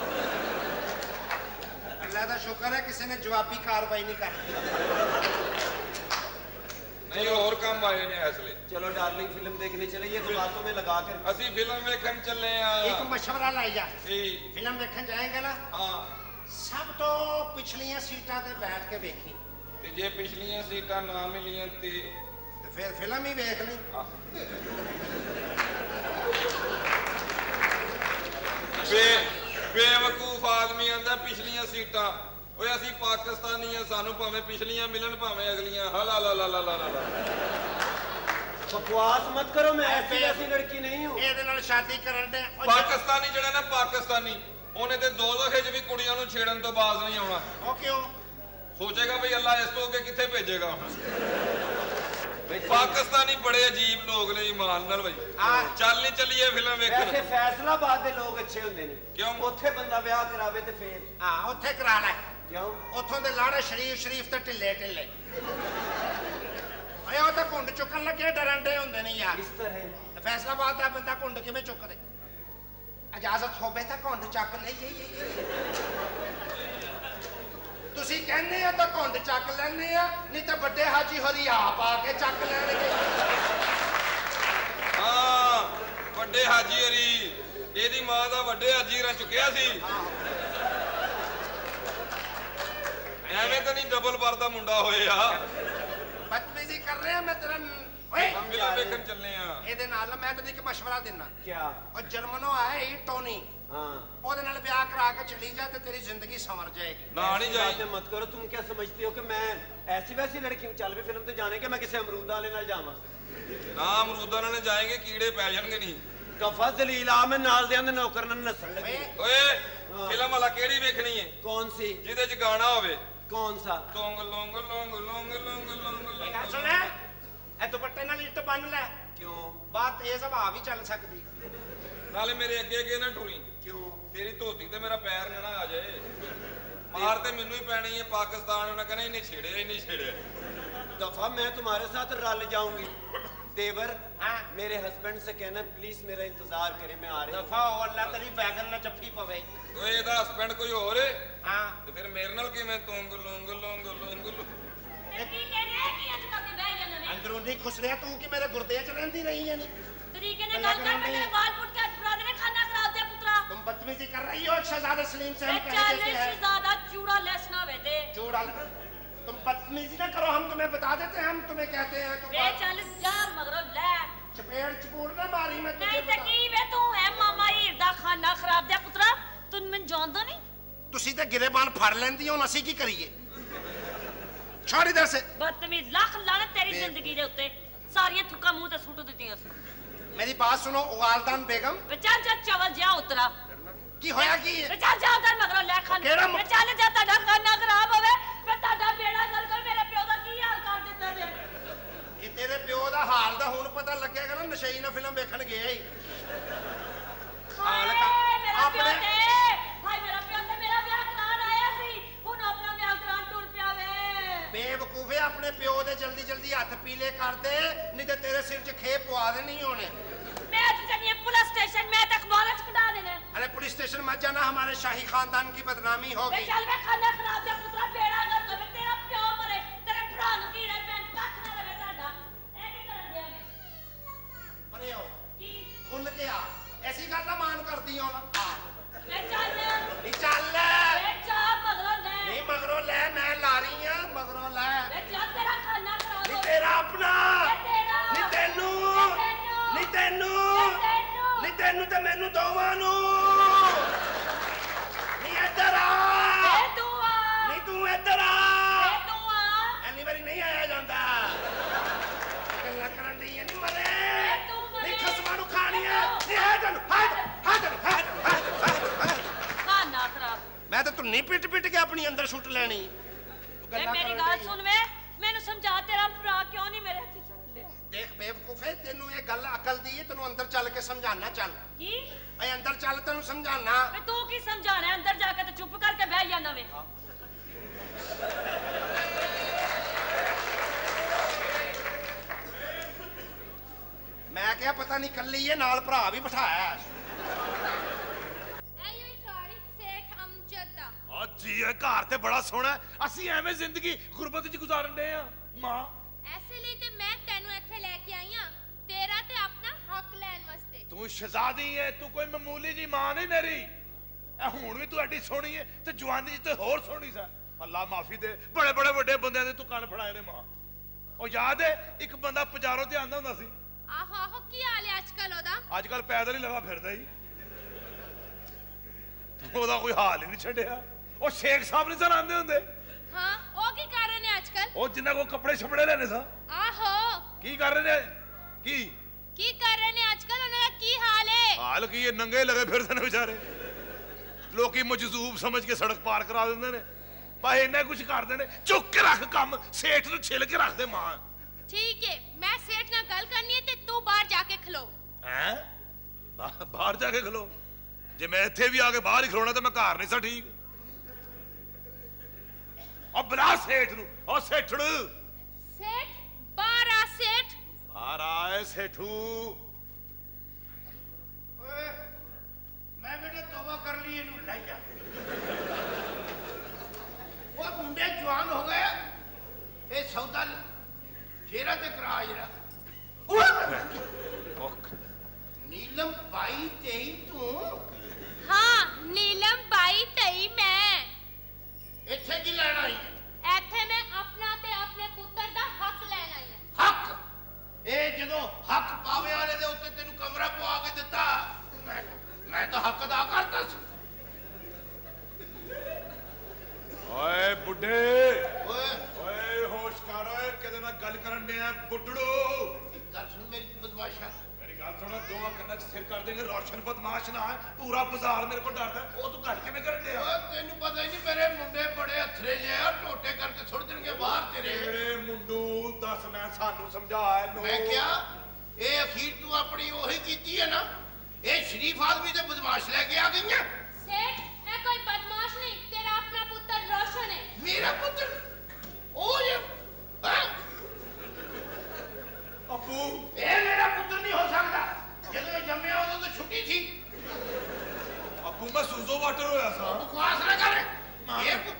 ਅੱਲਾ ਦਾ ਸ਼ੁਕਰ ਹੈ ਕਿਸੇ ਨੇ ਜਵਾਬੀ ਕਾਰਵਾਈ ਨਹੀਂ ਕਰਦੀ। नहीं और काम आए ने असले। चलो डार्लिंग फिल्म देखने चले, ये तो बातों में लगा कर। असी फिल्म वेखन चले एक मशवरा लाई जा। फिल्म वेखन जाएंगे ना? हाँ। सब तो पिछलियां सीटां ते बैठ के वेखी। ते जे पिछलियां सीटां ना मिलियां ते फिर फिल्म ही वेख ली। बेवकूफ आदमी आंदा पिछलियां सीटां। ओए असी पाकिस्तानी हैं, सानू भावें पिछलियां मिलन भावें अगलियां। हला ला ला ला ला ला। बकवास मत करो, मैं ऐसी ऐसी लड़की नहीं हूं। ਇਹਦੇ ਨਾਲ ਸ਼ਾਦੀ ਕਰਨ ਦੇ ਪਾਕਿਸਤਾਨੀ ਜਿਹੜਾ ਨਾ ਪਾਕਿਸਤਾਨੀ, ਉਹਨੇ ਤੇ ਦੋਜ਼ਖ 'ਚ ਵੀ ਕੁੜੀਆਂ ਨੂੰ ਛੇੜਨ ਤੋਂ ਬਾਜ਼ ਨਹੀਂ ਆਉਣਾ। ਉਹ ਕਿਉਂ? ਸੋਚੇਗਾ ਭਈ ਅੱਲਾ ਇਸ ਤੋਂ ਅੱਗੇ ਕਿੱਥੇ ਭੇਜੇਗਾ। ਪਾਕਿस्तानी बड़े अजीब लोग ने ईमान नाल भाई। चल नहीं चलिए फिल्म वेखन। वैसे फैसलाबाद दे लोग अच्छे हुंदे ने। क्यों? ਉੱਥੇ ਬੰਦਾ ਵਿਆਹ ਕਰਾਵੇ ਤੇ ਫੇਰ ਹਾਂ ਉੱਥੇ ਕਰਾ ਲੈ। ਕਿਉਂ? ਉੱਥੋਂ ਦੇ ਲਾੜੇ ਸ਼ਰੀਫ ਤੇ ਢਿੱਲੇ ਢਿੱਲੇ। ਆਏ ਉਹ ਤਾਂ ਘੁੰਡ ਚੁੱਕਣ ਲੱਗੇ ਡਰਨ ਦੇ ਹੁੰਦੇ ਨੇ ਯਾਰ। ਇਸ ਤਰ੍ਹਾਂ ਫੈਸਲਾਬਾਦ ਦਾ ਬੰਦਾ ਘੁੰਡ ਕਿਵੇਂ ਚੁੱਕਦੇ? ਇਜਾਜ਼ਤ ਹੋਵੇ ਤਾਂ ਘੁੰਡ ਚੱਕ ਲਈ। ਤੁਸੀਂ ਕਹਿੰਦੇ ਆ ਤਾਂ ਘੁੰਡ ਚੱਕ ਲੈਣੇ ਆ, ਨਹੀਂ ਤਾਂ ਵੱਡੇ ਹਾਜੀ ਹੋਰੀ ਆਪ ਆ ਕੇ ਚੱਕ ਲੈਣਗੇ। ਹਾਂ ਵੱਡੇ ਹਾਜੀ ਹੋਰੀ, ਇਹਦੀ ਮਾਂ ਦਾ ਵੱਡੇ ਹਾਜੀ ਰ ਚੁੱਕਿਆ ਸੀ। ਐਵੇਂ ਤਾਂ ਨਹੀਂ ਡਬਲ ਬਾਰ ਦਾ ਮੁੰਡਾ ਹੋਏ ਆ। ਬਦਤਮੀਜ਼ੀ ਕਰ ਰਿਹਾ ਮੈਂ ਤੇਰਾ। ਓਏ ਫਿਲਮ ਵੇਖਣ ਚੱਲੇ ਆ। ਇਹਦੇ ਨਾਲ ਮੈਂ ਤੈਨੂੰ ਇੱਕ ਮਸ਼ਵਰਾ ਦਿੰਨਾ। ਕੀ? ਉਹ ਜਰਮਨੋਂ ਆਇਆ ਹੀ ਟੋਨੀ। हाँ, ਉਹਦੇ ਨਾਲ ਵਿਆਹ ਕਰਾ ਕੇ ਚਲੀ ਜਾ ਤੇ ਤੇਰੀ ਜ਼ਿੰਦਗੀ संवर जाएगी। ना नहीं जाए बातें मत करो। तुम क्या समझती हो कि मैं ऐसी वैसी लड़की हूं? चल भी फिल्म तो जाने के मैं किसी अमरूदा वाले नाल जावां? ना अमरूदा नाल जाएंगे, कीड़े पै जाणगे नहीं। कफा जलील आ मैं नाल दे अंदर नौकर नाल नसण लगी। ओए फिल्म वाला केड़ी वेखनी है? कौन सी? जिहदे च गाना होवे। कौन सा? लोंग लोंग लोंग लोंग लोंग लोंग। ਇਹ ਗੱਲ ਸੁਣ ਲੈ, ਇਹ ਦੁਪੱਟੇ ਨਾਲ ਇੱਟ ਬੰਨ ਲੈ। क्यों? ਬਾਤ ਤੇਜ਼ ਹਵਾ ਵੀ ਚੱਲ ਸਕਦੀ। नाले मेरे अगे अगे ना टुरी। क्यों? तेरी धोती ते मेरा पैर ना आ जाए। मार ते मैनू ही पैनी है। पाकिस्तान उन्हें कहना इन्हें छेड़े, इन्हें छेड़े। दफा मैं तुम्हारे साथ रल जाऊंगी। देवर, हाँ मेरे हस्बैंड से कहना प्लीज मेरा इंतजार करे, मैं आ रही हूं। दफा हो अल्लाह तेरी बैगन ना जफ्फी पवे। ओए ਇਹਦਾ ਹਸਬੈਂਡ ਕੋਈ ਹੋਰ ਹੈ? हाँ ਤੇ ਫਿਰ ਮੇਰੇ ਨਾਲ ਕਿਵੇਂ ਤੁੰਗ ਲੁੰਗ ਲੁੰਗ ਲੁੰਗ ਲੁੰਗ? ਕੀ ਕਹਿੰਦੇ ਕੀ ਅੱਜ ਕਰਦੇ ਬਹਿ ਜਾਂਦੇ ਨੇ अंदरूनी खुश रहा तू कि मेरे गुर्दे च रहंदी नहीं है नहीं। ਤਰੀਕੇ ਨਾਲ ਗੱਲ ਕਰ, ਮੇਰੇ ਵਾਲ ਪੁੱਟ ਕੇ ਫੜਾ ਦੇਣੇ, ਖਾਣਾ ਖਰਾਬ ਦੇ ਪੁੱਤਰਾ। तुम बदतमीजी कर रही हो शहजादा सलीम से, हम ਇਹ कह ਚੱਲ देते हैं ਸ਼ਹਿਜ਼ਾਦਾ ਚੂੜਾ ਲੈਸਣਾ ਵੇ ਤੇ जोड़ा। तुम बदतमीजी ना करो, हम तुम्हें बता देते हैं, हम तुम्हें कहते हैं तुम ਵੇ ਚੱਲ ਜਾ ਮਗਰੋਂ ਲੈ। चपेड़ चपूड़ ना मारी मैं तुझे ਨਹੀਂ ਤੇ बता। ਕੀ ਵੇ ਤੂੰ ਹੈ ਮਾਮਾ ਹੀਰ ਦਾ ਖਾਣਾ ਖਰਾਬ ਦੇ ਪੁੱਤਰਾ, ਤੂੰ ਮੈਨੂੰ ਜਾਣਦਾ ਨਹੀਂ। तुसी ते गिरेबान फड़ लेंदी हो, असी की करिए? छोड़ इधर से। ਬਦਤਮੀਜ਼, ਲੱਖ ਲਾਨਤ ਤੇਰੀ ਜ਼ਿੰਦਗੀ ਦੇ ਉੱਤੇ, ਸਾਰੀਆਂ ਥੁੱਕਾਂ ਮੂੰਹ ਤੇ ਸੁੱਟ ਦਿੱਤੀਆਂ ਸੀ। मेरी बात सुनो वालदान बेगम, ਵੇ ਚੱਲ ਜਾ ਚਵਲ ਜਾ ਉਤਰਾ। की होया की है? ਵੇ ਚੱਲ ਜਾ ਉਧਰ ਮਗਰੋਂ ਲੈ ਖਾਣਾ। ਕਿਹੜਾ ਵੇ ਚੱਲ ਜਾ, ਤੁਹਾਡਾ ਖਾਣਾ ਖਰਾਬ ਹੋਵੇ, ਵੇ ਤੁਹਾਡਾ ਬੇੜਾ ਗਲ ਕਰ, ਮੇਰੇ ਪਿਓ ਦਾ ਕੀ ਹਾਲ ਕਰ ਦਿੱਤਾ ਜੇ। ये तेरे प्यो दा हाल दा हुण पता लगेगा ना, नशई ना फिल्म देखण गया ही। ਹਾਏ ਮੇਰਾ ਪਿਓ ਆਪਣੇ- ਤੇ ਹਾਏ ਮੇਰਾ ਪਿਓ ਤੇ ਮੇਰਾ ਵਿਆਹ ਕਰਾਉਣ ਆਇਆ ਸੀ, ਹੁਣ ਆਪਣਾ ਵਿਆਹ ਕਰਾਉਣ ਟੁਰ ਪਿਆ ਵੇ। बेवकूफे अपने प्यो दे जल्दी जल्दी हाथ पीले कर दे, नहीं ते तेरे सिर च खे पवा देनी होने। मैं तो चलिए पुलिस स्टेशन में तक अखबार च कटा देना। अरे पुलिस स्टेशन मत जाना, हमारे शाही खानदान की बदनामी वे होगी। चल वे खाना खराब दे पुत्रा, बेड़ा कर दो, तेरा प्यो मरे, तेरे भरा नु कीड़े पैन कख ना रवे ताड़ा। ए की कर दिया मैं अरे हो की खुल के आ, ऐसी गल ना मान करदी हो ना। आ वे चल नहीं चल, वे जा मगरो ले, नहीं मगरों ले, मैं ला रही हां मगरों ले। वे चल तेरा खाना खराब नहीं हो तेरा अपना, तेरा नहीं तेनू, नहीं तेनू, नहीं तेनू ते मैनू दोवां नू। नहीं इधर आ, ए तू आ, नहीं तू इधर आ। ए तू आ, ਐਨੀ ਵਾਰੀ ਨਹੀਂ ਆਇਆ ਜਾਂਦਾ, ਗੱਲਾਂ ਕਰਨ ਦੀ ਨਹੀਂ ਮਰੇ, ਨਹੀਂ ਖਸਮਾਂ ਨੂੰ ਖਾਣੀ ਹੈ, ਨਹੀਂ ਹੈ ਤੈਨੂੰ, खाना खराब। ਮੈਂ ਤਾਂ ਧੁੰਨੀ ਪਿੱਟ ਪਿੱਟ ਕੇ ਆਪਣੀ ਅੰਦਰ ਸੁੱਟ ਲੈਣੀ। वे मेरी गल सुन वे, मैनू समझा तेरा भरा क्यों नहीं मेरे हत्थ छुट लिया। ਦੇਖ ਬੇਵਕੂਫੇ, ਤੈਨੂੰ ਇਹ ਗੱਲ ਅਕਲ ਦੀ ਹੈ, ਤੈਨੂੰ ਅੰਦਰ ਚੱਲ ਕੇ ਸਮਝਾਣਾ। ਚੱਲ की ਐ ਅੰਦਰ ਚੱਲ, ਤੈਨੂੰ ਸਮਝਾਣਾ। वे तू की समझाना है, अंदर जाके तो चुप करके बैठ जाना वे। ਮੈਂ ਕਿਹਾ ਪਤਾ ਨਹੀਂ ਕੱਲੀ ਇਹ ਨਾਲ ਭਰਾ ਵੀ ਬਿਠਾਇਆ। ਐਯੋ ਹੀ ਘਰ ਸੇਠ ਅਮਜਦ ਦਾ। ਆ ਜੀ ਇਹ ਘਰ ਤੇ ਬੜਾ ਸੋਹਣਾ, ਅਸੀਂ ਐਵੇਂ ਜ਼ਿੰਦਗੀ ਗੁਰਬਤ ਚ ਗੁਜ਼ਾਰਨ ਦੇ ਆ। ਮਾਂ ਐਸੇ ਲਈ ਤੇ ਮੈਂ ਤੈਨੂੰ ਇੱਥੇ ਲੈ ਕੇ ਆਈ ਆ, ਤੇਰਾ ਤੇ ਆਪਣਾ ਹੱਕ ਲੈਣ ਵਾਸਤੇ। ਤੂੰ ਸ਼ਹਿਜ਼ਾਦੀ ਹੈ, ਤੂੰ ਕੋਈ ਮਾਮੂਲੀ ਜੀ ਮਾਂ ਨਹੀਂ ਮੇਰੀ। ਇਹ ਹੁਣ ਵੀ ਤੂੰ ਐਡੀ ਸੋਹਣੀ ਹੈ ਤੇ ਜਵਾਨੀ ਚ ਤੇ ਹੋਰ ਸੋਹਣੀ ਸਾ। ਅੱਲਾ ਮਾਫੀ ਦੇ, ਬੜੇ ਬੜੇ ਵੱਡੇ ਬੰਦਿਆਂ ਦੇ ਤੂੰ ਕੰਨ ਫੜਾਏ ਨੇ ਮਾਂ। ਉਹ ਯਾਦ ਹੈ ਇੱਕ ਬੰਦਾ ਪਜਾਰੋਂ ਤੇ ਆਂਦਾ ਹੁੰਦਾ ਸੀ, ਆਹੋ ਆਹੋ, ਕੀ ਹਾਲ ਹੈ ਅੱਜਕੱਲ ਉਹਦਾ? ਅੱਜ ਕੱਲ ਪੈਦਲ ਹੀ ਲਗਾ ਫਿਰਦਾ ਹੀ, ਉਹਦਾ ਕੋਈ ਹਾਲ ਹੀ ਨਹੀਂ ਛੱਡਿਆ। ਉਹ ਸ਼ੇਖ ਸਾਹਿਬ ਨਹੀਂ ਸਨ ਆਂਦੇ ਹੁੰਦੇ, ਹਾਂ ਉਹ ਕੀ ਕਰ ਰਹੇ ਨੇ ਅੱਜਕੱਲ? ਉਹ ਜਿੰਨਾ ਕੋ ਕੱਪੜੇ ਛਪੜੇ ਲੈਣੇ ਸਾਂ। ਆਹੋ ਕੀ ਕਰ ਰਹੇ ਨੇ? ਕੀ ਕਰ ਰਹੇ ਨੇ ਅੱਜਕੱਲ? ਉਹਨਾਂ ਦਾ ਕੀ ਹਾਲ ਹੈ? ਹਾਲ ਕੀ ਇਹ ਨੰਗੇ ਲਗੇ ਫਿਰਦੇ ਨੇ ਵਿਚਾਰੇ। ਲੋਕੀ ਮਜਜ਼ੂਬ ਸਮਝ ਕੇ ਸੜਕ ਪਾਰ ਕਰਾ ਦਿੰਦੇ ਨੇ, ਬਸ ਇੰਨਾ ਕੁਝ ਕਰਦੇ ਨੇ। ਚੁੱਕ ਕੇ ਰੱਖ ਕੰਮ, ਸੇਠ ਨੂੰ ਛਿਲ ਕੇ ਰੱਖ ਦੇ ਮਾਂ। ਠੀਕ ਹੈ, ਮੈਂ ਸੇਠ ਨਾਲ ਗੱਲ ਕਰਨੀ ਹੈ ਤੇ ਤੂੰ ਬਾਹਰ ਜਾ ਕੇ ਖਲੋ। ਹੈਂ? ਬਾਹਰ ਜਾ ਕੇ ਖਲੋ? ਜੇ ਮੈਂ ਇੱਥੇ ਵੀ ਆ ਕੇ ਬਾਹਰ ਹੀ ਖਲੋਣਾ ਤਾਂ ਮੈਂ ਘਰ ਨਹੀਂ ਸਾਂ ਠੀਕ। ਉਹ ਬੁਲਾ ਸੇਠ ਨੂੰ। ਉਹ ਸੇਠੜ, ਸੇਠ ਬਾਹਰ ਆ। ਸੇਠ ਬਾਹਰ ਆਏ ਸੇਠੂ। ਓਏ ਮੈਂ ਬੇਟਾ ਤੌਬਾ ਕਰ ਲਈ, ਇਹਨੂੰ ਲੈ ਜਾ। ਉਹ ਮੁੰਡੇ ਜਵਾਨ ਹੋ ਗਏ, ਇਹ ਸੌਦਾ ਜੇਰਾ ਤੇ ਕਰਾ ਜਰਾ। ਨੀਲਮ ਬਾਈ ਤੇਈ ਤੂੰ? ਹਾਂ ਨੀਲਮ ਬਾਈ ਤਈ ਮੈਂ। ਇੱਥੇ ਕੀ ਲੈਣ ਆਈ ਹੈ? ਇੱਥੇ ਮੈਂ ਆਪਣਾ ਤੇ ਆਪਣੇ ਪੁੱਤਰ ਦਾ ਹੱਕ ਲੈਣ ਆਈ ਹਾਂ। ਹੱਕ? ਇਹ ਜਦੋਂ ਹੱਕ ਪਾਵੇ ਵਾਲੇ ਦੇ ਉੱਤੇ ਤੈਨੂੰ ਕਮਰਾ ਪਵਾ ਕੇ ਦਿੱਤਾ, ਮੈਂ ਤਾਂ ਹੱਕ ਅਦਾ ਕਰਦਾ ਸੀ। ਓਏ ਬੁੱਢੇ, ਓਏ ਓਏ ਹੋਸ਼ ਕਰ। ਓਏ ਕਿਹਦੇ ਨਾਲ ਗੱਲ ਕਰਨ ਦੇ ਆ ਬੁੱਢੜੋ? ਇੱਕ ਗੱਲ ਸੁਣ ਮੇਰੀ ਬਦਮਾਸ਼ਾ, ਮੇਰੀ ਗੱਲ ਸੁਣ, ਦੋਵਾਂ ਕੰਨਾਂ 'ਚ ਸਿਰ ਕਰ ਦੇਂਗੇ। ਰੌਸ਼ਨ ਬਦਮਾਸ਼ ਨਾ ਹੈ, ਪੂਰਾ ਬਾਜ਼ਾਰ ਮੇਰੇ ਕੋਲ ਡਰਦਾ। ਉਹ ਤੂੰ ਘੱਟ ਕਿਵੇਂ ਕਰਨ ਦੇ ਆ? ਓਏ ਤੈਨੂੰ ਪਤਾ ਹੀ ਨਹੀਂ, ਮੇਰੇ ਮੁੰਡੇ ਬੜੇ ਅਥਰੇ ਜੇ ਆ, ਟੋਟੇ ਕਰਕੇ ਸੁੱਟ ਦੇਣਗੇ ਬਾਹਰ ਤੇਰੇ। ਮੇਰੇ ਮੁੰਡੂ ਦੱਸ, ਮੈਂ ਸਾਨੂੰ ਸਮਝਾ ਇਹਨੂੰ। ਮੈਂ ਕਿਹਾ ਇਹ ਅਖੀਰ ਤੂੰ ਆਪਣੀ ਉਹੀ ਕੀਤੀ ਹੈ ਨਾ, ਇਹ ਸ਼ਰੀਫ ਆਦਮੀ ਤੇ ਬਦਮਾਸ਼ ਲੈ ਕੇ ਆ ਗਈਆਂ। ਸੇਠ ਮੈਂ ਕੋਈ ਬਦਮਾਸ਼ ਨਹੀਂ, ਤੇਰਾ ਆਪਣਾ ਪੁੱਤਰ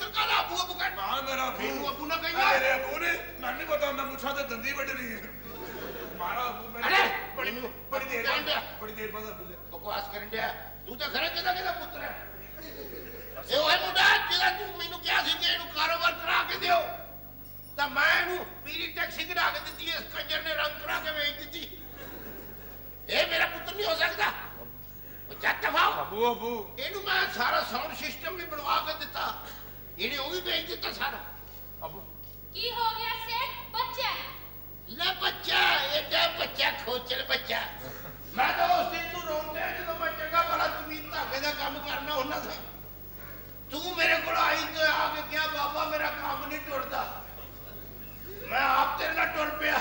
पुत्र का अबू अबू का ना मेरा मेनू अबू ना कहीं मेरे अबू ने मैं नहीं पता मैं मुछा ते दंदी वडनी है मारा अबू मैं अरे बड़ी देर बाद बोले बकवास करन दिया तू तो खरे किदा पुत्र है ए ओए मुंडा किदा तू मेनू क्या सी कि इनु कारोबार करा के दियो ता मैं इनु पीली टैक्सी करा के दी इस कंजर ने रंग करा के बेच दी ए मेरा पुत्र नहीं हो सकता जट दफाओ अबू इनु मैं सारा साउंड सिस्टम भी बनवा के दिता इने वो भी बेच दिता सारा अबू की हो गया सेठ बच्चा ले बच्चा एडा बच्चा खोचल बच्चा मैं तो उस दिन तू रोंदे जो मैं चंगा भला जमीन धागे दा काम करना होना था तू मेरे को आई तो आके क्या बाबा मेरा काम नहीं टुरदा मैं आप तेरे नाल टुर पिया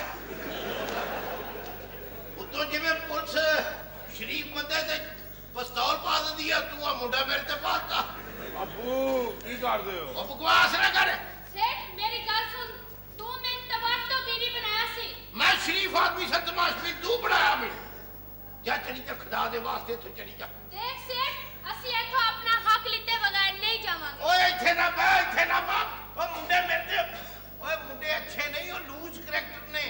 उतो जिवें पुलिस शरीफ बंदे ते पिस्तौल पा दी है तू आ मुंडा मेरे ते पाता अबू की कर दे हो ओ बकवास ना कर सेठ मेरी गल सुन तू मैं तबाश तो बीवी बनाया सी मैं शरीफ आदमी से तमाश भी तू बनाया मैं जा चली जा खुदा दे वास्ते तो चली जा देख सेठ असि इथों अपना हक लिते बगैर नहीं जावांगे ओए इथे ना बाप ओ मुंडे मेरे ते ओए मुंडे अच्छे नहीं ओ लूज करैक्टर ने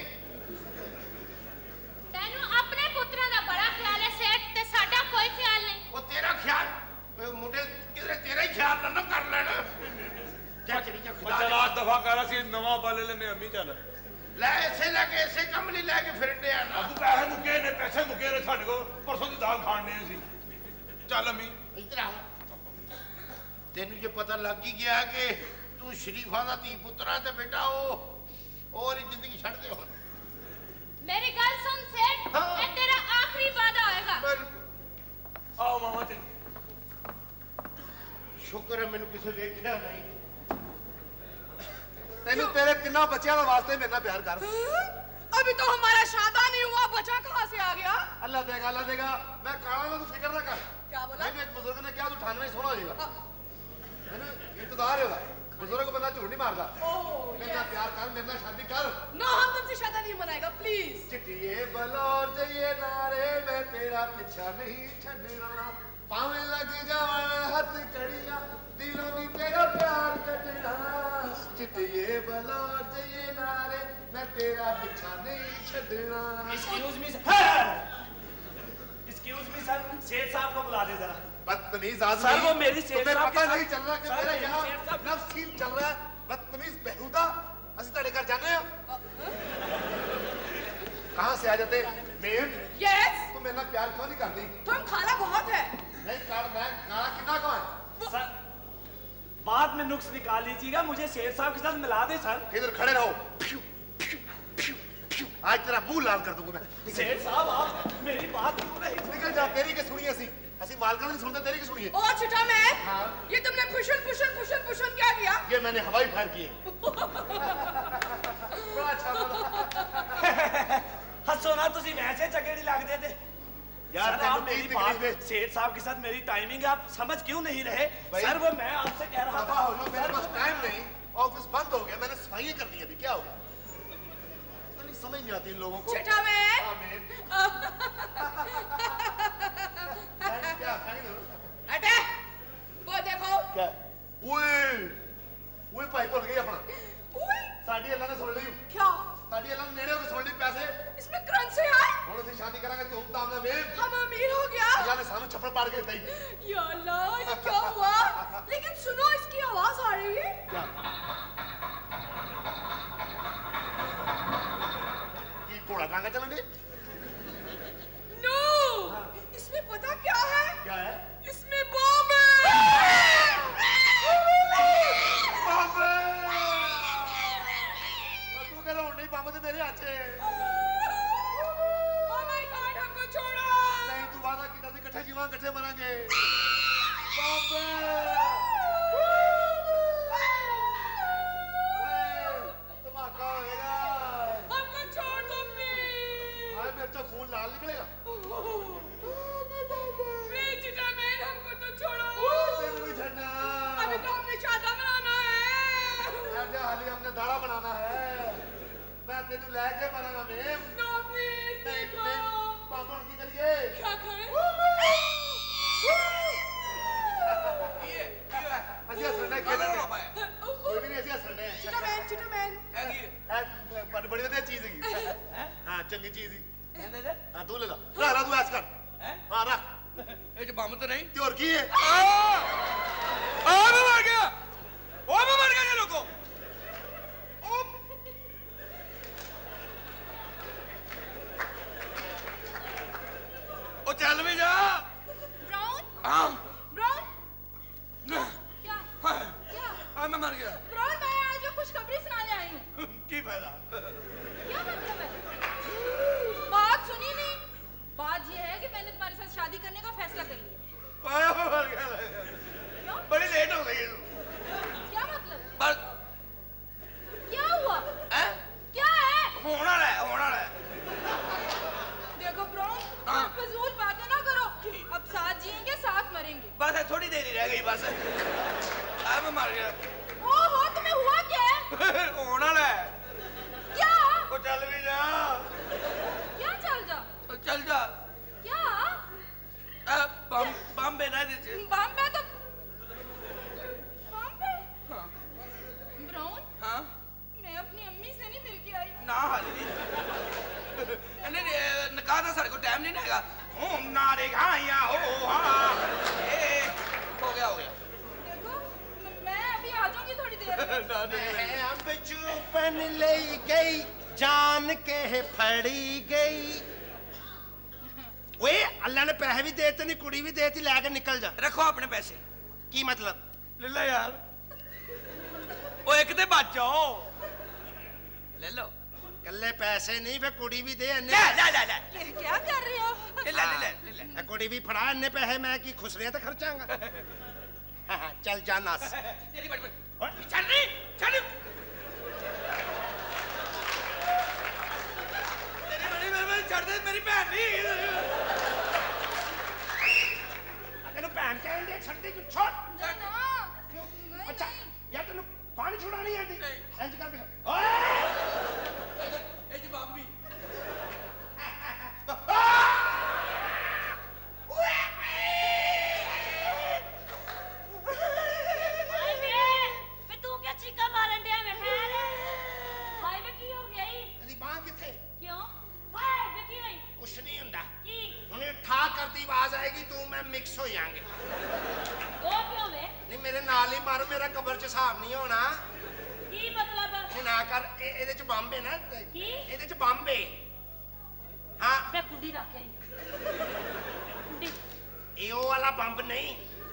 तैनू अपने पुत्रा दा बड़ा ख्याल है सेठ ते साडा कोई ख्याल नहीं ओ तेरा ख्याल ओए मुंडे किधरे तेरा ही ख्याल ना कर लेना जा चली जा खुदा चल आज दफा कर सी नवा बाले लेने अम्मी चल ले ऐसे लगे ऐसे कम नहीं लेके फिरने आना अबू पैसे मुके ने साडे को परसों दी दाल खाने सी चल अम्मी इधर आ तेनू ये पता लग ही गया कि तू शरीफा दा धी पुत्रा ते बेटा और जिंदगी छड़ दे हो मेरी गल सुन सेठ ये तेरा आखिरी वादा होएगा आओ मामा चल शुक्र है मैनू किसी देखा नहीं तेनू तेरे तिना बच्चियां दा वास्ते मेरे नाल प्यार कर अभी तो हमारा शादा नहीं हुआ बचा कहाँ से आ गया अल्लाह देगा मैं काला ना तू फिक्र ना कर क्या बोला मैंने एक बुजुर्ग ने क्या तू 98 सोना हो जाएगा है ना इंतजार है बुजुर्ग को बंदा झूठ नहीं मारता मेरे नाल प्यार कर मेरे नाल शादी कर नो हम तुमसे शादा नहीं मनाएगा प्लीज चिट्टिए बलौर जइए नारे मैं तेरा पीछा नहीं छड़ना पावे लग जावन हाथ कड़िया दिलों दी तेरा प्यार कटना चिट्टिए बलौर जइए नारे मैं तेरा पीछा नहीं छड़ना एक्सक्यूज मी सर सेठ साहब को बुला दे जरा बदतमीज आदमी सर वो मेरी सेठ तुम्हें साहब पता के नहीं चल रहा कि सर, मेरा मेरी यहाँ सेठ साहब- नफ्स सील चल रहा है बदतमीज बेहुदा असि तेरे घर जाने हैं कहाँ से आ जाते मेम यस तू मेरे नाल प्यार क्यों नहीं करती तुम खाला बहुत है नहीं कर मैं काला कितना कौन है सर बाद में नुक्स निकाल लीजिएगा मुझे शेर साहब के साथ मिला दे सर इधर खड़े रहो आज तेरा मुंह लाल कर दूंगा मैं शेर साहब आप मेरी बात क्यों नहीं निकल जा तेरी के सुनिए ऐसी मालका नहीं सुनते तेरी की सुनिए ओ चिटा मैं हाँ। ये तुमने पुशन क्या किया ये मैंने हवाई फायर किए बड़ा अच्छा बोला हंसो ना तुसी वैसे चंगे नहीं लगते थे यार सर आप मेरी बात सेठ साहब के साथ मेरी टाइमिंग आप समझ क्यों नहीं रहे सर वो मैं आपसे कह रहा था हो जाओ मेरे पास टाइम नहीं ऑफिस बंद हो गया मैंने सफाई करनी है अभी क्या होगा नहीं समझ नहीं आती इन लोगों को चिटा मैं क्या अबे वो देखो क्या ओए भाई भूल गई अपना ओए साडी अल्लाह ने सुन ली क्या साडी अल्लाह ने नेड़े होके सुन ली पैसे इसमें करेंसी है ਹੁਣ ਅਸੀਂ शादी करांगे धूमधाम में मेम हम अमीर हो गया अल्लाह ने सानू छप्पड़ पाड़ के दी या अल्लाह ये क्या हुआ लेकिन सुनो इसकी आवाज आ रही है क्या ये घोड़ा टांगा चलन दे नो इसमें पता क्या है क्या है इसमें बम है बम तू कह रहा हूं नहीं बम तो मेरे हाथ है ओ माय गॉड हमको छोड़ो नहीं तू वादा किया था इकट्ठे जीवां इकट्ठे मरांगे बम धमाका होएगा हमको छोड़ दो प्लीज हाय मेरे तो खून लाल निकलेगा प्लीज चिटा मैन हमको तो छोड़ो तेरे भी छड़ना अभी तो हमने शादा बनाना है यार जा हाली हमने दाड़ा बनाना है मैं तेनू लेके मरांगा मेम नो प्लीज देखो पापा की करिए क्या करें अच्छा सुनना खेलने चंगी चीज ही कहने दे हां तू ले ला रख ला तू ऐस कर हैं हां रख ये जो बम तो नहीं ते और की है मैं मर गया मैं मर गया लोगों ओ चल भी जा ब्राउन हाँ ब्राउन क्या क्या मैं मर गया ब्राउन मैं आज जो खुशखबरी सुनाने आई हूँ की फायदा क्या मतलब है बात सुनी नहीं बात ये है कि मैंने तुम्हारे साथ शादी करने का फैसला कर लिया मर गया बड़ी लेट हो गई तू क्या मतलब पर क्या हुआ हैं क्या है होना है देखो ब्राउन आप फजूल बातें ना करो अब साथ जिएंगे साथ मरेंगे बस थोड़ी देर ही रह गई बस मैं मर गया ओहो तुम्हें हुआ क्या है होना है क्या वो चल भी जा क्या चल जा चल जा क्या बॉम्बे ना दीजिए बॉम्बे तो बॉम्बे हाँ ब्राउन हाँ मैं अपनी अम्मी से नहीं मिल के आई ना हाली नहीं निकाह था सर को टाइम नहीं रहेगा ना रेगा यहाँ हो हाँ हो गया देखो मैं अभी आ जाऊंगी थोड़ी देर में अब चुपन ले गई जान के फड़ी गई ओए अल्लाह ने पैसे भी देते नहीं कुड़ी भी देती लेके निकल जा रखो अपने पैसे की मतलब ले लो यार ओ एक ते बच जाओ ले लो कल्ले पैसे नहीं फिर कुड़ी भी दे ले क्या कर रहे हो ले कुड़ी भी फड़ा इन्ने पैसे मैं की खुसरे तो खर्चांगा हाँ चल जा नास चल रही चल छड़ दे मेरी भैन नहीं तेन भैन कहन दे छड़ दे छोड़ अच्छा यार तेन पानी छुड़ा नहीं आती इंज कर ओए ए जी बॉम्बी तू क्या चीका मारन दिया मैं खैर हाय वे की हो गई तेरी बांह किथे क्यों हाय वे की होई कुछ नहीं हुंदा की हुने ठा करती आवाज आएगी तू मैं मिक्स हो जाएंगे वो क्यों वे नहीं मेरे नाल ही मार मेरा कब्र च हिसाब नहीं होना की मतलब नहीं ना कर ਇਹਦੇ ਚ ਬੰਬ ਹੈ ਨਾ ਕੀ ਇਹਦੇ ਚ ਬੰਬ ਹੈ ਹਾਂ मैं कुंडी रख आई कुंडी ਇਹ ਉਹ ਵਾਲਾ ਬੰਬ ਨਹੀਂ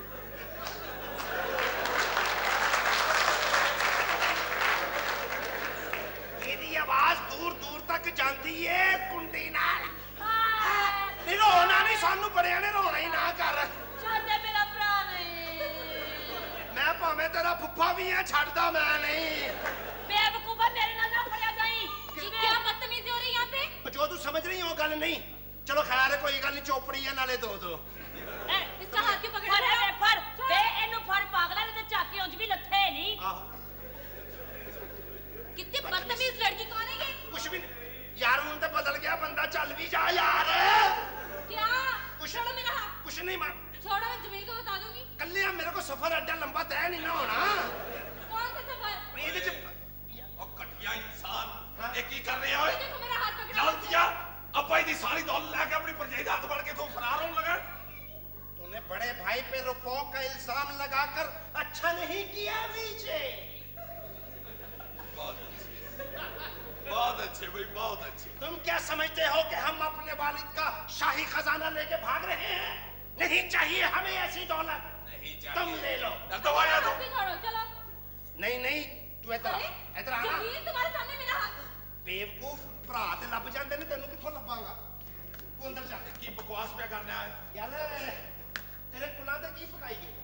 ਇਹਦੀ ਆਵਾਜ਼ ਦੂਰ ਦੂਰ ਤੱਕ ਜਾਂਦੀ ਏ ਕੁੰਡੀ ਨਾਲ ਨਹੀਂ ਰੋਣਾ ਨਹੀਂ ਸਾਨੂੰ ਬੜਿਆਂ ਨੇ ਰੋਣਾ ਹੀ ਨਾ ਕਰ ਛੱਡ ਮੇਰਾ ਭਰਾ ਨਹੀਂ ਮੈਂ ਭਾਵੇਂ ਤੇਰਾ ਫੁੱਫਾ ਵੀ ਆ ਛੱਡਦਾ ਮੈਂ ਨਹੀਂ बेवकूफा मेरे नाल ना पड़या जाई क्या बदतमीजी हो रही यहां पे जो तू समझ रही हो गल नहीं चलो खैर है कोई गल नहीं चोपड़ी है नाले दो इसका हाथ क्यों पकड़ रहा है फड़ बे एनु फड़ पागला ने ते चाके उंज भी लथे नहीं कितनी बदतमीज लड़की कौन है ये कुछ भी यार हूं तो बदल गया बंदा चल भी जा यार क्या छोड़ो मेरा हाथ कुछ नहीं मार छोड़ो मैं जमील को बता दूंगी कल्ले मेरे को सफर एडा लंबा तय नहीं ना होना कौन सा सफर ਇਹਦੇ ਚ घटिया इंसान ये की कर रहे हो देखो मेरा हाथ पकड़ो जान दिया अब्बाई दी सारी दौलत लेके अपनी परजाई हाथ बढ़ के तू फरार होने लगा तूने बड़े भाई पे रुपयों का इल्जाम लगाकर अच्छा नहीं किया विजय बहुत अच्छे भाई बहुत अच्छे तुम क्या समझते हो कि हम अपने वालिद का शाही खजाना लेके भाग रहे हैं नहीं चाहिए हमें ऐसी दौलत नहीं तुम ले लो दबाया तो चलो नहीं नहीं तू इधर इधर आना जमील तुम्हारे सामने मेरा हाथ बेवकूफ भरा ते लभ जांदे ने तेनू कित्थों लभांगा तू अंदर जा की बकवास पे करने आया यार तेरे कुलां ते की पकाई गई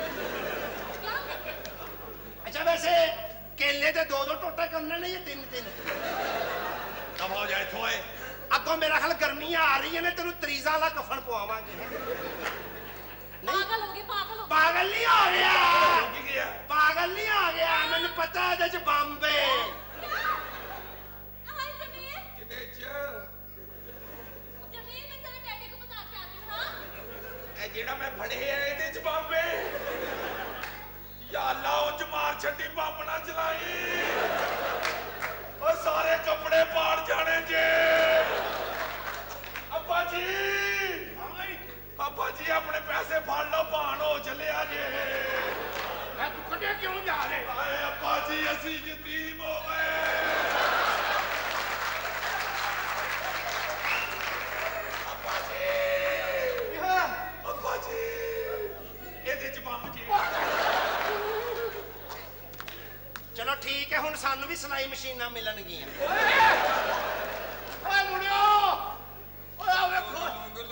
अच्छा वैसे केले दे दो टोटे करने ने ये तीन कब हो जाए थोए अगों मेरा ख्याल गर्मियां आ रही है ने तेनू तरीजा वाला कफन पवावांगे पागल हो गए पागल नहीं हो गया पागल नहीं हो गया मैंने पता है च बॉम्बे जेड़ा मैं फड़े है ਇਹਦੇ ਚ ਬੰਬੇ या अल्लाह उच मार छड्डी बम ना चलाई और सारे कपड़े पाड़ जाने जे जी अपने पैसे फाड़ लो भान हो चले जे मैं तू कटे क्यों जा रहे आए अब्बा जी असी यतीम हो गए अब्बा जी ਇਹਦੇ ਚ ਬੰਬ ਜੀ चलो ठीक है हुण सानू भी सिलाई मशीनां मिलणगीਆਂ ਓਏ ਮੁੰਡਿਓ ਓਏ ਆ ਵੇਖੋ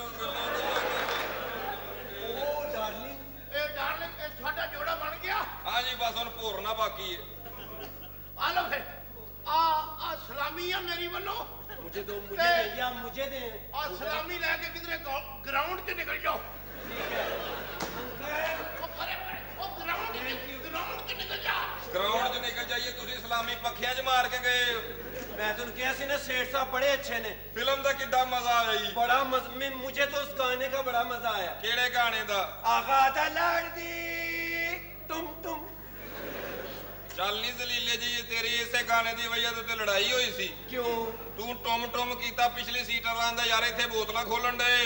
ਉਹ ਡਾਰਲਿੰਗ ਇਹ ਡਾਰਲਿੰਗ ਇਹ ਤੁਹਾਡਾ ਜੋੜਾ ਬਣ ਗਿਆ हाँ जी बस हुण भोरना बाकी है ਆ ਲਓ ਫਿਰ ਆ ਸਲਾਮੀ ਆ ਮੇਰੀ ਵੱਲੋਂ मुझे दो मुझे दे या मुझे दे ਆ ਸਲਾਮੀ ਲੈ ਕੇ ਕਿਧਰੇ ਗਰਾਊਂਡ 'ਚ ਨਿਕਲ ਜਾਓ ਉਹ ਪਰੇ ਪਰੇ ਉਹ ਗਰਾਊਂਡ 'ਚ ਨਿਕਲ ਜਾ ग्राउंड च निकल जाइए तुसी इस्लामी पखियां च मार के गए हो। मैं तो कहा सी ना सेठ साहब बड़े अच्छे ने फिल्म का कितना मजा आया जी बड़ा मुझे तो उस गाने का बड़ा मजा आया केड़े गाने दा आगा दा लड़दी तुम चल नी जलीले जी ये तेरी इसे गाने दी वजह तो लड़ाई हुई सी क्यों तू टुम टुम कीता पिछली सीट लांदा यार इथे बोतलां खोलन डे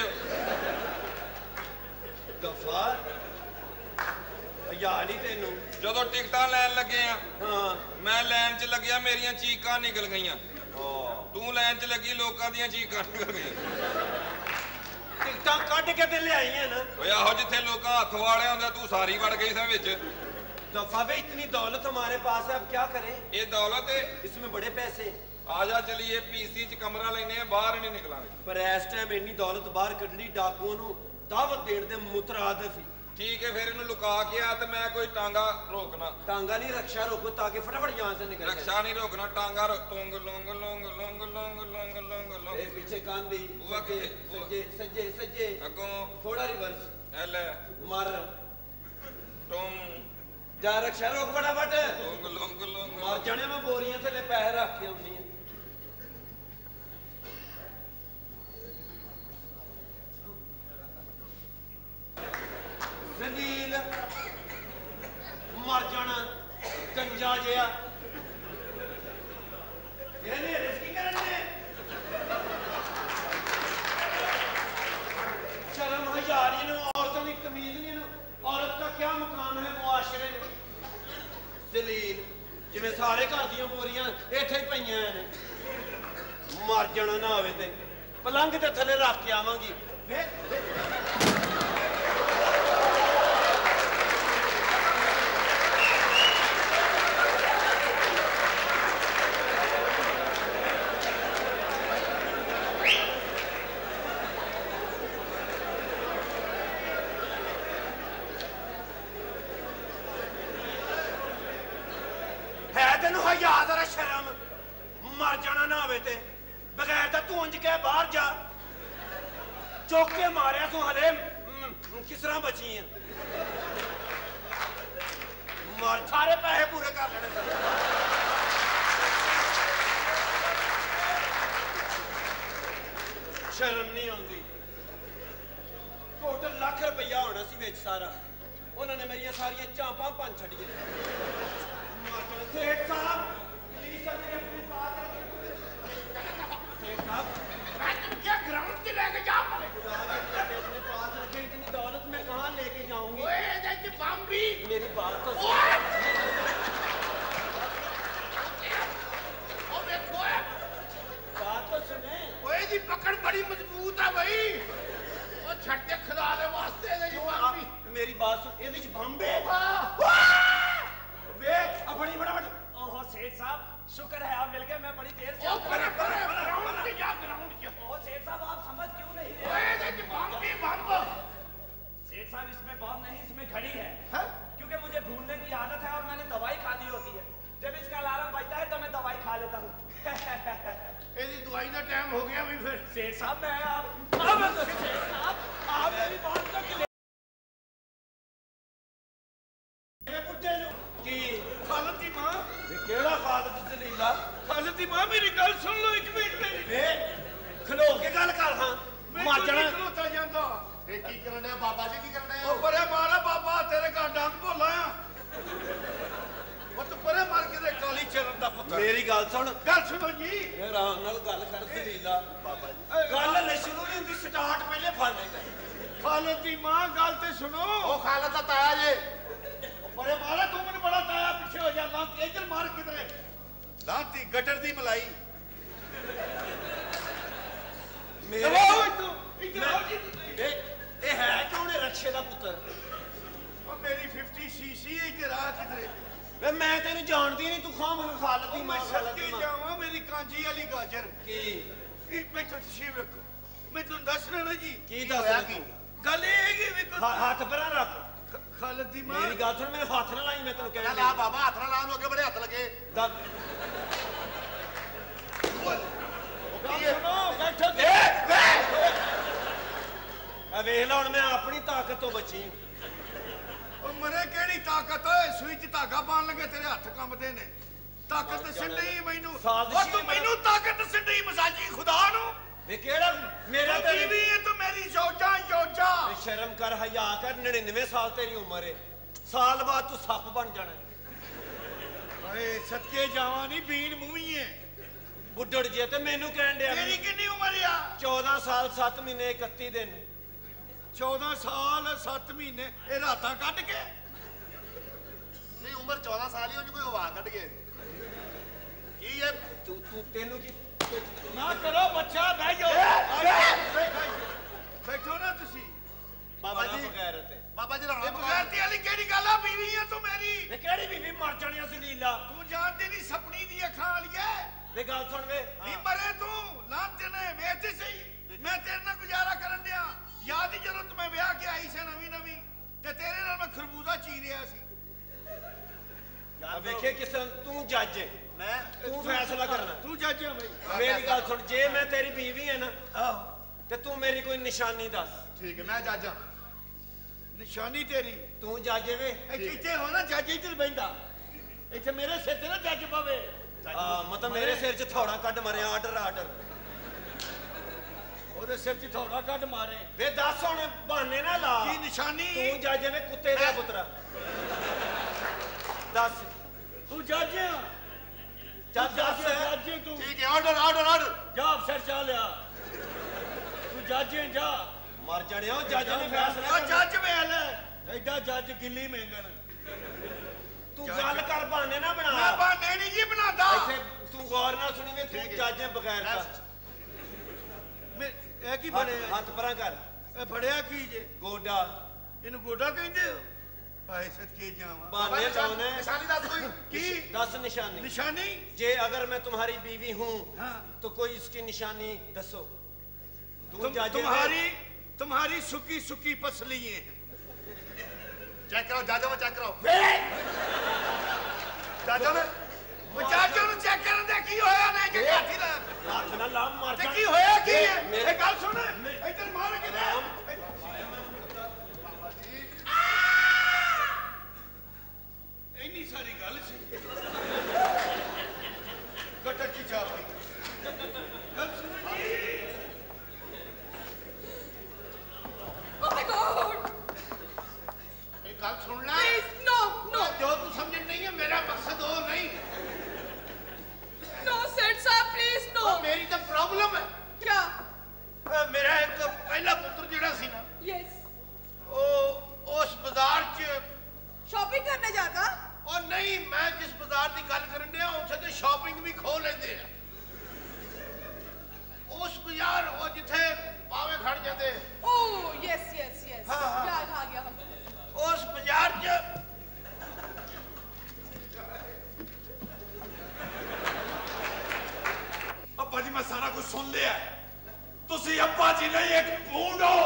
गफार यार ही तेनू ਜਦੋਂ ਟਿਕਟਾਂ ਲੈਣ ਲੱਗੇ ਆ हाँ ਮੈਂ ਲਾਈਨ 'ਚ ਲੱਗਿਆ ਮੇਰੀਆਂ ਚੀਕਾਂ ਨਿਕਲ ਗਈਆਂ ਤੂੰ ਲਾਈਨ 'ਚ ਲੱਗੀ ਲੋਕਾਂ ਦੀਆਂ ਚੀਕਾਂ ਨਿਕਲ ਗਈਆਂ टिकटा कट के ते ले आई है ना ਓਏ ਆਹੋ ਜਿੱਥੇ ਲੋਕਾਂ ਹੱਥ ਵਾਲੇ ਹੁੰਦੇ ਤੂੰ ਸਾਰੀ ਵੜ ਗਈ ਸਾਂ ਵਿੱਚ दफा भाई इतनी दौलत हमारे पास है अब क्या करें ਇਹ ਦੌਲਤ ਹੈ इसमें बड़े पैसे ਆ ਜਾ ਚਲੀਏ ਪੀਸੀ 'ਚ ਕਮਰਾ ਲੈਨੇ ਆ ਬਾਹਰ ਨਹੀਂ ਨਿਕਲਾਂਗੇ पर इस टाइम इन्नी दौलत बाहर कढ़नी डाकुओं नू दावत देण दे मुतरादिफ ही ठीक है फिर इन्हू लुका के आ तो मैं कोई टांगा रोकना टांगा नहीं रक्षा रोको ताकि फटाफट यहाँ से निकल रक्षा नहीं रोकना टांगा तोंग लोंग लोंग लोंग लोंग लोंग लोंग लोंग पीछे कांदी बुआ के सज्जे सज्जे सज्जे अगों थोड़ा रिवर्स एल मार टोम जा रक्षा रोक फटाफट लोंग लोंग लोंग मार जाने में बोरियां थले पैसे रख के आउनी है जलील मर जाना गंजा जिया शर्म हजारी औरतों की तमीज नहीं औरत का क्या मुकाम है मुआशरे में जलील जिवें सारे घर दियां बोरियां इत्थे ही पईयां ने मर जाना ना होवे ते पलंग दे थले रख के आवांगी शर्म मर जाना ना होवे ते बगैर तो तू इंज के बाहर जा चौक के मारिया तू हले किस तरह बची है मार सारे पैसे पूरे कर लेने शर्म नहीं आती टोटल लाख रुपया होना सी विच सारा उन्होंने मेरिया सारिया चांपा भन छड़िया सेठ साहब क्या ग्राउंड से लेके जा अपने पास रखे इतनी दौलत मैं कहाँ लेके जाऊंगी बम्बी मेरी बात तो बात तो सुने ओए जी पकड़ बड़ी मजबूत है भाई वो छट्टे खिला दे वास्ते मेरी बात सुन ये बम्बे वे अपनी फटाफट ओहो सेठ साहब शुक्र है आप मिल गए मैं बड़ी देर से ग्राउंड पे जा ग्राउंड के ओहो सेठ साहब आप समझ क्यों नहीं रहे ओए बम्बी बम्ब सेठ साहब इसमें बम नहीं इसमें घड़ी है क्योंकि मुझे भूलने की आदत है और मैंने दवाई खा ली होती है जब इसका अलार्म बजता है तो मैं दवाई खा लेता हूँ ਇਹਦੀ ਦਵਾਈ ਦਾ ਟਾਈਮ ਹੋ ਗਿਆ ਵੀ ਫਿਰ सेठ साहब मैं आप सेठ साहब आप मेरी बात तो की खालत दी मां केड़ा खालत जलीला खालत दी मां मेरी गल सुन लो एक मिनट मेरी वे खलो के गल कर हां मर जाना खलोता ਜਾਂਦਾ ਇਹ ਕੀ ਕਰਨ ਡਿਆ ਬਾਬਾ ਜੀ ਕੀ ਕਰਨ ਡਿਆ ਉਹ ਪਰੇ ਮਾਰਾ ਬਾਬਾ ਤੇਰੇ ਘਰ ਡੰਗ ਭੋਲਾ ਆ ਉਹ ਤੂੰ ਪਰੇ ਮਾਰ ਕੇ ਦੇ ਕਾਲੀ ਚਰਨ ਦਾ ਪੁੱਤਰ मेरी गल सुन ਗੱਲ ਸੁਣੋ ਜੀ आराम नाल गल कर जलीला बाबा जी गल ले शुरू नहीं हुंदी स्टार्ट पहले फड़ लेंदा खालद दी मां गल ते सुनो ओ खालद दा ताया जे बड़े मारा तू मैंने बड़ा ताया पीछे हो जा लांती इधर मार किधरे लांती गटर दी मलाई मेरे ए है कौन है रक्षे दा पुत्र ओ मेरी 50 सीसी इधर आ किधरे वे मैं तेनु जानदी नहीं तू खाम खालद दी मां खालद दी मां जावा मेरी कांजी वाली गाजर की बैठो तशरीफ रखो मैं तुम दस रहा जी की दस की गल ये है कि हाथ पर रख खालद दी मां मेरी गाल सुन मेरे हाथ ना लाई मैं तेनु कह ला बाबा हाथ ना ला नु अगे बड़े हाथ लगे सुनो बैठो वेख ला हुण मैं अपनी ताकत तो बची मरे केड़ी ताकत है सुई च धागा पान लगे तेरे हाथ कंबदे ने ताकत दसणी मैनू ओ तू मैनू ताकत दसणी मसाजी खुदा नु वे केड़ा मेरा तेरी भी है तो मेरी योजा शर्म कर हया कर 99 साल तेरी उम्र है साल बाद तू सप बन जाना ओए सदके जावा नहीं बीन मूही है बुड्ढड़ जे ते मेनू कहन दे तेरी कितनी उम्र है 14 साल 7 महीने 31 दिन 14 साल 7 महीने ये रातां कट के नहीं उम्र 14 साल ही हो कोई हवा कट के की है तू तेनू की ना करो बच्चा बह जाओ बैठो ना तुसी बाबा जी बाबा जी रहना बगैरती वाली केड़ी गल है बीवी है तू मेरी वे केड़ी बीवी मर जानी जलीला तू जानती नहीं सपनी दी अखां वाली है वे गल सुन वे नी मरे तू लांते ने वेच सही मैं तेरे नाल गुजारा करन दिया याद ही जदों तू मैं ब्याह के आई से नवी ते तेरे नाल मैं खरबूजा चीरिया सी यार वेखे किस तू जज है मैं तू फैसला करना तू जज है भाई मेरी गल सुन जे मैं तेरी बीवी है ना ते तू मेरी कोई निशानी दस ठीक है मैं जज हां निशानी तेरी तू जज वे इत्थे हो ना जज इधर बैठा इत्थे मेरे सिर ते ना जज पवे मतलब मेरे सिर च थोड़ा कट मरे आर्डर ओदे सिर च थोड़ा कट मारे वे दस हुण बहाने ना ला की निशानी तू जज वे कुत्ते दा पुत्रा दस तू जज है जज तू ठीक है ऑर्डर जा अफसर चा लिया तू जज है जा मर जाने हो जज ने फैसला जज वेल एडा जज गिल्ली मेंगन तू गल कर बहाने ना बना मैं बहाने नहीं जी बनादा तू गौर ना सुनी वे तू जज है बगैर का ए की बने हाथ परा कर ए फड़िया की जे गोडा इनु गोडा कहंदे हो भाई सदके जावा बहाने कौन है निशानी दस कोई की 10 निशानी निशानी जे अगर मैं तुम्हारी बीवी हूं तो कोई इसकी निशानी दसो तुम्हारी सुकी सुकी पसली है चेक करो जाजा में चेक करो जाजा में चाचा नु चेक करन दे की होया नहीं कि काठी ला हाथ ना ला मार ते की होया की है ए गल सुन इधर मार के दे इतनी सारी गल सी गटर की चाप गल सुन जी Oh my God! एक गल सुन ले Please, no. जो तू समझ नहीं है मेरा मकसद वो नहीं No, Seth साहब, please, no. मेरी तो प्रॉब्लम है क्या? मेरा एक पहला पुत्र जेड़ा सी ना Yes. ओ उस बाजार च Shopping करने जाता? और नहीं मैं जिस बाजार की गल करन दिया उत्थे ते शॉपिंग भी खो लेंदे आ उस बाजार वो जिथे पावे खड़ जाते Oh, yes. हाँ। याद आ गया हमको। उस बाजार च अब्बा जी मैं सारा कुछ सुन लिया है तुसी अब्बा जी नहीं एक भूंड हो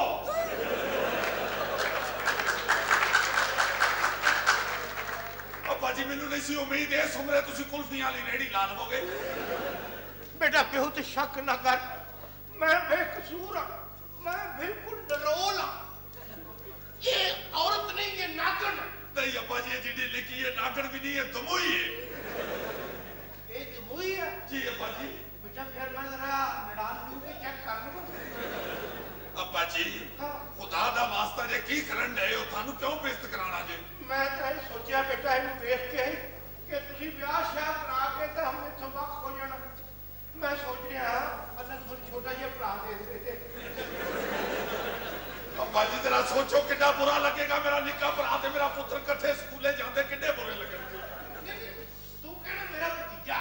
अब्बा जी मैनू नहीं सी उम्मीद इस उम्रे तुसी कुल्फियां वाली रेहड़ी ला लवोगे बेटा केहू ते शक ना कर मैं बेकसूर हां मैं बिल्कुल नरोल हां ये औरत नहीं ये नागन नहीं अब्बा जी ये जिंदी लिखी है नागन भी नहीं है दमुई है ये दमुई है जी अब्बा जी बेटा फिर मैं जरा मैदान व्यू के चेक कर लूं अब्बा जी खुदा दा वास्ता जे की करन दे हो थानू क्यों बेइज्जत कराना जे मैं तो ये सोचा बेटा इन्हें देख के कि तुसी ब्याह श्याह करा के तो हम इथों वक्त हो जाना मैं सोच रहा अल्लाह थोड़ा छोटा जिहा भरा दे देते अब्बा जी तेरा सोचो कितना बुरा लगेगा मेरा निक्का भरा ते मेरा पुत्र कट्ठे स्कूले जाते कितने बुरे लगेंगे तू कहना मेरा भतीजा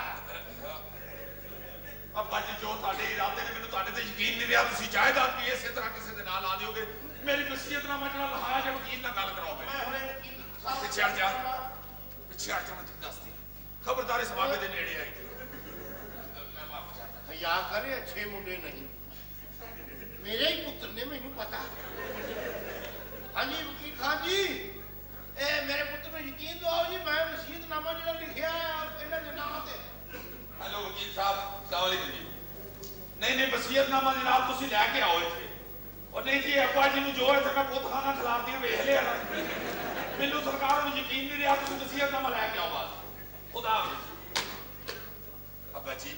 अब्बा जी जो ਤੁਹਾਡੇ ਇਰਾਦੇ ਨੇ ਮੈਨੂੰ ਤੁਹਾਡੇ ਤੇ ਯਕੀਨ ਨਹੀਂ ਰਿਹਾ ਤੁਸੀਂ ਜਾਇਦਾਦ ਵੀ ਇਸੇ ਤਰ੍ਹਾਂ ਕਿਸੇ ਦੇ ਨਾਲ ਲਾ ਦਿਓਗੇ ਮੇਰੀ ਵਸੀਅਤਨਾਮਾ ਜਿਹੜਾ ਲਿਖਾਇਆ ਜੇ ਵਕੀਲ ਨਾਲ ਗੱਲ ਕਰਾਓ ਮੈਂ ਪਿੱਛੇ ਹਟ ਜਾ ਮੈਂ ਦੱਸਦੀ ਖਬਰਦਾਰ ਇਸ ਬਾਬੇ ਦੇ ਨੇੜੇ ਆਈ ਮੈਂ ਮਾਫ ਚਾਹਦਾ ਹਯਾ ਕਰੇ ਅੱਛੇ ਮੁੰਡੇ ਨਹੀਂ ਮੇਰੇ ਹੀ ਪੁੱਤਰ ਨੇ ਮੈਨੂੰ ਪਤਾ ਹਾਂਜੀ ਵਕੀਲ ਖਾਨ ਜੀ ਇਹ ਮੇਰੇ ਪੁੱਤਰ ਨੂੰ ਯਕੀਨ ਦਿਵਾਓ ਜੀ ਮੈਂ ਵਸੀਅਤਨਾਮਾ ਜਿਹੜਾ ਲਿਖਿਆ ਇਹਨਾਂ ਦੇ ਨਾਮ ਤੇ हेलो वकील साहब सलाम अलैकुम जी नहीं वसीयतनामा जनाब तुसी लैके आओ इत्थे और नहीं जी अब्बा जी जो है मैं पुत खाना खिलाफ दिया वेख लिया ना मैनू सरकार को यकीन नहीं रहा तुसी वसीयतनामा लैके आओ बस खुदा हाफिज़ अब्बा जी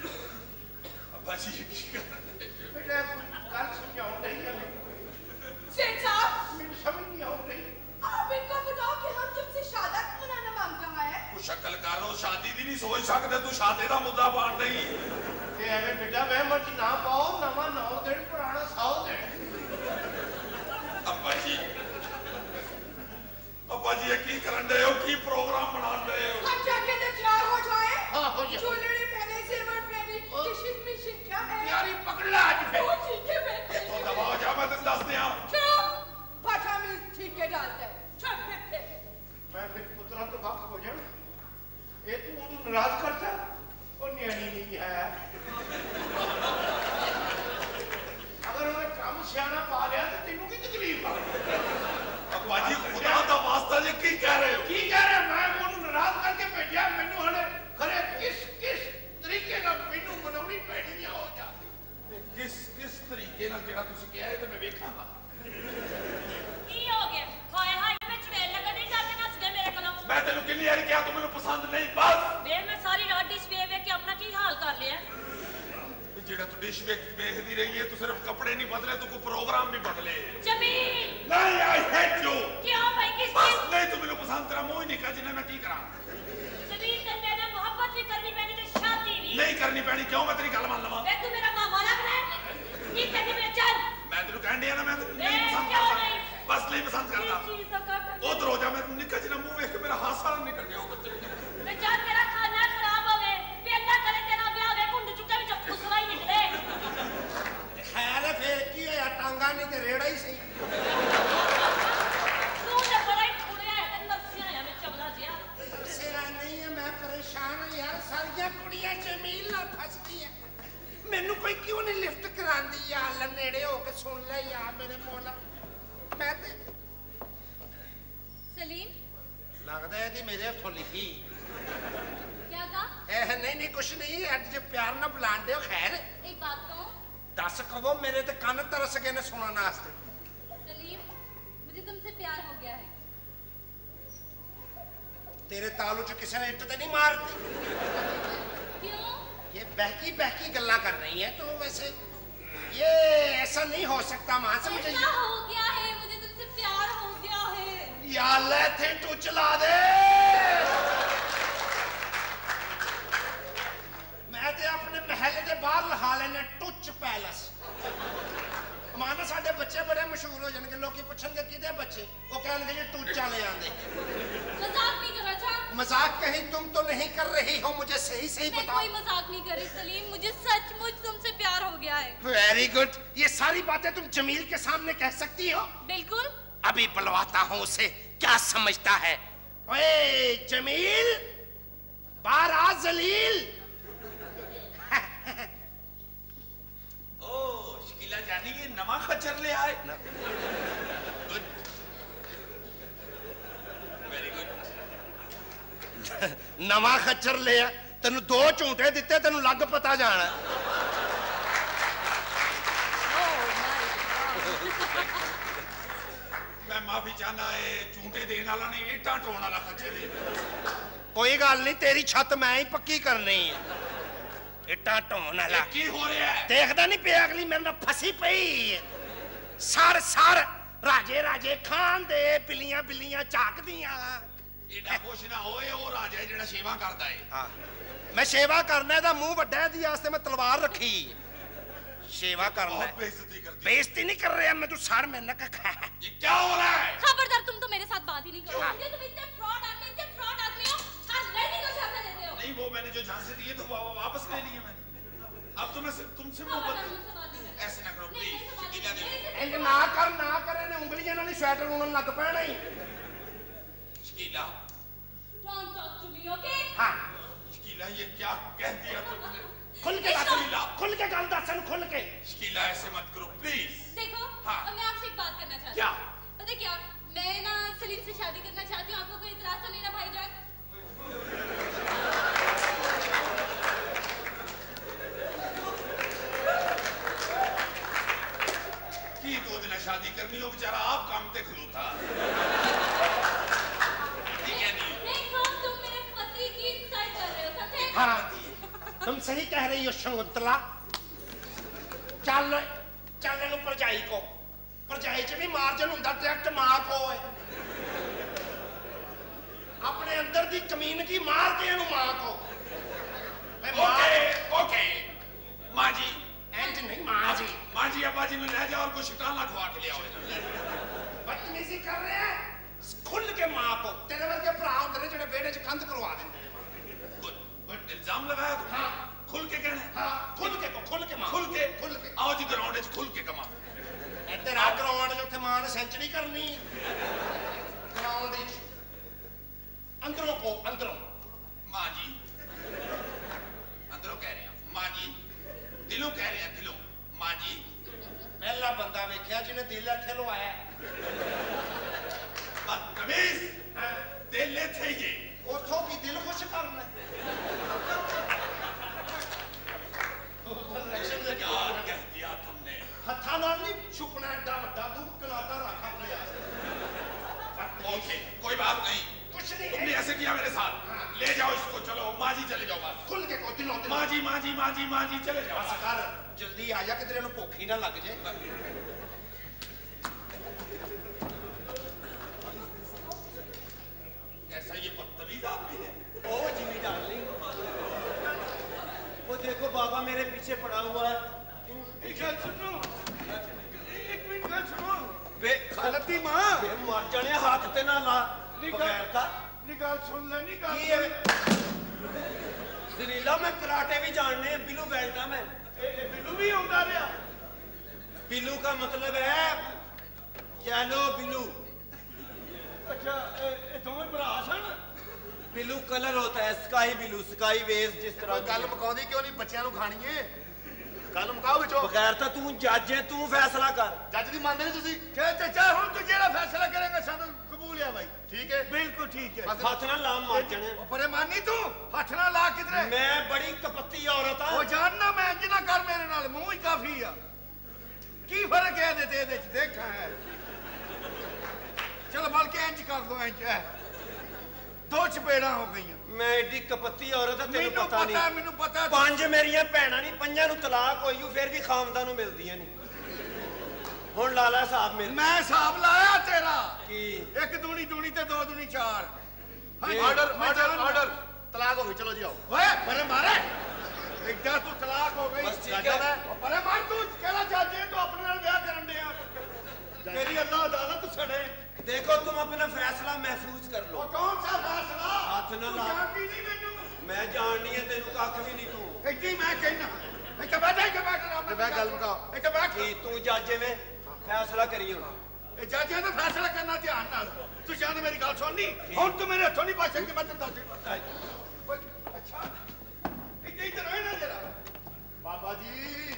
बेटा कल समझाओ नहीं हमें सेठ साहब मेरी समझ नहीं आ रही आप इनको बताओ कि हम तुमसे शादत मनाना मांग रहा है तू शक्ल कर लो शादी दी नहीं सोच सकते तू शादी का मुद्दा पाड़ देगी ये एवं बेटा वह मत ना पाओ नवा 9 दिन पुराना 100 दिन अब्बा जी ये की करन रहे हो की प्रोग्राम बना रहे हो अच्छा के तैयार हो जाए हां हो जाए ज्वेलरी पहने जेवर पहने किशित मिशित क्या है यारी पकड़ ला आज फिर वो ठीक है मैं तो दबा जा मैं तेरे दस दिया चुप पाठा में ठीक के डालता है चल फिर मैं फिर पुत्रा तो बाप हो जाए ये तू उन्हें नाराज करता और न्याणी नहीं है अगर उन्हें काम सियाना पा लिया तो तेनों की तकलीफ है अब्बा जी खुदा दा वास्ता जी की कह रहे हो की कह रहे मैं उन्हें नाराज करके भेजा मैनू हले खरे किस तरीके नाल मैनू बनाउणी पैनी हो जाती किस तरीके नाल जेड़ा तुसी कहा है ते मैं वेखांगा की हो गया हाय हाय विच वे लगा नहीं जाके नस गए मेरे कोलों मैं तेनू किन्नी बार कहा तू मेनू पसंद नहीं बस वे मैं सारी रात डिश वे के अपना की हाल कर लिया जेड़ा तू डिश देखती रही है तू सिर्फ कपड़े नहीं बदले तू कोई प्रोग्राम भी बदले जमील नहीं आई हेट यू क्यों भाई किस बस नहीं तू मेनू पसंद तेरा मुंह ही नहीं कहा जिन्हें मैं की करा जमील ते तेरे मोहब्बत भी करनी पैनी ते शादी भी नहीं करनी पैनी क्यों मैं तेरी गल मान लवा वे तू मेरा मामा लग रहा है की कहनी मैं चल मैं तेनू कहन दिया ना मैं नहीं वे पसंद क्यों करता नहीं बस नहीं पसंद करता चीज तो कर उधर हो जा मैं निक्का जिना मुंह देख के मेरा हाथ सारा निकल गया उधर मैं जान तेरा खाना खराब होवे भी अल्लाह करे तेरा ब्याह वे कुंड चुका भी खुसरा ही निकले खैर फिर की होया टांगा नहीं ते रेड़ा ही सही तू ते बड़ा ही खुड़िया है ते नरसिया है मैं चवला जिया सेरा नहीं है मैं परेशान हूं यार सारियां कुड़ियां जमील नाल फस गई है मैनू कोई क्यों नहीं लिफ्ट करांदी यार अल्लाह नेड़े हो के सुन ले यार मेरे मौला मैं ते सलीम लगदा है कि मेरे हथों लिखी क्या कहा नहीं कुछ नहीं अज जो प्यार ना बुलान दे खैर एक बात कहूं दस कहो मेरे ते कान तरस गए ने सुनने वास्ते सलीम मुझे तुमसे प्यार हो गया है तेरे तालू च किसी ने इट ते नहीं मारती क्यों ये बहकी गल्ला कर रही है तो वैसे ये ऐसा नहीं हो सकता मां से मुझे ऐसा हो गया है मुझे तुमसे प्यार हो गया है या ले थे तू चला दे मैं ते अपने महल के बाहर लहा लेने टुच पैलेस माना साडे बच्चे बड़े मशहूर हो जाएंगे लोग पूछेंगे किदे बच्चे वो कहेंगे जी टूचा ले आंदे मजाक नहीं करो अच्छा मजाक कहीं तुम तो नहीं कर रही हो मुझे सही मैं बताओ कोई मजाक नहीं कर रही सलीम मुझे सचमुच तुमसे प्यार हो गया है वेरी गुड ये सारी बातें तुम जमील के सामने कह सकती हो बिल्कुल अभी बुलवाता हूं उसे क्या समझता है ओए जमील बाहर आ जलील ओ शकीला जानी ये नवा खच्चर ले आए गुड वेरी गुड नवा खच्चर ले आ तेन 2 झूठे दिते तेन लग पता जाना मैं माफी चाहना है झूठे देने वाला नहीं ईटा ढोने वाला खच्चर है कोई गल नहीं तेरी छत मैं ही पक्की करनी है इटा ढोने वाला की हो रहा है देखदा नहीं पे अगली मेरे नाल फसी पई सर सर राजे राजे खान दे बिल्लियां बिल्लियां झाकदियां एडा खुश ना होए ओ राजा जेड़ा सेवा करदा है हां मैं सेवा करना दा मुंह वड्डा दी वास्ते मैं तलवार रखी सेवा कर ले। बेइज्जती कर दी। बेइज्जती नहीं कर रहे मैं तो सार में नक खा। ये क्या हो रहा है? खबरदार, तुम तो मेरे साथ बात ही नहीं करोगे। तुम इतने फ्रॉड आदमी हो, हर लड़की को झांसा देते हो। नहीं, वो मैंने जो झांसे दिए तो वापस ले लिए मैंने। अब तो मैं सिर्फ तुमसे मोहब्बत। ऐसे ना करो प्लीज। शकीला देखो। इंज ना कर ने उंगलियां नाल स्वेटर उड़न लग पैना ही। Shakeela. Don't talk to me, okay? हां। शकीला ये क्या कह दिया तुमने? खुल के गल दस खुल के। शकीला ऐसे मत करो प्लीज। देखो, हाँ। मैं आपसे एक बात करना चाहती हूँ। क्या? पता क्या, मैं ना सलीम से शादी करना चाहती हूँ। आपको कोई इतराज तो नहीं ना भाईजान? की दो दिन शादी करनी हो, बेचारा आप काम ते खलोता। ठीक है नहीं? देखो, तुम मेरे पति की इंसल्ट कर रहे हो, समझे? हाँ, तुम सही कह रही हो शकुंतला। चल इन भरजाई को, भरजाई च भी मार्जन हुंदा, डायरेक्ट मां को है। अपने अंदर दी कमीनगी मार के इन्हू मां को। ओके माँ जी। इंज नहीं मां जी। माँ जी अब्बा जी में ले जाओ और कुछ टाला खवा के ले आओ। बदतमीजी कर रहे हैं, खुल के मां को। तेरे वर्गे भरा होंदे ने जेड़े बेड़े च कंध करवा दिंदे ने। गुड इल्जाम लगाया तुम। हाँ। खुल के कहना। हाँ, खुल के मां। खुल के आओ जी ग्राउंड च खुल के कमा। इधर आ ग्राउंड च उत्थे मां ने सेंचुरी करनी। ग्राउंड च अंदरों माँ जी अंदरों कह रहे हैं। माँ जी दिलों कह रहे हैं, दिलों। माँ जी पहला बंदा वेख्या जिन्हें दिल इत्थे लवाया। बदतमीज। दिल इत्थे ही उठो की दिल खुश करना। क्या कह दिया तुमने? हथा नाल नहीं छुपना, एडा वड्डा तू कलाटा रख अपने आस। ओके कोई बात नहीं। कुछ नहीं। तुमने ऐसे किया मेरे साथ। ले जाओ इसको, चलो माँ जी चले जाओ। बात खुल के को दिलों माँ जी चले जाओ। बस कर, जल्दी आ जा कि तेरे भुख ही ना लग जाए। कैसा ये बदतमीज आदमी है? ओ जिमी डार्लिंग, वो देखो बाबा मेरे पीछे पड़ा हुआ है। एक गल सुनो, एक मिनट गल सुनो। बे गलती मां बे मर जाने, हाथ ते ना ला। बगैर था निकाल सुन ले, निकाल। की है जलीला, मैं कराटे भी जानने, बिलू बेल्ट है मैं। बिल्लू भी होता रहा। बिलू का मतलब है येलो बिलू। अच्छा, ये दोनों भरा सन। बिलू कलर होता है, स्काई बिलू, स्काई वेव। जिस तरह गल मुकाउंदी क्यों नहीं? बच्चों को खानी है गल मुकाओ विचों। बगैर तो तू जज है, तू फैसला कर। जज दी मानदे नहीं तुसी? चाचा हुन तू जेड़ा फैसला करेगा सानू कबूल है भाई। ठीक है, बिल्कुल ठीक है। हाथ ना ला मार जाने। परे मानी तू हाथ ना ला किधरे। मैं बड़ी कपत्ती औरत वो हूं। जानना मैं इंज ना कर मेरे नाल, मुंह ही काफी आ। की फर्क है ਇਹਦੇ ਤੇ देखा है। चलो बल्कि इंज कर दो, इंज है। दो चपेड़ा हो गई। मैं एडी कपत्ती औरत है, तेनू मैनू पता पता, नहीं। मैनू पता। पंज मेरियां भैणां नहीं, पंजां नू तलाक होई हूं, फिर भी खामदां नू मिलदियां नहीं। हुण ला ला हिसाब मेरा। मैं हिसाब लाया तेरा की एक दूनी दूनी ते दो दूनी चार। ऑर्डर तलाक हो गई, चलो जी आओ। ओए परे मारे, इतना तू तलाक हो गई। बस ठीक है। परे मार, तू कहला जज है, तू अपने नाल ब्याह करन दे। तेरी अल्लाह अदालत सड़े। देखो तुम अपना फैसला महफूज कर लो। वो कौन सा फैसला? हाथ ना ला। तू जानती नहीं मैनू। मैं जाननी है तेनू, कख भी नहीं तू। इतनी मैं कहना इतना बैठ आराम मैं गल मुकाओ। इतना बैठ। की तू जज में फैसला करी हुण। जज ने फैसला करना ध्यान नाल। तू जान मेरी गल सुननी, हुन तू मेरे हथों नहीं बच सकती। मैं तेन दस। अच्छा इधर आए ना जरा। बाबा जी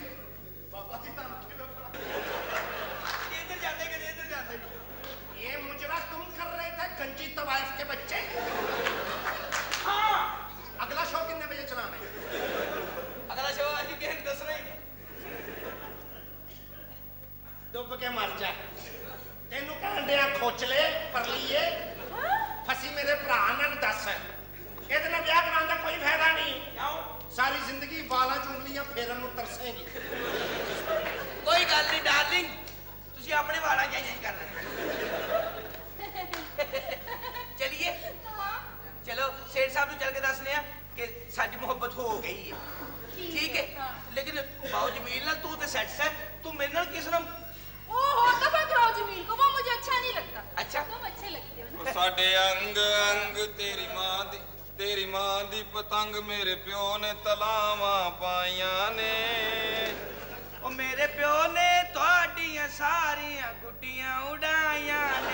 इधर जाते कि इधर जाते? ये मुजरा तुम कर रहे थे, गंजी तवाइफ के बच्चे। हाँ। अगला शो कितने बजे चलाना है? अगला शो अभी कहन दस नहीं। डुब के मर जा। तेनू कहंदे आ खोचले परलीए फसी मेरे भरा नाल दस। ਇਹਦੇ ਨਾਲ ਵਿਆਹ ਕਰਾਉਣ ਦਾ ਕੋਈ ਫਾਇਦਾ ਨਹੀਂ। ਕਿਉਂ? ਸਾਰੀ ਜ਼ਿੰਦਗੀ ਵਾਲਾਂ ਚ ਉਂਗਲੀਆਂ ਫੇਰਨ ਨੂੰ ਤਰਸੇਂਗੀ। ਕੋਈ ਗੱਲ ਨਹੀਂ ਡਾਰਲਿੰਗ, ਤੁਸੀਂ ਆਪਣੇ ਵਾਲਾਂ ਚ ਇੰਜ ਕਰ ਰਹੇ। ਚਲਿਏ ਚਲੋ ਸੇਠ ਸਾਹਿਬ ਨੂੰ ਚੱਲ ਕੇ ਦੱਸਨੇ ਆ ਕਿ ਸਾਡੀ ਮੁਹੱਬਤ ਹੋ ਗਈ ਹੈ। ठीक है लेकिन बाबू जमील ना तू तो सेट है तू मेरे नाल किस नाम ओहो तो फिर करो जमील को, वो मुझे अच्छा नहीं लगता। अच्छा तुम अच्छे लगते हो ना। साडे अंग अंग तेरी मां दी पतंग मेरे प्यो ने तलावां पाइयां ने। ओ मेरे प्यो ने तुहाडियां सारियां गुड्डियां उड़ाइयां ने।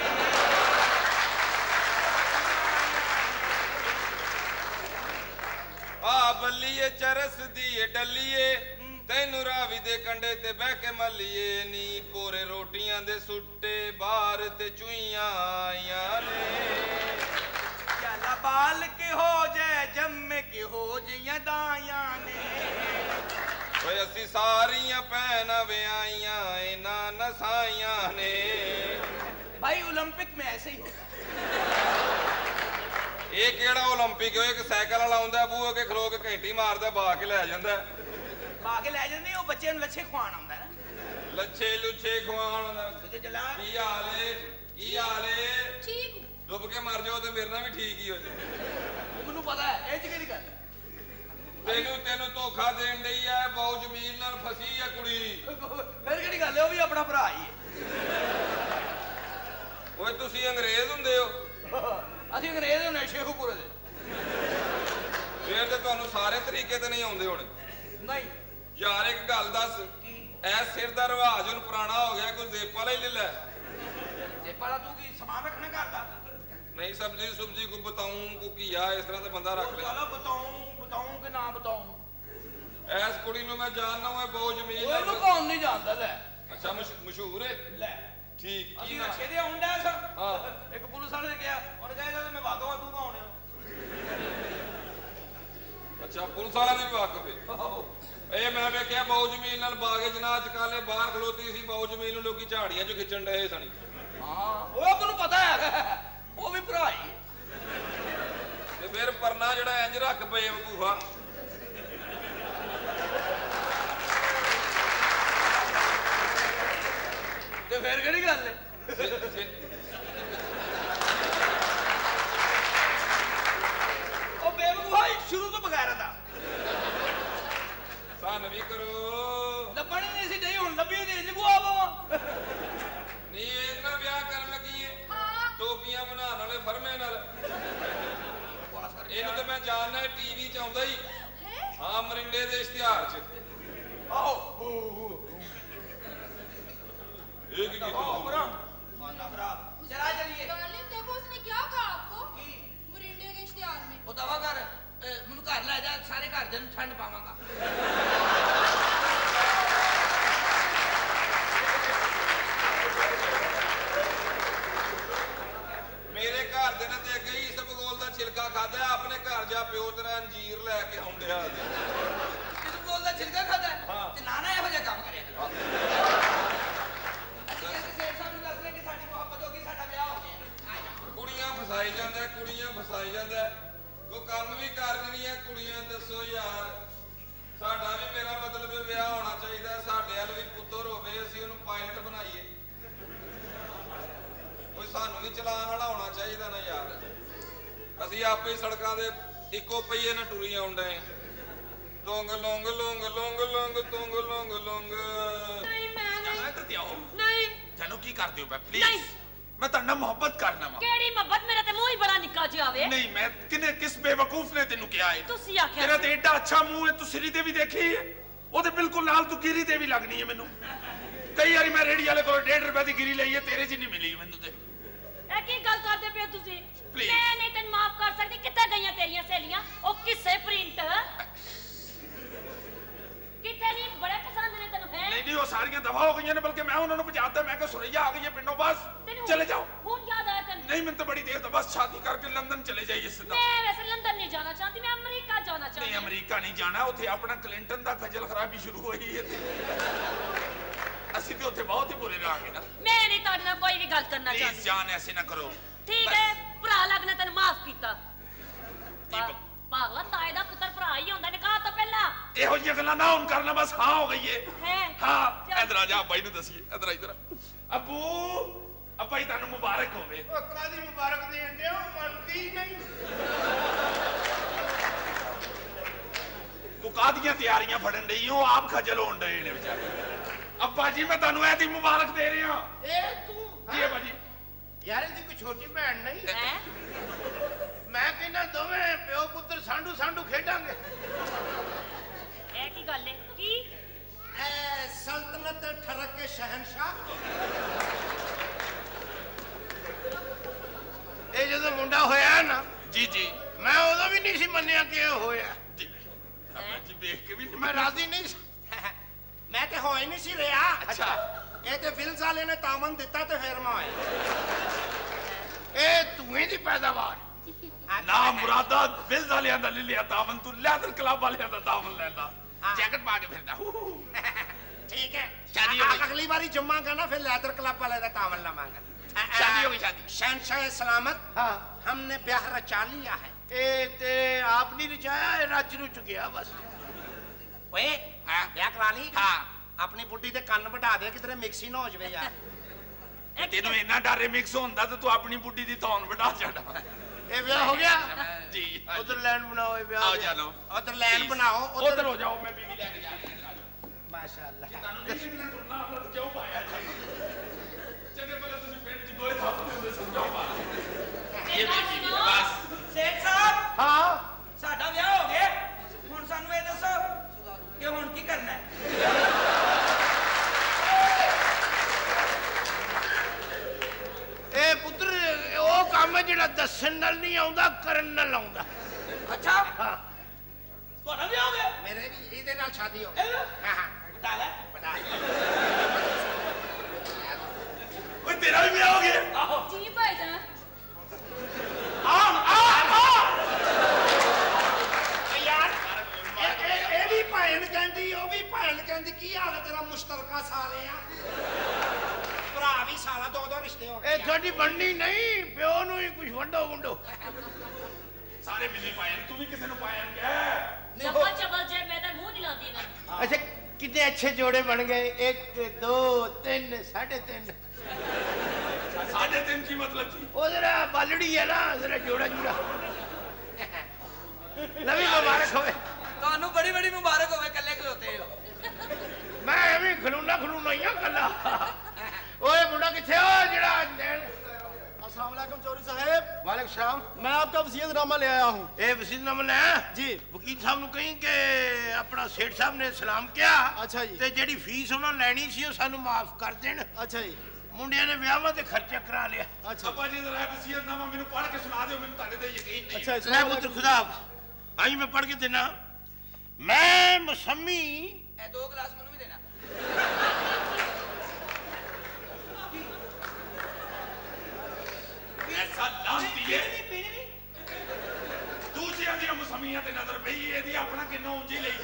आ बल्लीए चरस दिए डलिए तैनू रावी दे कंडे ते बह के मलिए नी पोरे रोटियां दे सुट्टे बाहर ते चुईयां आइयां ने। चला बाल के हो जाए जम्मे के हो जियां दाइयां ने। ओए असी सारियां भैनां व्याहियां इना नसाइयां ने। भाई ओलंपिक में ऐसे ही हो। ਇਹ ਕਿਹੜਾ ਓਲੰਪਿਕ ਹੋਏ ਕਿ ਸਾਈਕਲ ਵਾਲਾ ਆਉਂਦਾ ਬੂਹੇ ਕੇ ਖਲੋ ਕੇ ਘੰਟੀ ਮਾਰਦਾ ਬਾ ਕੇ ਲੈ ਜਾਂਦਾ। ਬਾ ਕੇ ਲੈ ਜਾਂਦੇ ਉਹ ਬੱਚੇ ਨੂੰ ਲੱਛੇ ਖਵਾਉਣ ਆਉਂਦਾ ਨਾ। ਲੱਛੇ ਲੁੱਛੇ ਖਵਾਉਣ ਤੇ ਜਲਾ ਕੀ ਹਾਲ ਏ ਕੀ ਹਾਲ ਏ। ठीक ਡੁੱਬ ਕੇ ਮਰ ਜਾਓ ਤੇ ਮੇਰੇ ਨਾਲ ਵੀ ਠੀਕ ਹੀ ਹੋ ਜਾਏ। ਮੈਨੂੰ ਪਤਾ ਹੈ ਇਹ ਚ ਕਿਹੜੀ ਗੱਲ ਤੈਨੂੰ ਧੋਖਾ ਦੇਣ ਡਈ ਐ ਬਹੁ ਜ਼ਮੀਨ ਨਾਲ ਫਸੀ ਐ ਕੁੜੀ। ਫਿਰ ਕਿਹੜੀ ਗੱਲ ਹੈ ਉਹ ਵੀ ਆਪਣਾ ਭਰਾ ਹੀ ਹੈ। ਓਏ ਤੁਸੀਂ ਅੰਗਰੇਜ਼ ਹੁੰਦੇ ਹੋ। ਅਸੀਂ ਅੰਗਰੇਜ਼ ਹੁੰਦੇ ਸ਼ੇਖੂਪੁਰੇ ਦੇ। ਫੇਰ ਤੇ ਤੁਹਾਨੂੰ ਸਾਰੇ ਤਰੀਕੇ ਤੇ ਨਹੀਂ ਆਉਂਦੇ ਹੁਣ। ਨਹੀਂ ਯਾਰ ਇੱਕ ਗੱਲ ਦੱਸ ਐ ਸਿਰ ਦਾ ਰਿਵਾਜ ਹੁਣ ਪੁਰਾਣਾ ਹੋ ਗਿਆ ਕੋਈ ਜ਼ੇਬ ਵਾਲਾ ਹੀ ਲੈ ਲੈ। ਜ਼ੇਬ ਵਾਲਾ ਤੂੰ ਕੀ ਸਮਾਨ ਰੱਖਣਾ ਘਰ ਦਾ नहीं सब्जी सुब्जी को बताऊं को किया इस तरह तो बंदा रख ले। चलो बताऊं कि ना बताऊं। ऐस कुड़ी नु मैं जानना हूं बहुत जमीन ओए नु कौन नहीं जानदा ले। अच्छा मशहूर है ले ठीक की रखे दे हुंदा है सर। हां एक पुलिस वाले ने कहा उन्होंने कहा मैं वाकफ हूं तू कौन है। अच्छा पुलिस वाला भी वाकफ है। ए मैं वेख्या बहुत जमीन नाल बागे जनाज काले बाहर खलोती सी बहुत जमीन नु लोकी झाड़ियां जो खिचण डए सनी। हां ओए तन्नू पता है ਉਹ ਵੀ ਭਰਾ ਹੀ ਤੇ ਫਿਰ ਪਰਨਾ ਜਿਹੜਾ ਇੰਜ ਰੱਖ ਪਏ ਬੂਫਾ ਤੇ ਫਿਰ ਕਿਹੜੀ ਗੱਲ ਹੈ। ਉਹ ਬੇਵਕੂਫਾ ਸ਼ੁਰੂ ਤੋਂ ਬਗੈਰ ਦਾ ਸਾਨੂੰ ਵੀ ਕਰੋ ਲੱਭਣ ਨਹੀਂ ਸੀ ਨਹੀਂ ਹੁਣ ਲੱਭੀ ਤੇ ਜਗੂ ਆਵਾ ਨਹੀਂ ਇਹਨਾਂ ਵਿਆਹ ਕਰਨ ਲੱਗੀ ਏ ਟੋਪੀਆਂ ਬਣਾਉਣ ਵਾਲੇ ਫਰਮੇ ਨਾਲ। ਇਹਨੂੰ ਤੇ ਮੈਂ ਜਾਣਦਾ ਟੀਵੀ ਚ ਆਉਂਦਾ ਹੀ ਹਾਂ ਮਰਿੰਡੇ ਦੇ ਇਸ਼ਤਿਹਾਰ ਚ। ਆਓ ਇਹ ਕੀ ਕੀਤਾ मानना खराब चला चलिए। डार्लिंग देखो उसने क्या कहा आपको मुरिंडे के इश्तिहार में। वो दवा कर मैनू घर ले जा सारे घर दे ठंड पावांगा। मेरे घर दे ने ते अगे ही इसबगोल दा छिलका खादा अपने घर जा प्यो तेरा अंजीर लेके आउंदिया। इसबगोल दा छिलका खादा हां ते नाना ਇਹੋ ਜਿਹਾ ਕੰਮ ਕਰਿਆ। ਫਸਾਈ ਜਾਂਦਾ ਕੋ ਕੰਮ ਵੀ ਕਰ ਰਹੀਆਂ ਕੁੜੀਆਂ ਦੱਸੋ ਯਾਰ। ਸਾਡਾ ਵੀ ਮੇਰਾ ਮਤਲਬ ਵਿਆਹ ਹੋਣਾ ਚਾਹੀਦਾ ਸਾਡੇ ਵੱਲ ਵੀ ਪੁੱਤਰ ਹੋਵੇ ਅਸੀਂ ਉਹਨੂੰ ਪਾਇਲਟ ਬਣਾਈਏ। ਕੋਈ ਸਾਨੂੰ ਵੀ ਚਲਾਉਣ ਵਾਲਾ ਹੋਣਾ ਚਾਹੀਦਾ ਨਾ ਯਾਰ। ਅਸੀਂ ਆਪੇ ਹੀ ਸੜਕਾਂ ਦੇ ਇੱਕੋ ਪਹੀਏ ਨਾਲ ਟੁਰੀ ਆਉਂਦੇ ਆ। ਲੋਂਗ ਲੋਂਗ ਲੋਂਗ ਲੋਂਗ ਲੋਂਗ ਤੋਂਗ ਲੋਂਗ ਲੋਂਗ। नहीं मैं नहीं ਇੱਧਰ ਤੇ ਆਓ नहीं ਜਾਨੋ ਕੀ ਕਰਦੇ ਹੋ ਪਲੀਜ਼ ਮੈਂ ਤੁਹਾਡੇ ਨਾਲ ਮੁਹੱਬਤ ਕਰਨਾ ਵਾ। ਕਿਹੜੀ ਮੁਹੱਬਤ ਮੇਰਾ ਤੇ ਮੂੰਹ ਹੀ ਬੜਾ ਨਿੱਕਾ ਜਿਹਾ ਵੇ। ਨਹੀਂ ਮੈਂ ਕਿਸ ਬੇਵਕੂਫ ਨੇ ਤੈਨੂੰ ਕਿਹਾ ਹੈ। ਤੁਸੀਂ ਆਖਿਆ ਤੇਰਾ ਤੇ ਏਡਾ ਅੱਛਾ ਮੂੰਹ ਹੈ ਤੂੰ ਸਿਰੀ ਤੇ ਵੀ ਦੇਖੀ ਹੈ ਉਹਦੇ ਬਿਲਕੁਲ ਨਾਲ ਤੂੰ ਗਿਰੀ ਤੇ ਵੀ ਲੱਗਣੀ ਹੈ ਮੈਨੂੰ। ਕਈ ਵਾਰੀ ਮੈਂ ਰੇੜੀ ਵਾਲੇ ਕੋਲ 1.5 ਰੁਪਏ ਦੀ ਗਿਰੀ ਲਈ ਹੈ ਤੇਰੇ 'ਚ ਨਹੀਂ ਮਿਲੀ ਮੈਨੂੰ ਤੇ। ਇਹ ਕੀ ਗੱਲ ਕਰਦੇ ਪਏ ਤੁਸੀਂ। Please. ਮੈਂ ਨਹੀਂ ਤੈਨੂੰ ਮਾਫ ਕਰ ਸਕਦੀ। ਕਿੱਥੇ ਗਈਆਂ ਤੇਰੀਆਂ ਸਹੇਲੀਆਂ ਉਹ ਕਿਸੇ ਪ੍ਰਿੰਟ ਕਿੱਥੇ ਨਹੀਂ ਬੜੇ ਪਸੰਦ ਨੇ ਤੈਨੂੰ ਹੈ। ਨਹੀਂ ਉਹ ਸਾਰੀਆਂ ਦਵਾ ਹੋ ਗਈਆਂ ਨੇ ਬਲਕਿ ਮੈਂ ਉਹਨਾਂ ਨੂੰ ਭਜਾਤਾ ਮੈਂ ਕਿਹਾ ਸੁਰਈਆ ਆ ਗਈ ਹੈ ਪਿੰਡੋਂ ਬਸ ਚਲੇ ਜਾਓ। ਹੁਣ ਯਾਦ ਆਇਆ ਤੈਨੂੰ। नहीं मैं तो बड़ी देर तो बस शादी करके लंदन चले जाइए सीधा। मैं वैसे लंदन नहीं जाना चाहती मैं अमेरिका जाना चाहती नहीं अमेरिका नहीं जाना उथे अपना क्लिंटन दा खजल खराबी शुरू हुई है ਅਸੀਂ ਤੇ ਉੱਥੇ ਬਹੁਤ ਹੀ ਬੁਰੇ ਰਹਾਂਗੇ ਨਾ। मैं नहीं ਤੁਹਾਡੇ ਨਾਲ ਕੋਈ ਵੀ ਗੱਲ ਕਰਨਾ ਪਲੀਜ਼ ਚਾਹती। ਜਾਨ ਐਸੇ ਨਾ ਕਰੋ। ਠੀਕ ਹੈ ਭਰਾ ਲੱਗਣਾ ਤੈਨੂੰ ਮਾਫ ਕੀਤਾ। ਪਾਗਲਾ ਤਾਏ ਦਾ ਪੁੱਤਰ ਭਰਾ ਹੀ ਹੁੰਦਾ ਨਿਕਾਹ ਤੋਂ ਪਹਿਲਾਂ। ਇਹੋ ਜਿਹੀਆਂ ਗੱਲਾਂ ਨਾ ਹੁਣ ਕਰਨਾ ਬਸ ਹਾਂ ਹੋ ਗਈ ਏ। ਹੈ ਹਾਂ ਇਧਰ ਆ ਜਾ ਬਾਈ ਨੂੰ ਦਸੀਏ ਇਧਰ ਇਧਰ ਅੱਬੂ ਅੱਬਾ ਜੀ ਤੁਹਾਨੂੰ ਮੁਬਾਰਕ ਹੋਵੇ। ਉਹ ਕਾਦੀ ਮੁਬਾਰਕ ਦੇਣ ਦਿਓ ਮੰਨਦੀ ਨਹੀਂ। ਤੂੰ कादियां तैयारियां फड़न रही हो आप खजल होन रहे ने बेचारे अब्बा जी मैं तानू ऐदी मुबारक दे रहा ए तू जी अब्बा जी यार इहदी कोई छोटी भैन नहीं है मैं कहना दोवें प्यो पुत्र सांडू सांडू खेडांगे ਇਹ ਕੀ ਗੱਲ ਹੈ ਕੀ सल्तनत ठरक के शहनशाह ਇਹ ਜਦੋਂ ਮੁੰਡਾ ਹੋਇਆ ਨਾ जी जी ਮੈਂ ਉਦੋਂ ਵੀ ਨਹੀਂ ਸੀ ਮੰਨਿਆ ਕਿ ਇਹ ਹੋਇਆ जी अब्बा जी देख के भी ਮੈਂ ਰਾਜ਼ੀ ਨਹੀਂ ਸੀ मैं तो हो ही नहीं सी रहा अच्छा ये तो फिल्स वाले ने तामन दिता तो फिर मैं होया ਇਹ ਧੂਏ ਦੀ ਪੈਦਾਵਾਰ ना मुरादा बिल्स वालियां दा ले लिया तावन तू लेदर क्लब वालियां दा तावन लेंदा जैकेट पा के फिरदा ठीक है शादी हो गई। अगली बारी जम्मा का ना फिर लेदर क्लब वाले का तामन लवांगा शादी हो गई शादी शहनशाह सलामत हाँ हमने ब्याह रचा लिया है ਇਹ ਤੇ ਆਪ ਨਹੀਂ ਰਚਾਇਆ ਇਹ ਰਚ ਰੁਚ ਗਿਆ ਬਸ ओए ब्याह करा ली हाँ अपनी बुड्ढी दे कन्न बढ़ा दे किधरे मिक्सी ना हो जावे यार तेनू इन्ना डर मिक्स होंदा ते तू अपनी बुड्ढी दी तौन बढ़ा छड़ा ਇਹ ਵਿਆਹ ਹੋ ਗਿਆ जी ਉਧਰ ਲੈਂਡ ਬਣਾਓ ਇਹ ਵਿਆਹ आओ ਹੋ ਗਿਆ। चलो उधर लैंड बनाओ उधर हो जाओ मैं बीवी लेके जा रहा हूं माशाल्लाह तानू नहीं मिलना टुरना तो क्यों पाया चले बोले तुसी पेट च गोए था तो समझाओ बात ये बीवी बस ਸੇਠ ਸਾਹਿਬ ਹਾਂ ਸਾਡਾ ਵਿਆਹ ਹੋ ਗਿਆ ਹੁਣ ਸਾਨੂੰ ਇਹ ਦੱਸੋ ਕਿ ਹੁਣ ਕੀ ਕਰਨਾ ਹੈ ਇਹ ਪੁੱਤਰ ਉਹ ਕੰਮ ਹੈ ਜਿਹੜਾ ਦੱਸਣ ਨਾਲ ਨਹੀਂ ਆਉਂਦਾ ਕਰਨ ਨਾਲ ਆਉਂਦਾ ਅੱਛਾ ਹਾਂ ਤੁਹਾਡਾ ਵਿਆਹ ਹੋ ਗਿਆ मेरे भी इहदे नाल शादी हो ਇਹ हां हां ਬਤਾ ਲੈ बता ओए तेरा भी ब्याह हो गया ਆਹੋ जी भाईजान यार ए भी भैन कहंदी ओ भी भैन कहंदी की हाल है तेरा मुश्तरका साले आ भरा भी साला दो दो रिश्ते हो ਇਹ ਤੁਹਾਡੀ ਬਣਨੀ ਨਹੀਂ ਪਿਓ ਨੂੰ ਹੀ ਕੁਝ ਵੰਡੋ ਵੰਡੋ सारे मिले पाए तू भी किसी ने पाया क्या चप्पल चप्पल जे मैं तो मुंह नहीं लाती ना ਅੱਛਾ ਕਿੰਨੇ ਅੱਛੇ ਜੋੜੇ ਬਣ ਗਏ 1 2 3 3.5 साढ़े तीन की मतलब जी ਉਹ ਜਰਾ ਬਾਲੜੀ ਹੈ ਨਾ ਜਰਾ ਜੋੜਾ ਜੋੜਾ ਨਵੀਂ ਮੁਬਾਰਕ ਹੋਵੇ ਤੁਹਾਨੂੰ ਬੜੀ ਬੜੀ ਮੁਬਾਰਕ ਹੋਵੇ ਕੱਲੇ ਖਲੋਤੇ ਹੋ ਮੈਂ ਐਵੇਂ ਖਲੂਨਾ ਹੀ ਆ ਕੱਲਾ ਓਏ ਮੁੰਡਾ ਕਿੱਥੇ ਓ ਜਿਹੜਾ अस्सलाम वालेकुम चौधरी साहब ਵਾਲੇਕੁਮ ਸਲਾਮ मैं आपका वसीयतनामा ले आया हूँ ਇਹ ਵਸੀਲਨਾਮਾ ਲੈ जी ਵਕੀਲ ਸਾਹਿਬ ਨੂੰ ਕਹੀਂ ਕਿ ਆਪਣਾ ਸੇਠ ਸਾਹਿਬ ਨੇ ਸਲਾਮ ਕਿਹਾ ਅੱਛਾ ਜੀ। ਤੇ ਜਿਹੜੀ ਫੀਸ ਉਹਨਾਂ ਲੈਣੀ ਸੀ ਉਹ ਸਾਨੂੰ ਮਾਫ ਕਰ ਦੇਣ अच्छा जी ਮੁੰਡਿਆਂ ਨੇ ਵਿਆਹਾਂ ਤੇ ਖਰਚਾ ਕਰਾ ਲਿਆ अच्छा अब्बा जी जरा वसीयतनामा मैंने पढ़ के सुना दियो मैंने तारे ते यकीन नहीं अच्छा ਲੈ अस्सलाम ਪੁੱਤਰ वालेकुम। ਖੁਦਾ ਅੱਜ ਮੈਂ ਪੜ੍ਹ ਕੇ ਦੇਣਾ ਮੈਂ ਮੁਸੰਮੀ ਇਹ ਦੋ ਗਲਾਸ ਮੈਨੂੰ ਵੀ ਦੇਣਾ ऐसा लांती है ਪੀਣੀ ਨਹੀਂ दूसरियां दी मुसम्मियां ते नजर पई एदी अपना किन्ना ऊंची लई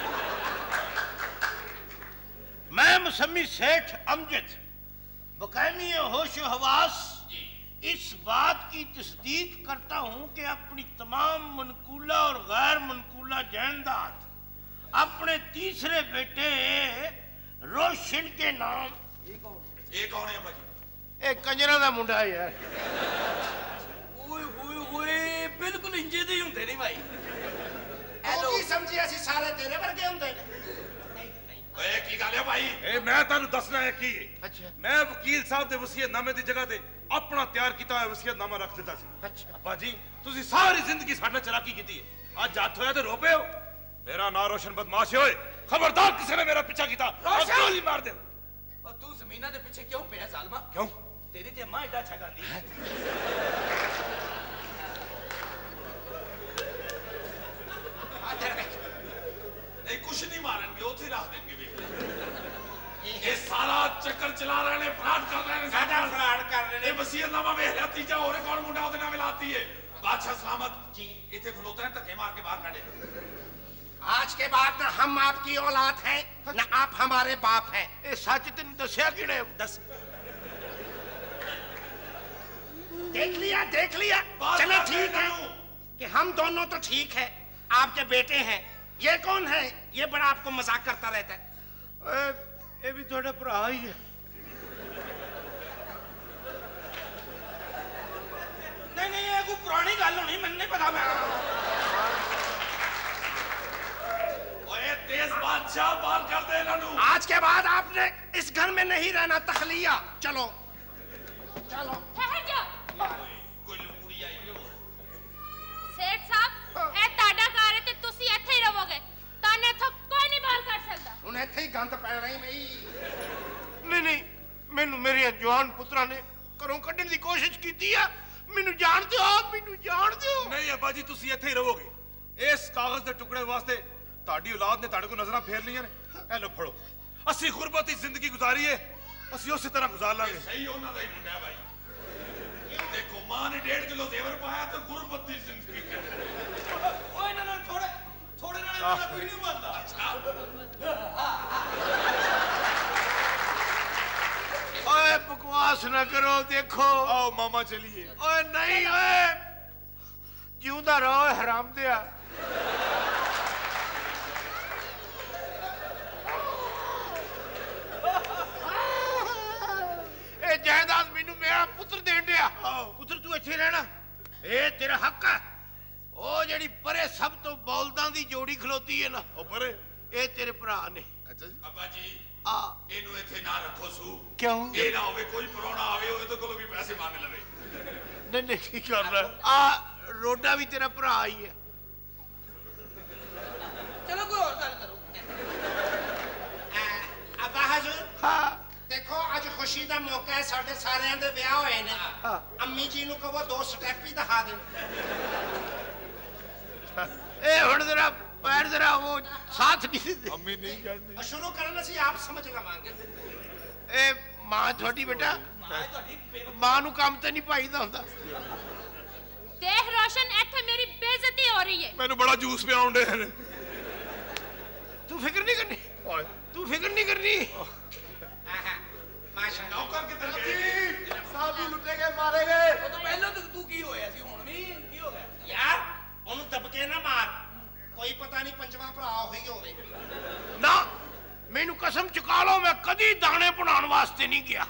मैं मुसम्मी सेठ अमजद बकायमी होश हवास इस बात की तस्दीक करता हूं कि अपनी तमाम मनकूला और गैर मनकूला जायदाद अपने तीसरे बेटे रोशन के नाम ये कौन है अब्बा जी एक कंजरा दा मुंडा है यार ਓਏ ਹੋਏ ਹੋਏ ਬਿਲਕੁਲ ਇੰਜੇ ਦੇ ਹੀ ਹੁੰਦੇ ਨਹੀਂ ਭਾਈ तू की समझी ਅਸੀਂ ਸਾਰੇ ਤੇਰੇ ਵਰਗੇ ਹੁੰਦੇ ਨੇ ओए की गल है भाई ਇਹ ਮੈਂ ਤੁਹਾਨੂੰ ਦੱਸਣਾ ਹੈ ਕੀ अच्छा ਮੈਂ ਵਕੀਲ ਸਾਹਿਬ ਦੇ ਵਸੀਅਤਨਾਮੇ ਦੀ ਜਗ੍ਹਾ ਤੇ ਆਪਣਾ ਤਿਆਰ ਕੀਤਾ ਹੋਇਆ ਵਸੀਅਤਨਾਮਾ ਰੱਖ ਦਿੱਤਾ ਸੀ अच्छा ਅੱਬਾ ਜੀ ਤੁਸੀਂ ਸਾਰੀ ਜ਼ਿੰਦਗੀ ਸਾਡੇ ਨਾਲ ਚਲਾਕੀ ਕੀਤੀ ਹੈ ਅੱਜ ਹੱਥ ਹੋਇਆ ਤੇ ਰੋ ਪਏ ਹੋ ਮੇਰਾ ਨਾਂ ਰੋਸ਼ਨ ਬਦਮਾਸ਼ ਹੋਏ ਖਬਰਦਾਰ ਕਿਸੇ ਨੇ ਮੇਰਾ ਪਿੱਛਾ ਕੀਤਾ ਰੋਸ਼ਨ! ਗੋਲੀ ਮਾਰ ਦੇ ਔਰ ਤੂੰ ਜ਼ਮੀਨਾਂ ਦੇ ਪਿੱਛੇ ਕਿਉਂ ਪਿਆ ਜ਼ਾਲਮਾ ਕਿਉਂ ਤੇਰੀ ਤੇ ਮਾਂ ਐਡਾ ਅੱਛਾ ਗਾਉਂਦੀ ਹੈ नहीं कुछ नहीं मारेंगे उथे रख देंगे वे ये सारा चक्कर चला रहे ने फ्रॉड कर रहे ने ਸਾਡਾ ਫਰਾਡ ਕਰ ਰਹੇ ये ਨੇ वसीयतनामा वेख लिया तीजा और कौन मुंडा ओदे नाम मिलाती है बादशाह सलामत जी इथे खलोता है धक्के मार के बाहर काटे आज के बाद ना हम आपकी औलाद हैं ना आप हमारे बाप हैं ये सच तेन दसिया किने दस देख लिया बात चलो कर ठीक रहे है हूं। कि हम दोनों तो ठीक है आपके बेटे हैं ये कौन है ये बड़ा आपको मजाक करता रहता है ये भी थोड़ा भरा ही है नहीं नहीं ये कोई पुरानी गल होनी मैंने नहीं पता मैं बादशाह बाहर कर दे इन्हों। आज के बाद आपने इस घर में नहीं रहना, तखलिया। चलो चलो। ठहर जाओ। कोई कुड़ी आई हो। सेठ साहब ਇਹ ਤੁਹਾਡਾ ਘਰ ਹੈ ਤੇ ਤੁਸੀਂ ਇੱਥੇ ਹੀ ਰਹੋਗੇ। ਤੁਹਾਨੂੰ ਇੱਥੋਂ ਕੋਈ ਨਹੀਂ ਬਾਹਰ ਕੱਢ ਸਕਦਾ। ਹੁਣ ਇੱਥੇ ਹੀ ਗੰਦ ਪੈਣਾ ਹੀ ਨਹੀਂ। ਨਹੀਂ ਨਹੀਂ, ਮੈਨੂੰ ਮੇਰੇ ਜਵਾਨ ਪੁੱਤਰਾਂ ਨੇ ਘਰੋਂ ਕੱਢਣ ਦੀ ਕੋਸ਼ਿਸ਼ ਕੀਤੀ ਆ। ਮੈਨੂੰ ਜਾਣ ਦਿਓ, ਮੈਨੂੰ ਜਾਣ ਦਿਓ। ਨਹੀਂ ਅੱਬਾ ਜੀ, ਤੁਸੀਂ ਇੱਥੇ ਹੀ ਰਹੋਗੇ। ਇਸ ਕਾਗਜ਼ ਦੇ ਟੁਕੜੇ ਵਾਸਤੇ ਤੁਹਾਡੀ ਔਲਾਦ ਨੇ ਤੁਹਾਡੇ ਕੋਲ ਨਜ਼ਰਾਂ ਫੇਰ ਲਈਆਂ ਨੇ। ਇਹ ਲੋ ਫੜੋ। ਅਸੀਂ ਗੁਰਬਤ ਦੀ ਜ਼ਿੰਦਗੀ ਗੁਜ਼ਾਰੀ ਹੈ, ਅਸੀਂ ਉਸੇ ਤਰ੍ਹਾਂ ਗੁਜ਼ਾਰ ਲਾਂਗੇ। ਸਹੀ ਉਹਨਾਂ ਦਾ ਹੀ ਮੁੰਡਾ ਹੈ ਭਾਈ। ਦੇਖੋ ਮਾਂ ਨੇ 1.5 ਕਿਲੋ ਜ਼ੇਵਰ ਪਾਇਆ ਤੇ ਗੁਰਬਤ ਦੀ ਜ਼ਿੰਦਗੀ ਓਏ ਨਾ ਥੋੜੇ ਨਾਲ ਮੇਰਾ ਕੋਈ ਨਹੀਂ ਬਣਦਾ। ਓਏ ਬਕਵਾਸ ਨਾ ਕਰੋ, ਦੇਖੋ। आओ मामा चलिए। ਓਏ ਨਹੀਂ, ਓਏ ਜਿਉਂਦਾ ਰਹੋ ਹਰਾਮਦਿਆ। ਇਹ ਜਾਇਦਾਦ ਮੈਨੂੰ ਮੇਰਾ ਪੁੱਤਰ ਦੇਣ ਡਿਆ। ਪੁੱਤਰ ਤੂੰ ਇੱਥੇ ਰਹਿਣਾ, ਇਹ ਤੇਰਾ ਹੱਕ ਹੈ। ਉਹ ਜਿਹੜੀ ਪਰੇ ਸਭ ਤੋਂ ਬੌਲਦਾਂ ਦੀ ਜੋੜੀ ਖਲੋਤੀ ਹੈ ਨਾ, ਉਹ ਪਰੇ ਇਹ ਤੇਰੇ ਭਰਾ ਨੇ। ਅੱਛਾ ਜੀ। ਅੱਬਾ ਜੀ ਆ ਇਹਨੂੰ ਇੱਥੇ ਨਾ ਰੱਖੋ ਸੂ। ਕਿਉਂ? ਇਹ ਨਾ ਹੋਵੇ ਕੋਈ ਪਰੋਣਾ ਆਵੇ ਉਹਦੇ ਕੋਲੋਂ ਵੀ ਪੈਸੇ ਮੰਗ ਲਵੇ। ਨਹੀਂ ਨਹੀਂ, ਕੀ ਕਰਨਾ। ਆ ਰੋਡਾ ਵੀ ਤੇਰਾ ਭਰਾ ਹੀ ਹੈ। ਚਲੋ ਕੋਈ ਹੋਰ ਗੱਲ ਕਰੋ। ਅੱਬਾ ਹਜ਼ੂਰ, ਹਾਂ ਦੇਖੋ ਅੱਜ ਖੁਸ਼ੀ ਦਾ ਮੌਕਾ ਹੈ, ਸਾਡੇ ਸਾਰਿਆਂ ਦੇ ਵਿਆਹ ਹੋਏ ਨੇ। ਅੰਮੀ ਜੀ ਨੂੰ ਕਹੋ 2 ਸਟੈਪ ਹੀ ਦਿਖਾ ਦੇਣ। ਇਹ ਹੁਣ ਜ਼ਰਾ ਪੈਰ ਜ਼ਰਾ ਉਹ ਸਾਥ ਨਹੀਂ ਦਿੰਦੇ। अम्मी नहीं कहती। ਸ਼ੁਰੂ ਕਰਨ ਅਸੀਂ ਆਪ ਸਮਝ ਲਵਾਂਗੇ। ਇਹ ਮਾਂ ਤੁਹਾਡੀ ਬੇਟਾ, ਮਾਂ ਨੂੰ ਕੰਮ ਤੇ ਨਹੀਂ ਪਾਈਦਾ ਹੁੰਦਾ। ਦੇਖ ਰੋਸ਼ਨ, ਇੱਥੇ ਮੇਰੀ ਬੇਇੱਜ਼ਤੀ ਹੋ ਰਹੀ ਹੈ। मैंने बड़ा जूस पे आउंडे हैं। ਤੂੰ ਫਿਕਰ ਨਹੀਂ ਕਰਨੀ, ਤੂੰ ਫਿਕਰ ਨਹੀਂ ਕਰਨੀ। ਮਾਸ਼ਾਅੱਲਾ। ਨੌਕਰ ਕਿੱਧਰ ਗਏ? साहब भी लुटे गए, मारे गए। ਉਹ ਤਾਂ ਪਹਿਲਾਂ ਤੂੰ ਕੀ ਹੋਇਆ ਸੀ, ਹੁਣ ਵੀ ਕੀ ਹੋ ਗਿਆ? ਯਾਰ ਉਹਨੂੰ ਦਬਕੇ ਨਾ ਮਾਰ, ਕੋਈ ਪਤਾ ਨਹੀਂ ਪੰਜਵਾਂ ਭਰਾ ਹੋਈ ਹੋਵੇ। ਨਾ ਮੈਨੂੰ ਕਸਮ ਚੁਕਾ ਲਓ, ਮੈਂ ਕਦੀ ਦਾਣੇ ਬਣਾਉਣ ਵਾਸਤੇ ਨਹੀਂ ਗਿਆ।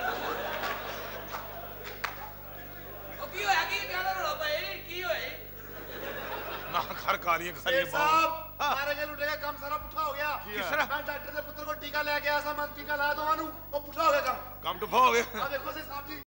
ਉਹ ਕੀ ਹੋਇਆ? ਕੀ ਕਹਿੰਦਾ ਰੋਲਾ ਭਾਈ? ਕੀ ਹੋਇਆ? ना घर कालियां खाली सेठ साहब मारे गए, लुटे गए, काम सारा पुठा हो गया। किस तरह? मैं डॉक्टर के पुत्र को टीका ले गया, मैं टीका ला दो, वो पुठा हो गया काम। काम टुफा हो गया। अब देखो से साहब जी